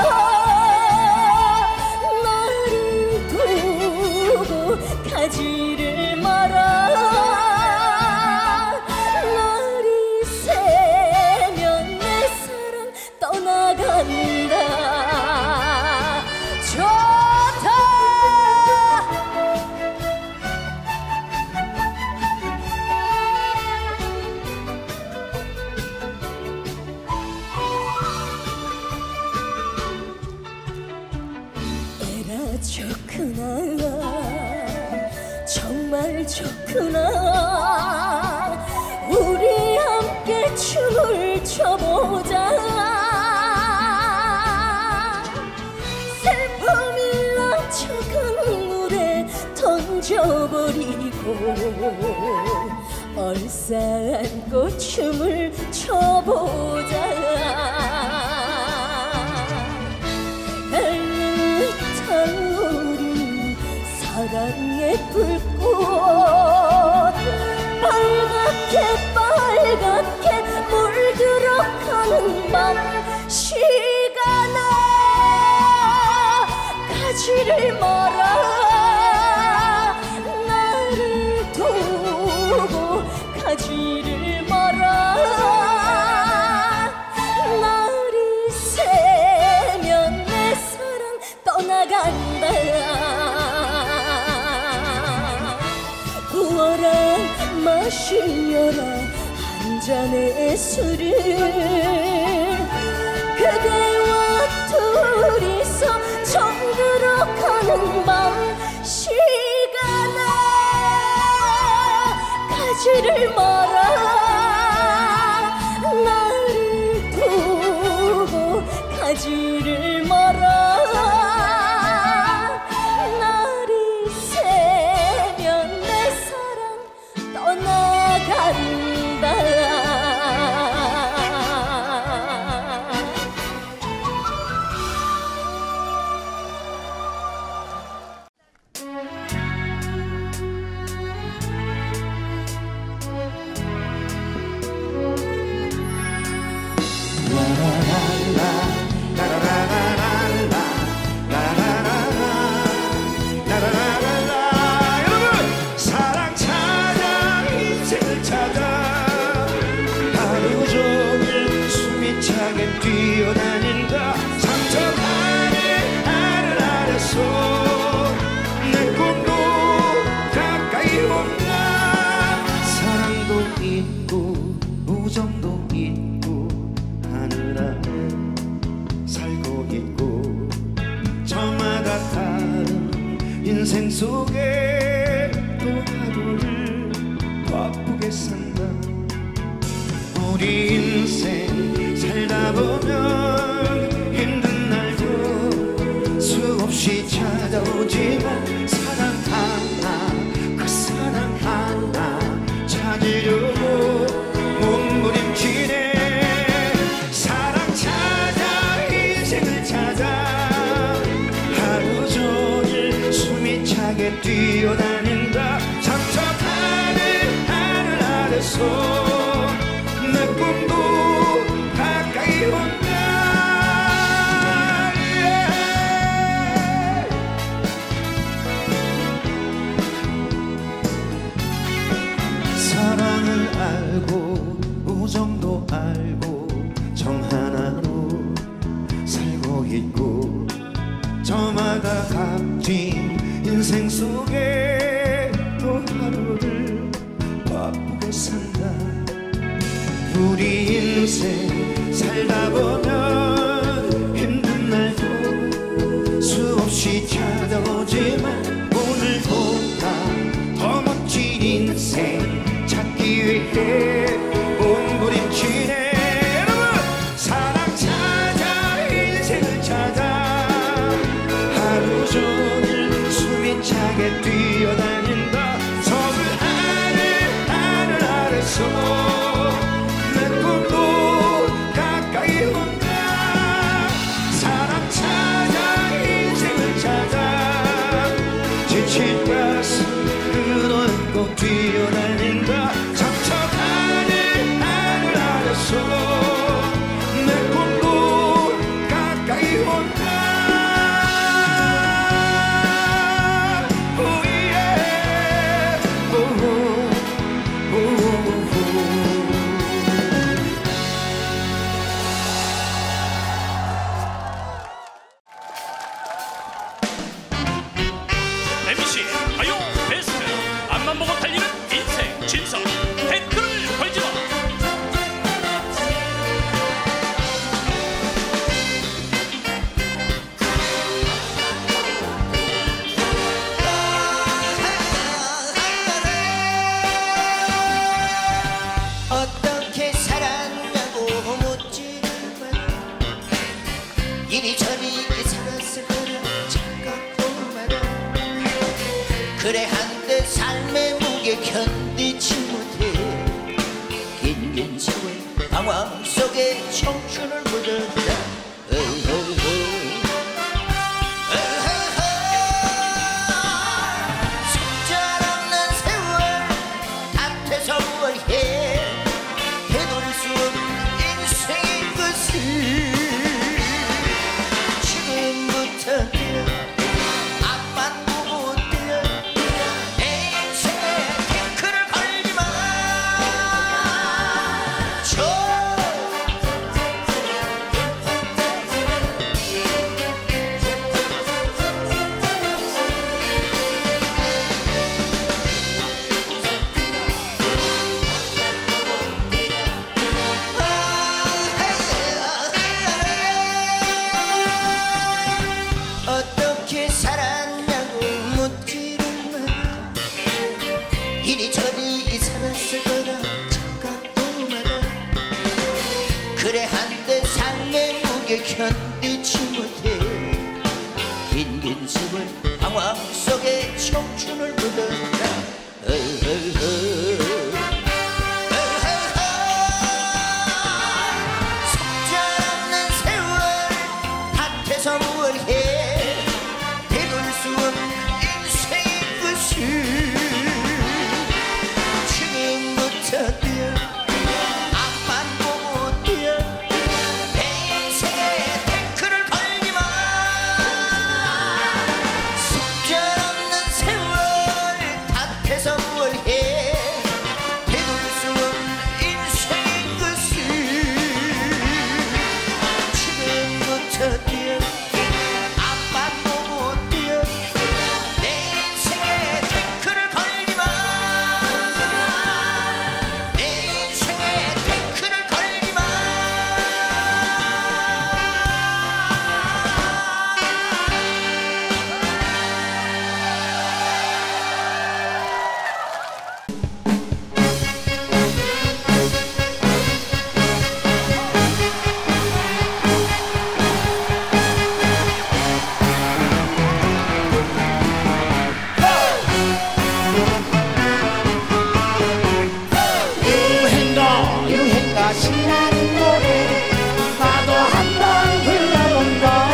나를 두고 가지를 마라 날이 새면 내 사랑 떠나간다 좋구나 정말 좋구나 우리 함께 춤을 춰보자 슬픔이 넘쳐간 물에 던져버리고 얼싸 손 안고 춤을 춰보자. 타오르는 사랑의 불꽃 빨갛게 물들어가는 밤 시간아 가지를 마라. 나를 두고 가지를 마라. 나를 세면 내 사랑 떠나간다. 부어라 마시려라 한 잔의 술을 그대와 둘이서 정들어가는 밤 시간아 가지를 마라. 나를 두고 가지를 마라. 나를 세면 내 사랑 떠나간다. 사랑 찾아 인생을 찾아 하루 종일 숨이 차게 뛰어다닌다. 상처만의 하늘 아래서 내 꿈도 가까이 온다. 사랑도 있고 우정도 있고 하늘 아래 살고 있고 저마다 다른 인생 속에 또 하루를 바쁘게 산다. 우리 인생 살다 보면 힘든 날도 수없이 찾아오지만 사랑 하나 그 사랑 하나 찾으려고 몸부림치네. 사랑 찾아 인생을 찾아 하루 종일 숨이 차게 뛰어다닌다. 상처하는 하늘 아래서 내 꿈도 가까이 온다. 사랑을 알고 우정도 알고 정 하나로 살고 있고 저마다 값진 인생 속에 또 하루를 바쁘게 산다. 우리 인생 살다 보면 힘든 날도 수없이 찾아오지만 오늘보다 더 멋진 인생 찾기 위해 몸부림치네. 여러분 사랑 찾아 인생을 찾아 하루 종일 숨이 차게 뛰어다닌다. 서울 하늘 아래서 지친 가슴 끌어안고 뛰어다닌다. 상처하는 하늘 아래서 내 꿈도 가까이 온다. MBC 가요 베스트 앞만 보고 달리는 인생 진성 댓글을 걸지마. 어떻게 살았냐고 묻지만 이리저리 살았을 거라 착각도 마라. 그래 한때 삶의 무게 견디지 못해 방황 속에 청춘을 묻었다. 속절없는 세월 탓해서 뭘 해. 되돌릴 수 없는 인생인 것을 지금부터 뛰어 앞만 보고 뛰어 내 인생에 태클을 걸지 마. 어떻게 살았냐고 묻지를 마. 이리저리 살았을 거라 착각도 마라. 그래 한때 삶의 무게 견디지 못해 긴긴 숨을 방황 속에 청춘을 묻었다. 속절없는 세월 탓해서 뭘 해. 되돌릴 수 없는 인생인 것을 지금부터 뛰어 앞만 보고 뛰어 내 인생에 태클을 걸지 마. 속절없는 세월 탓해서 뭘 해. 되돌릴 수 없는 인생인 것을 지금부터 뛰어 앞만 보고 뛰어 내 인생에 태클을 걸지 마. 내 인생에 태클을 걸지 마. 유행가 신나는 노래 나도 한번 불러본다.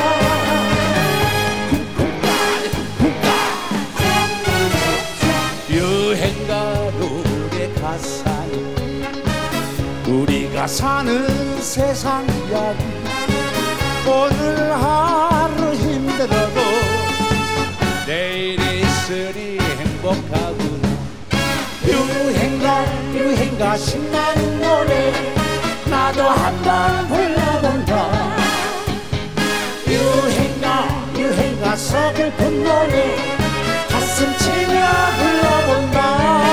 유행가 노래 가사는 우리가 사는 세상 이야기. 오늘 하루 힘들어도 내일 있으니 행복하구나. 유행가 신나는 노래 나도 한번 불러본다. 유행가 서글픈 노래 가슴 치며 불러본다.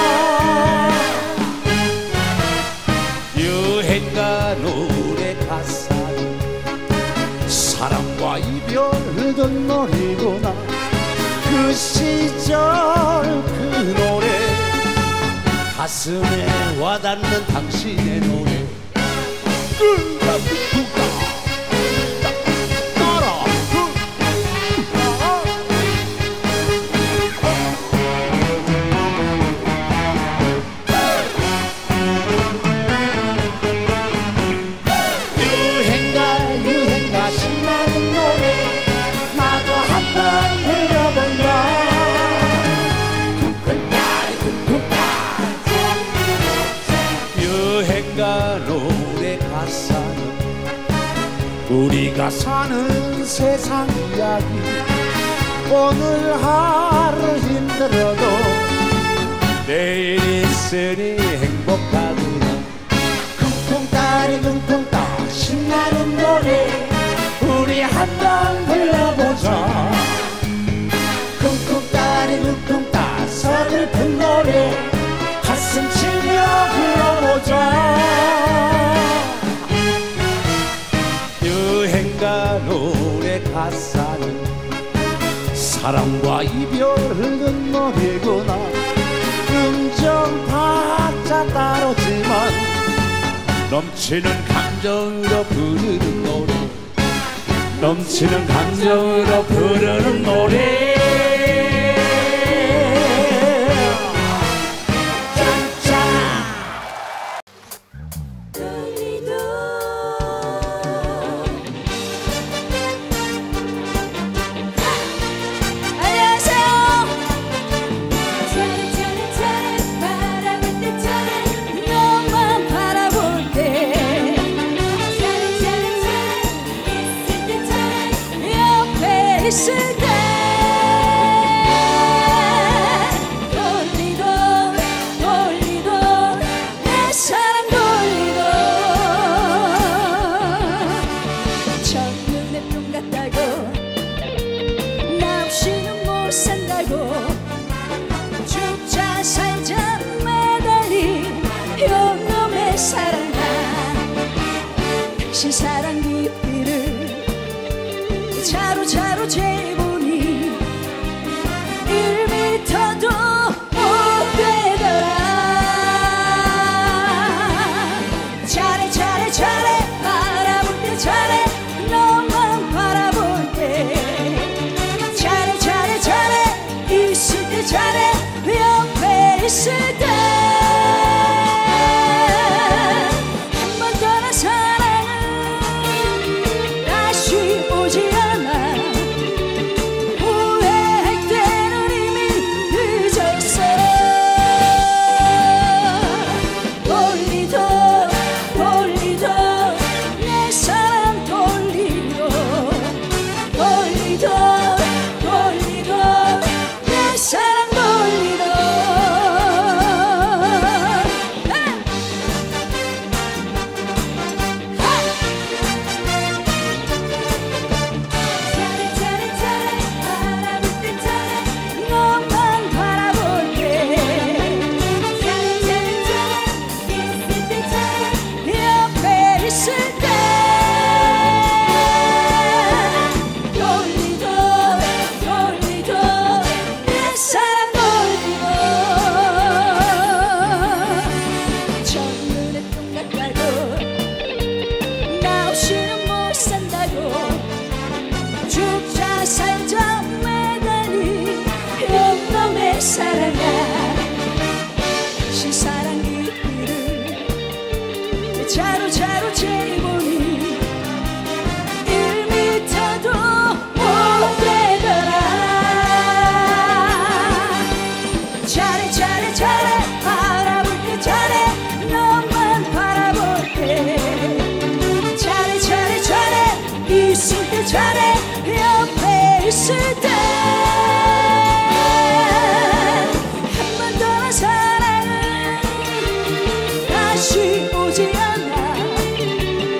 유행가 노래 가사는 사랑과 이별을 던 노래구나. 그 시절 그 노래 가슴에 와닿는 당신의 노래. 따라 유행가 신나는 노래 나도 한번 불러본다. 유행가 노래 가사는 우리가 사는 세상 이야기. 오늘 하루 힘들어도 내일 있으니 행복하구나. 쿵쿵따리 쿵쿵따 신나는 노래 우리 한번 불러보자. 쿵쿵따리 쿵쿵따 서글픈 노래 가슴 치며 불러보자. 유행가 노래 가사는 사랑과 이별을 든 노래구나. 음정 박자 다르지만 넘치는 감정으로 부르는 노래. 넘치는 감정으로 부르는 노래. 떨리던 사랑아 당신 사랑 깊이를 자로 재보니 1미터도 못 되더라. 잘해 바라볼 때 잘해 너만 바라볼 때 잘해 있을 때 잘해 옆에 있을 때 한 번 떠난 사랑은 다시 오지 않아. 후회할 때는 이미 늦었어. 돌리도 내 사랑 돌리도 내 사랑 돌리도. 죽자 살자 매달린 영감의 사랑아 당신 사랑 깊이를 자로 재보니 1미터도 못 되더라. 잘해 바라볼 때 잘해 너만 바라볼 때 잘해 있을 때 잘해 옆에 있을 때 한 번 떠난 사랑은 다시 오지 않아.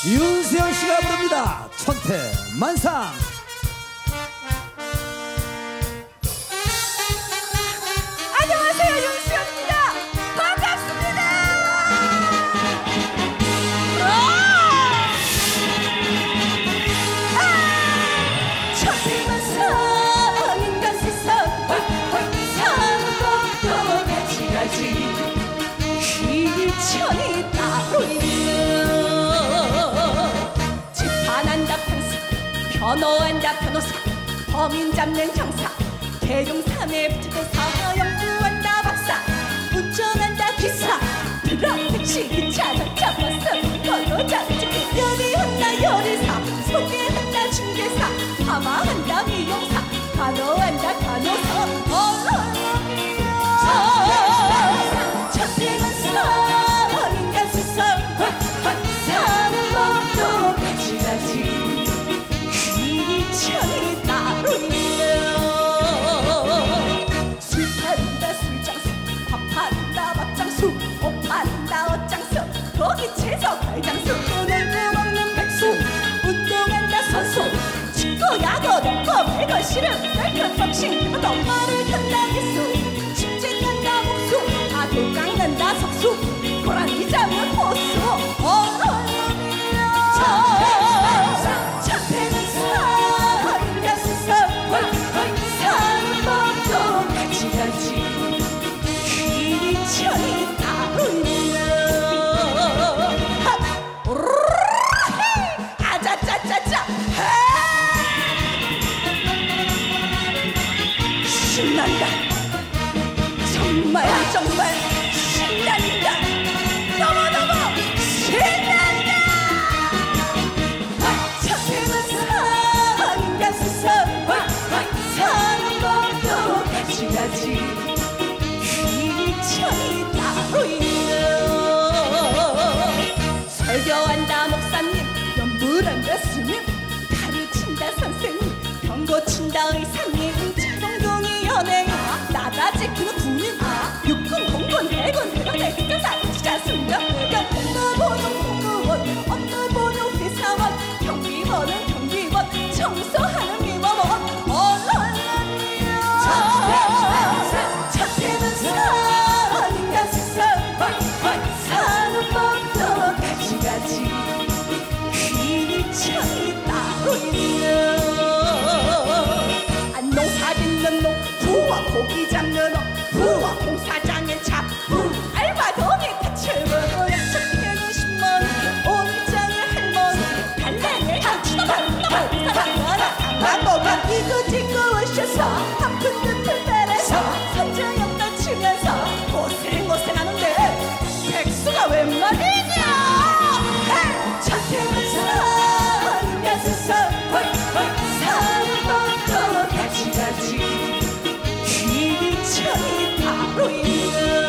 윤수연 씨가 부릅니다. 천태만상. 안녕하세요, 윤수연입니다. 반갑습니다. 천태만상인가 세상 사는 법도 가지가지 귀천이 따로 있는 재판한다 판사 변호한다 변호사 범인 잡는 형사 대용산에 붙은 사형구한다 박사 운전한다 기사 트럭 택시 기차를 잡았어 건너자 요리한다 요리사 소개한다 중개사 파마한다 미용사 간호한다 간호사 천태만상인가 세상 사는 법도 가지가지 귀천이 따로 있네. 술 판다 술장수 밥 판다 밥장수 옷 판다 옷장수 거기채서 발장수 오늘도 먹는 백수 운동한다 선수 축구 야구 농구 배구 씨름 날편 복싱 엄마를 탄다 기수 축제 간다 목수 아들 깎는다 석수 고라니 잡는 호수 천태만상인가 세상 사는 법도 가지가지 귀천이 따로 있네. 아자짜짜짜 신난다. 정말 정말 신난다. 너무너무 신난다. 천태만상인가 세상 사는 법도 가지가지 귀천이 따로 있네. 설교한다 목사님 연불한다 스님 가르친다 선생님 병 고친다 의사님 칠동동이 연예인 나다 지키는 군인 육군 공군 해군 대검대 특전사 지자 승려 의견 공무보는 공무원 업무 보는 회사원 경비원은 경비원 청소하는 미화원 천태만상인가 세상 사는 법도 가지가지 귀천이 따로 있네. 농사 짓는 농 부와 고기 잡는 부와 공사장에 잡부 알바동이 파출부고 약속해는 10만 온장의 할머니 달래내 당치도 달라라 당나무가 이고지고 오셔서 한푼 듯을 빼내서 선장역도 치면서 고생하는데 백수가 웬 말이냐. 천태만상인가 세상 사는 법도 가지가지 귀천이 따로 있네.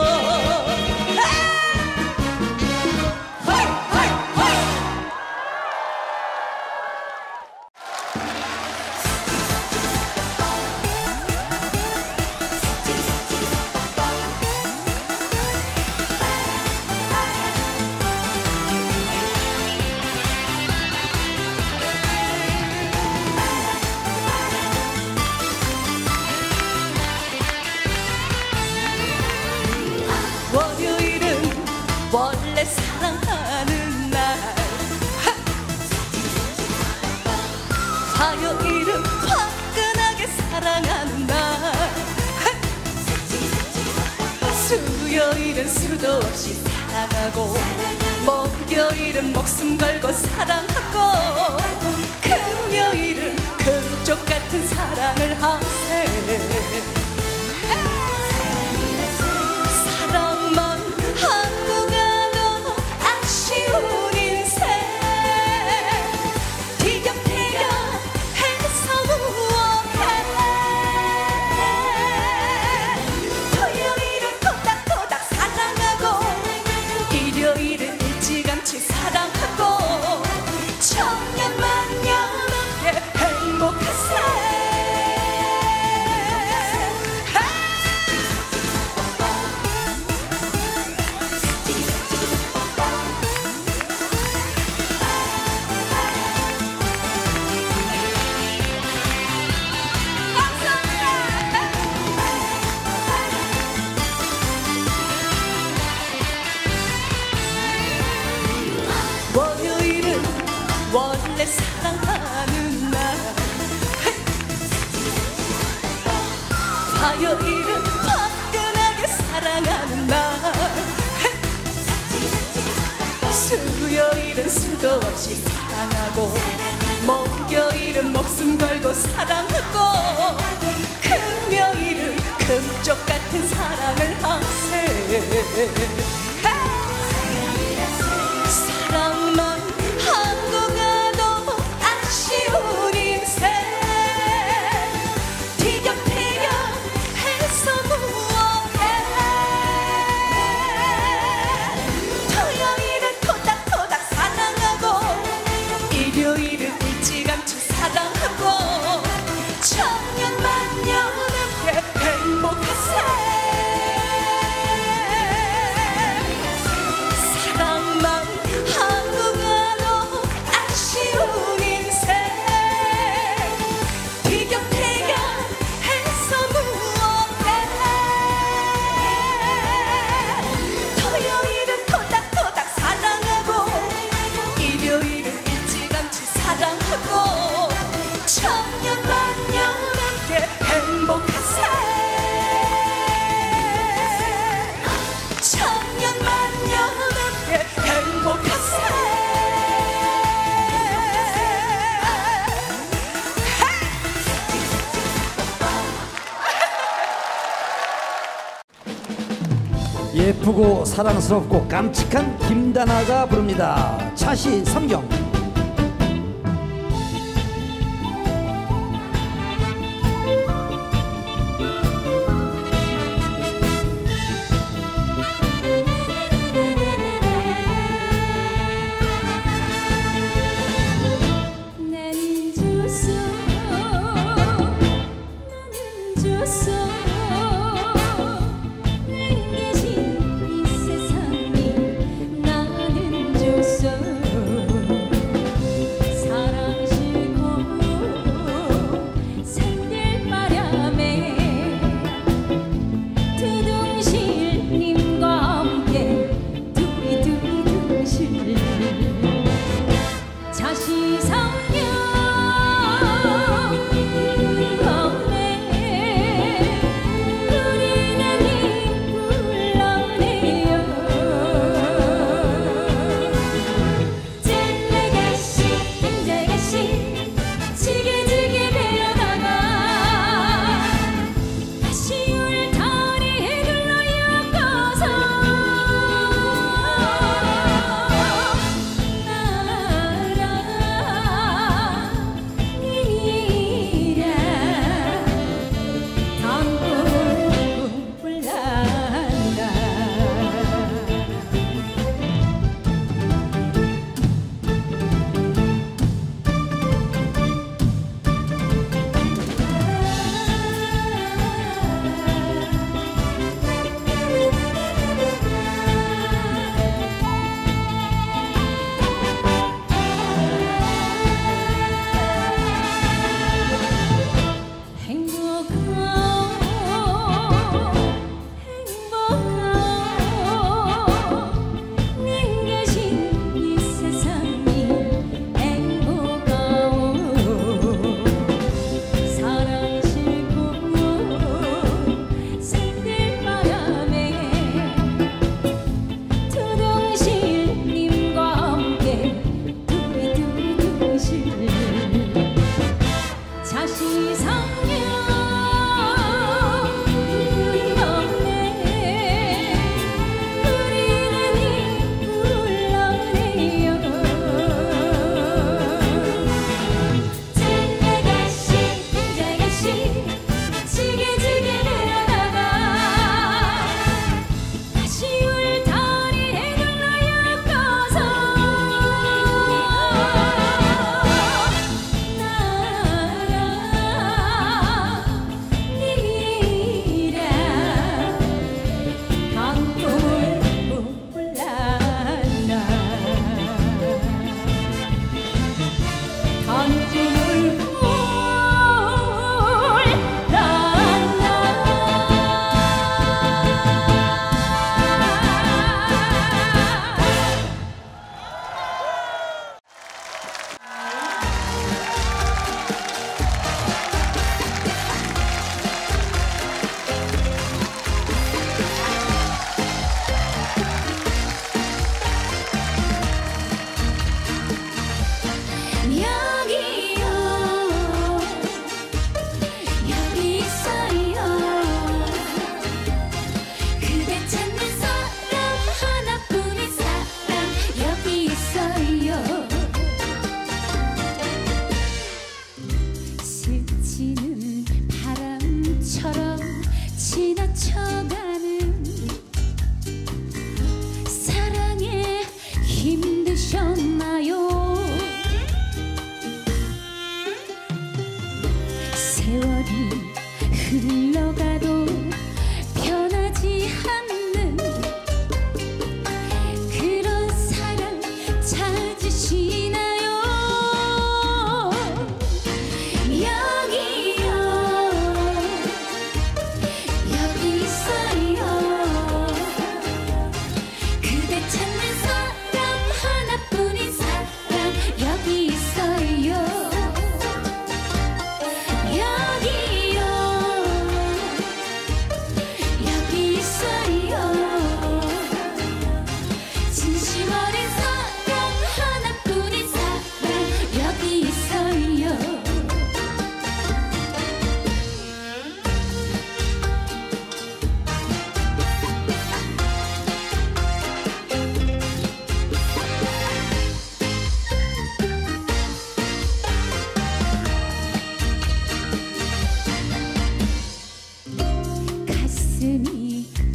월요일은 원래 사랑하는 날 화요일은 화끈하게 사랑하는 날 수요일은 수도 없이 사랑하고 목요일은 목숨 걸고 사랑하고 금요일은 금쪽 같은 사랑을 하세. 사랑만 하고 가도 아쉬운 인생 티격태격 해서 무엇해. 토요일은 토닥토닥 사랑하고 일요일은 일찌감치 사랑하고 천년만년 행복하세. 수도 없이 사랑하고 목요일은 목숨 걸고 사랑하고 금요일은 금쪽 같은 사랑을 하세 사랑만 하고 가도 아쉬운 인생 티격태격해서 무엇해 토요일은 토닥토닥 사랑하고 일요일은 일찌감치 사랑하고 천년만년 함께 행복하세 사랑만 하고 가도 아쉬운 인생 티격태격해서 무엇해 토요일은 토닥토닥 사랑하고 일요일은 일찌감치 사랑하고 천년만년 함께 행복하세 천년만년 함께 행복하세 예쁘고 사랑스럽고 깜찍한 김다나가 부릅니다. 차시 삼경. 나는 줬어 나는 줬어 내 계신 이 세상에 나는 줬어 사랑 싣고 산들바람에 두둥실님과 함께 두둥실 자시상경 가운데 우리는 불렀네요 젤레가시 땡제가시 지게지게 내려다가 다시 올 다리에 둘러요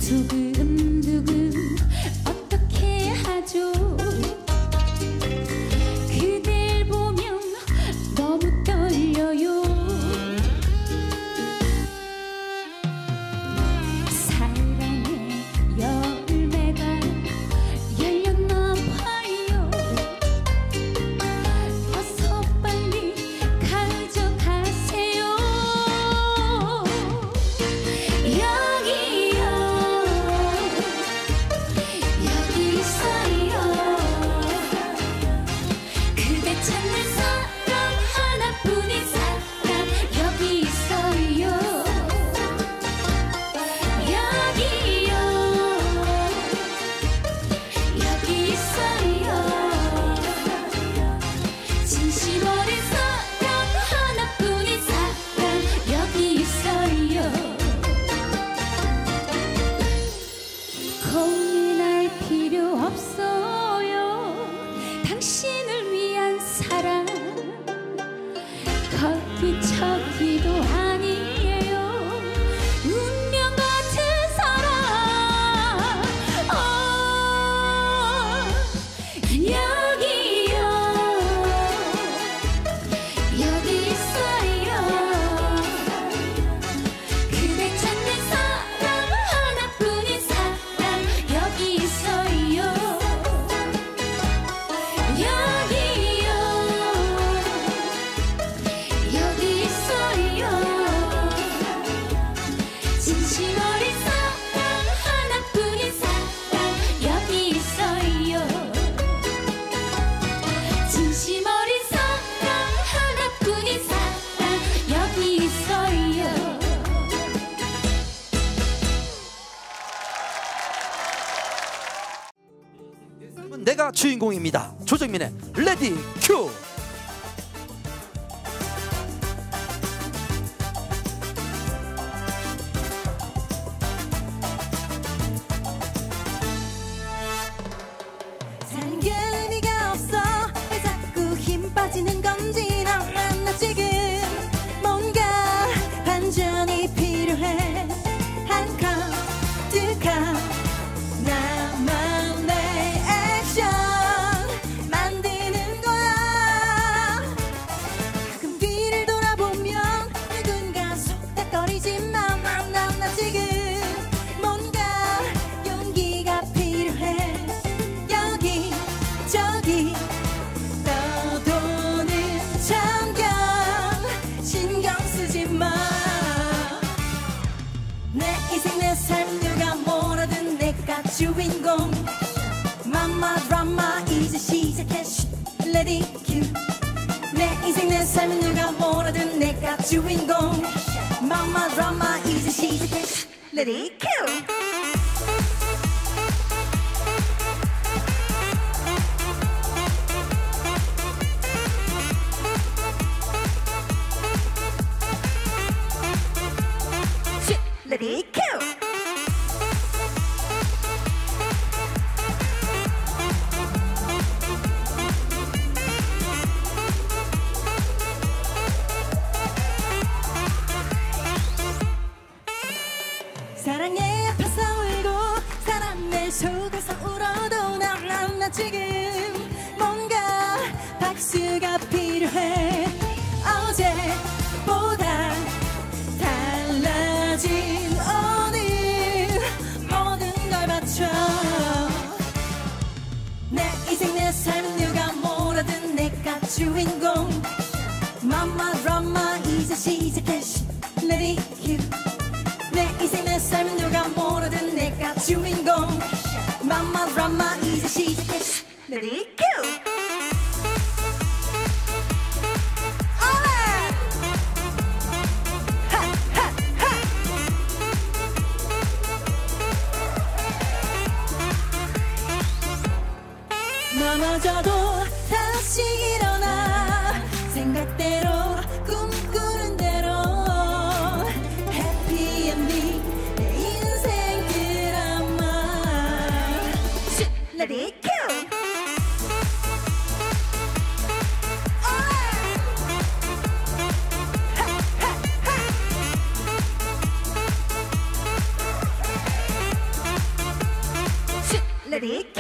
두근두근 어떻게 하죠? 그댈 보면 너무 떨려요. 사랑의 열매가 열렸나 봐요. 어서 빨리 가져가세요. 여기요, 여기 있어요. 그대 찾는 사람, 하나뿐인 사람 여기 있어요. 여기요, 여기 있어요. 진심 어린 사람, 하나뿐인 사람 여기 있어요. 고민할 필요 없어요. 당신을 위한 사랑 거기 저기도 아니에요. 운명 같은 사람. 여기요, 여기 있어요. 그대 찾는 사람, 하나뿐인 사람 여기 있어요. 여기요, 여기 있어요. 진심 어린 사람, 하나뿐인 사람 여기 있어요. 진심 어린 사람, 하나뿐인 사람 여기 있어요. 내가 주인공입니다. 조정민의 레디 큐. 사는 게 의미가 없어. 왜 자꾸 힘 빠지는 건지 나 지금 뭔가 반전이 필요해. 한 컵, 두 컵, 나만의 액션 만드는 거야. 가끔 뒤를 돌아보면 누군가 속닥거리지만 나 지금 뭔가 용기가 필요해. 여기 저기 떠도는 천경 신경 쓰지 마. 내 인생 내 삶 누가 뭐라든 내가 주인공. 맘마 드라마 이제 시작해. Let it cue. 내 인생 내 삶 누가 뭐라든 내가 주인공. 맘마 드라마 이제 시작해. Let it cue. Let it go. 사랑에 아파서 울고 사람의 속아서 울어도 나 지금 뭔가 박수가 필요해. 어제보다 달라진 오늘 모든 걸 바쳐. 내 인생 내 삶 누가 뭐라든 내가 주인공. 맘마 드라마 이제 시작해. Let it cue. 내 인생 내 삶 누가 뭐라든 내가 주인공. 맘마 드라마 이제 시작해. Let it cue. 넘어져도 다시 일어나. 생각대로 꿈꾸는 대로 해피엔딩 내 인생 드라마. Let it go. 레디 큐.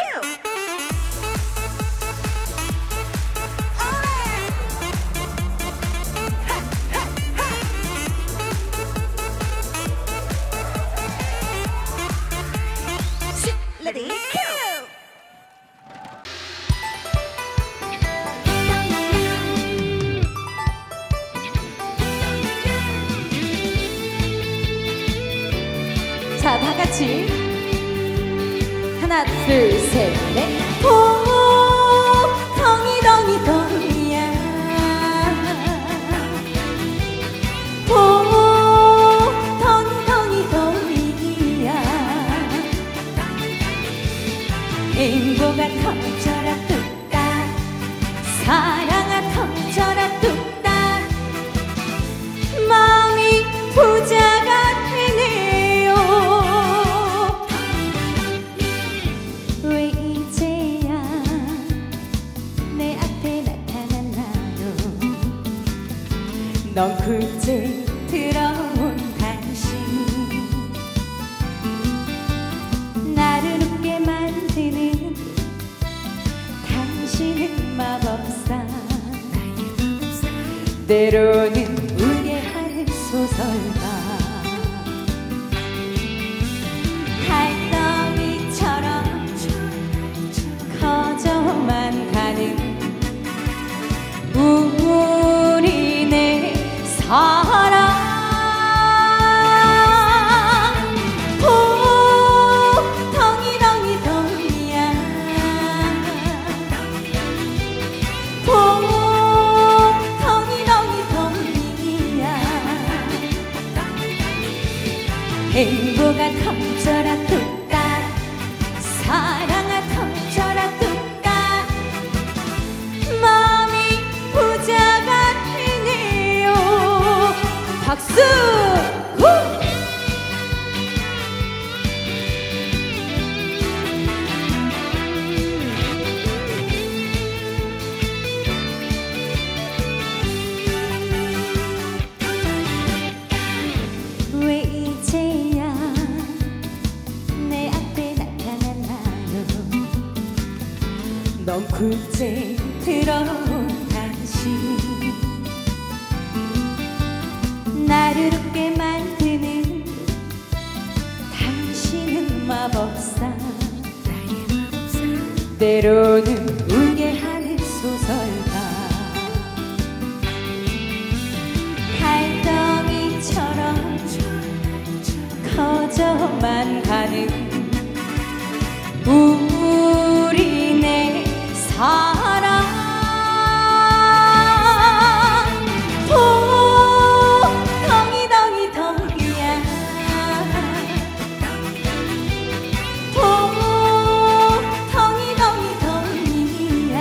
레디 큐. 자, 다 같이 하나, 둘, 셋, 넷. 오, 덩이 덩이야. 오, 덩이 덩이야. 행복아 터져라 뚝딱, 사랑아 터져라 뚝딱. 마음이 부자가 되네요. 왜 이제야 내 앞에 나타난 나도, 넌 굴째 들어온 당신, 나를 웃게 만드는 당신은 마법사, 때로는 울게 하는 소설가. 달덩이처럼 커져만 가는 우리네 사랑. 오, 덩이 덩이야. 오, 덩이 덩이야. 행복아 터져라 뚝딱, 사랑아 터져라 뚝딱. 마음이 부자가 되네요. 박수! 후! 왜 이제야 내 앞에 나타난 나도, 넌 굴째 들어온 당신, 나를 웃게 만드는 당신은 마법사, 때로는 울게 하는 소설가. 달덩이처럼 커져만 가는 우리네 사랑. 오, 덩이 덩이야. 오, 덩이 덩이야.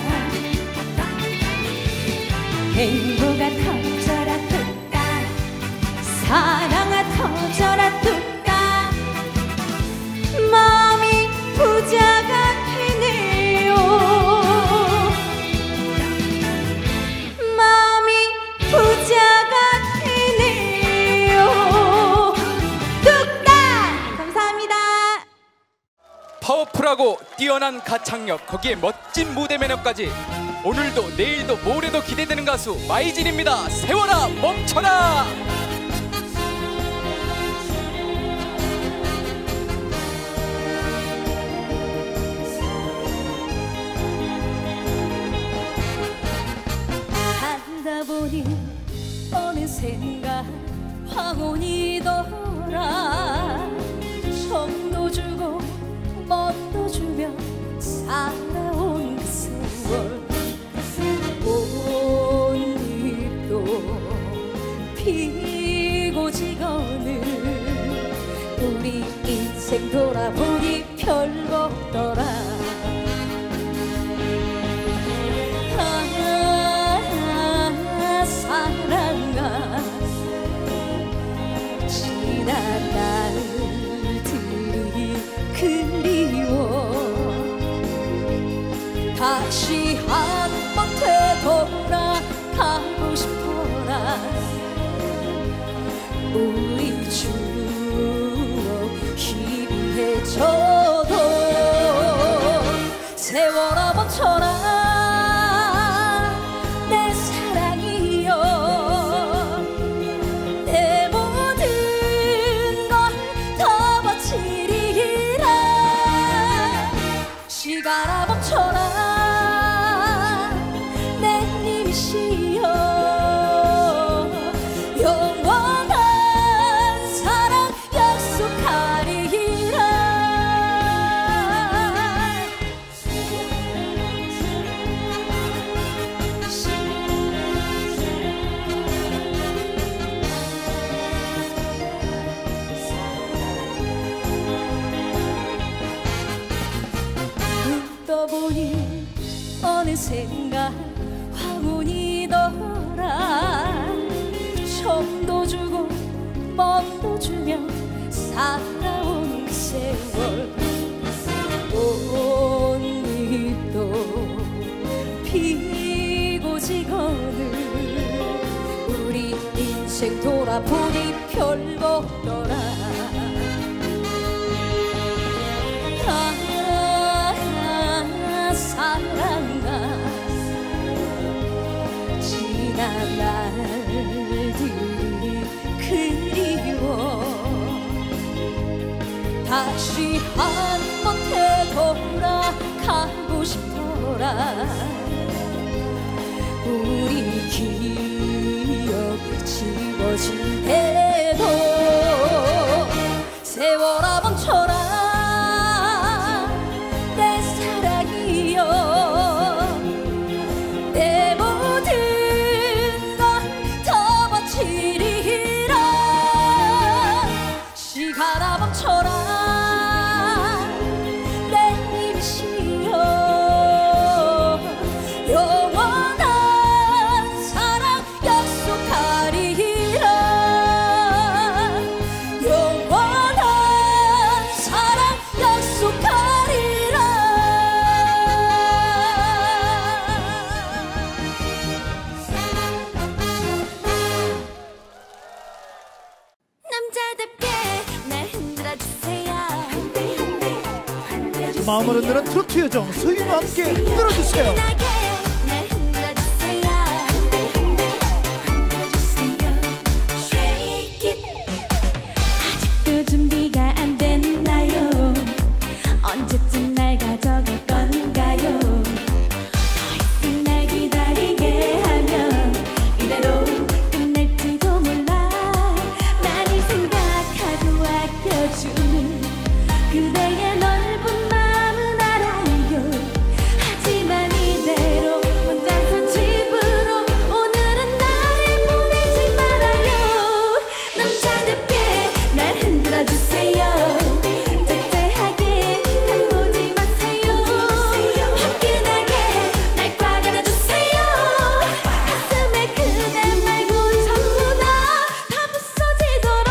행복아 터져라 뚝딱, 사랑아 터져라 뚝딱. 마음이 부자가 되네요. 마음이 부자가 되네요. 뚝딱! 감사합니다. 파워풀하고 뛰어난 가창력, 거기에 멋진 무대 매너까지 오늘도 내일도 모레도 기대되는 가수 마이진입니다. 세워라 멈춰라. 하다 보니 어느샌가 황혼이 돌아, 정도 주고 멋도 주며 살아온 그 세월. 꽃잎도 피고 지거는 우리 인생 돌아보니 별거 없더라. 사랑아, 지난 날들이 그리워. 다시 한번 되돌아가고 싶어라. 우리 추억 희미해져도 터버치리라 시간아 멈춰라 내 님이시여 영원한 사랑 약속하리라 떠보니 어느샌가 황혼이더라 처음도 주고 멍도 주며 살아온 세월 꽃잎도 피고 지거늘 우리 인생 돌아보니 별거더라 사랑아 지난 날들이 그리워 다시 한번 되돌아가고 싶더라 우리 기억 지워질 때도 세월아 멈춰라 내 모든 걸 터버치리라 시간아 멈춰라 내 님이시여 영원한 사랑 약속하리라 영원한 사랑 약속하리라 남자답게 날 흔들어주세요 마음을 흔드는 트로트 여정 소희와 함께 흔들어주세요. 날 흔들어주세요 Shake it 아직도 준비가 안 됐나요 언제쯤 날 가져갈 건가요 더 이상 날 기다리게 하면 이대로 끝날지도 몰라 많이 생각하고 아껴주는 그대의 넓은 마음은 알아요 하지만 이대로 혼자서 집으로 오늘은 나를 보내지 말아요 남자답게 날 흔들어주세요 째째하게 날 보지 마세요 화끈하게 날 꽉 안아주세요 가슴에 그대 말고 전부 다 부서지도록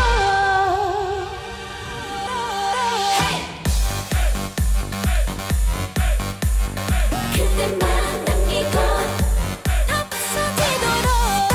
그대만 남기고 다 부서지도록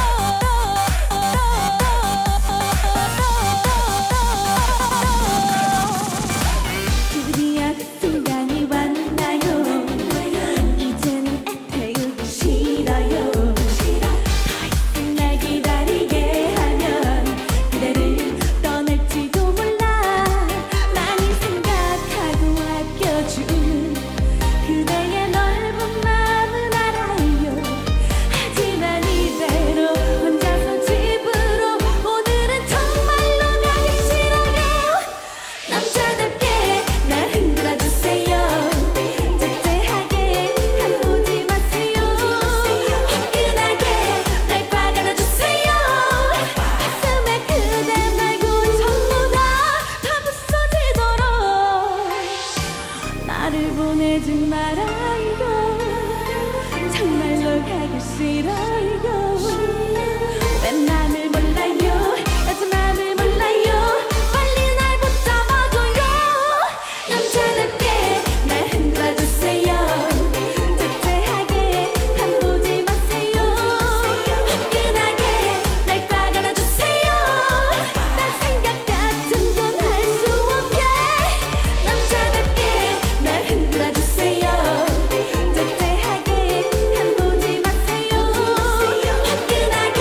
드디어 그 순간이 왔나요 이제는 애태우기 싫어요 더 이상 날 기다리게 하면 그대를 떠날지도 몰라 많이 생각하고 아껴주는 그대의 넓은 마음은 알아요 하지만 이대로 혼자서 집으로 오늘은 정말로 가기 싫어요 남자답게 날 흔들어주세요 째째하게 날 보지 마세요 화끈하게 날 꽉 안아주세요 가슴에 그대 말고 전부 다 부서지도록 나를 보내지 말아요 정말로 가기 싫어요 왜 맘을 몰라요 아직 맘을 몰라요 빨리 날 붙잡아줘요 남자답게 날 흔들어주세요 째째하게 난 보지 마세요 화끈하게 날 꽉 안아주세요 딴 생각 같은 건 할 수 없게 남자답게 날 흔들어주세요 째째하게 난 보지 마세요 화끈하게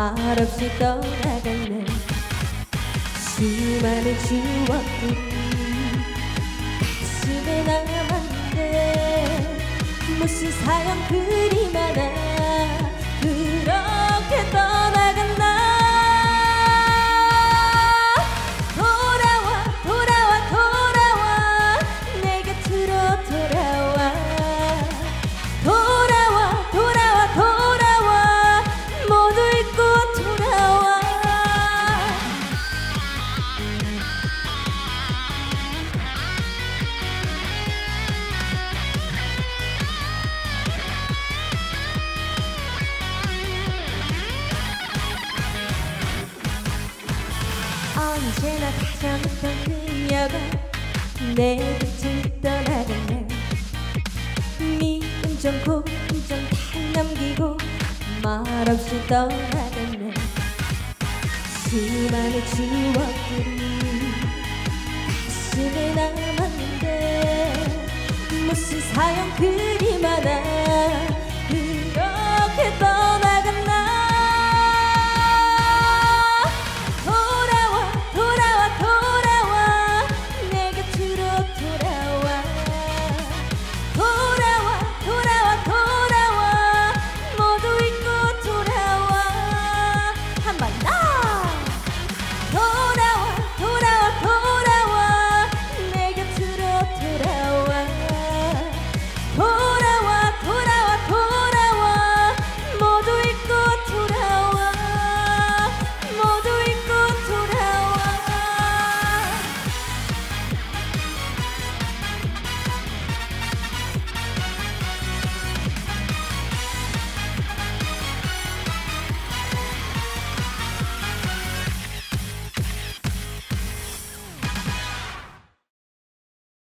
말없이 떠나갔네. 수많은 추억들이 가슴에 남았는데 무슨 사연 그리 많아 그렇게 떠나갔나. 돌아와 돌아와 돌아와 내 곁으로 돌아와. 돌아와 돌아와 돌아와 모두 잊고 돌아와. 언제나 다정했던 그녀가 내 곁을 떠나갔네. 미움 좀 고움 좀 다 남기고 말없이 떠나갔네. 수많은 추억들이 가슴에 남았는데 무슨 사연 그리 많아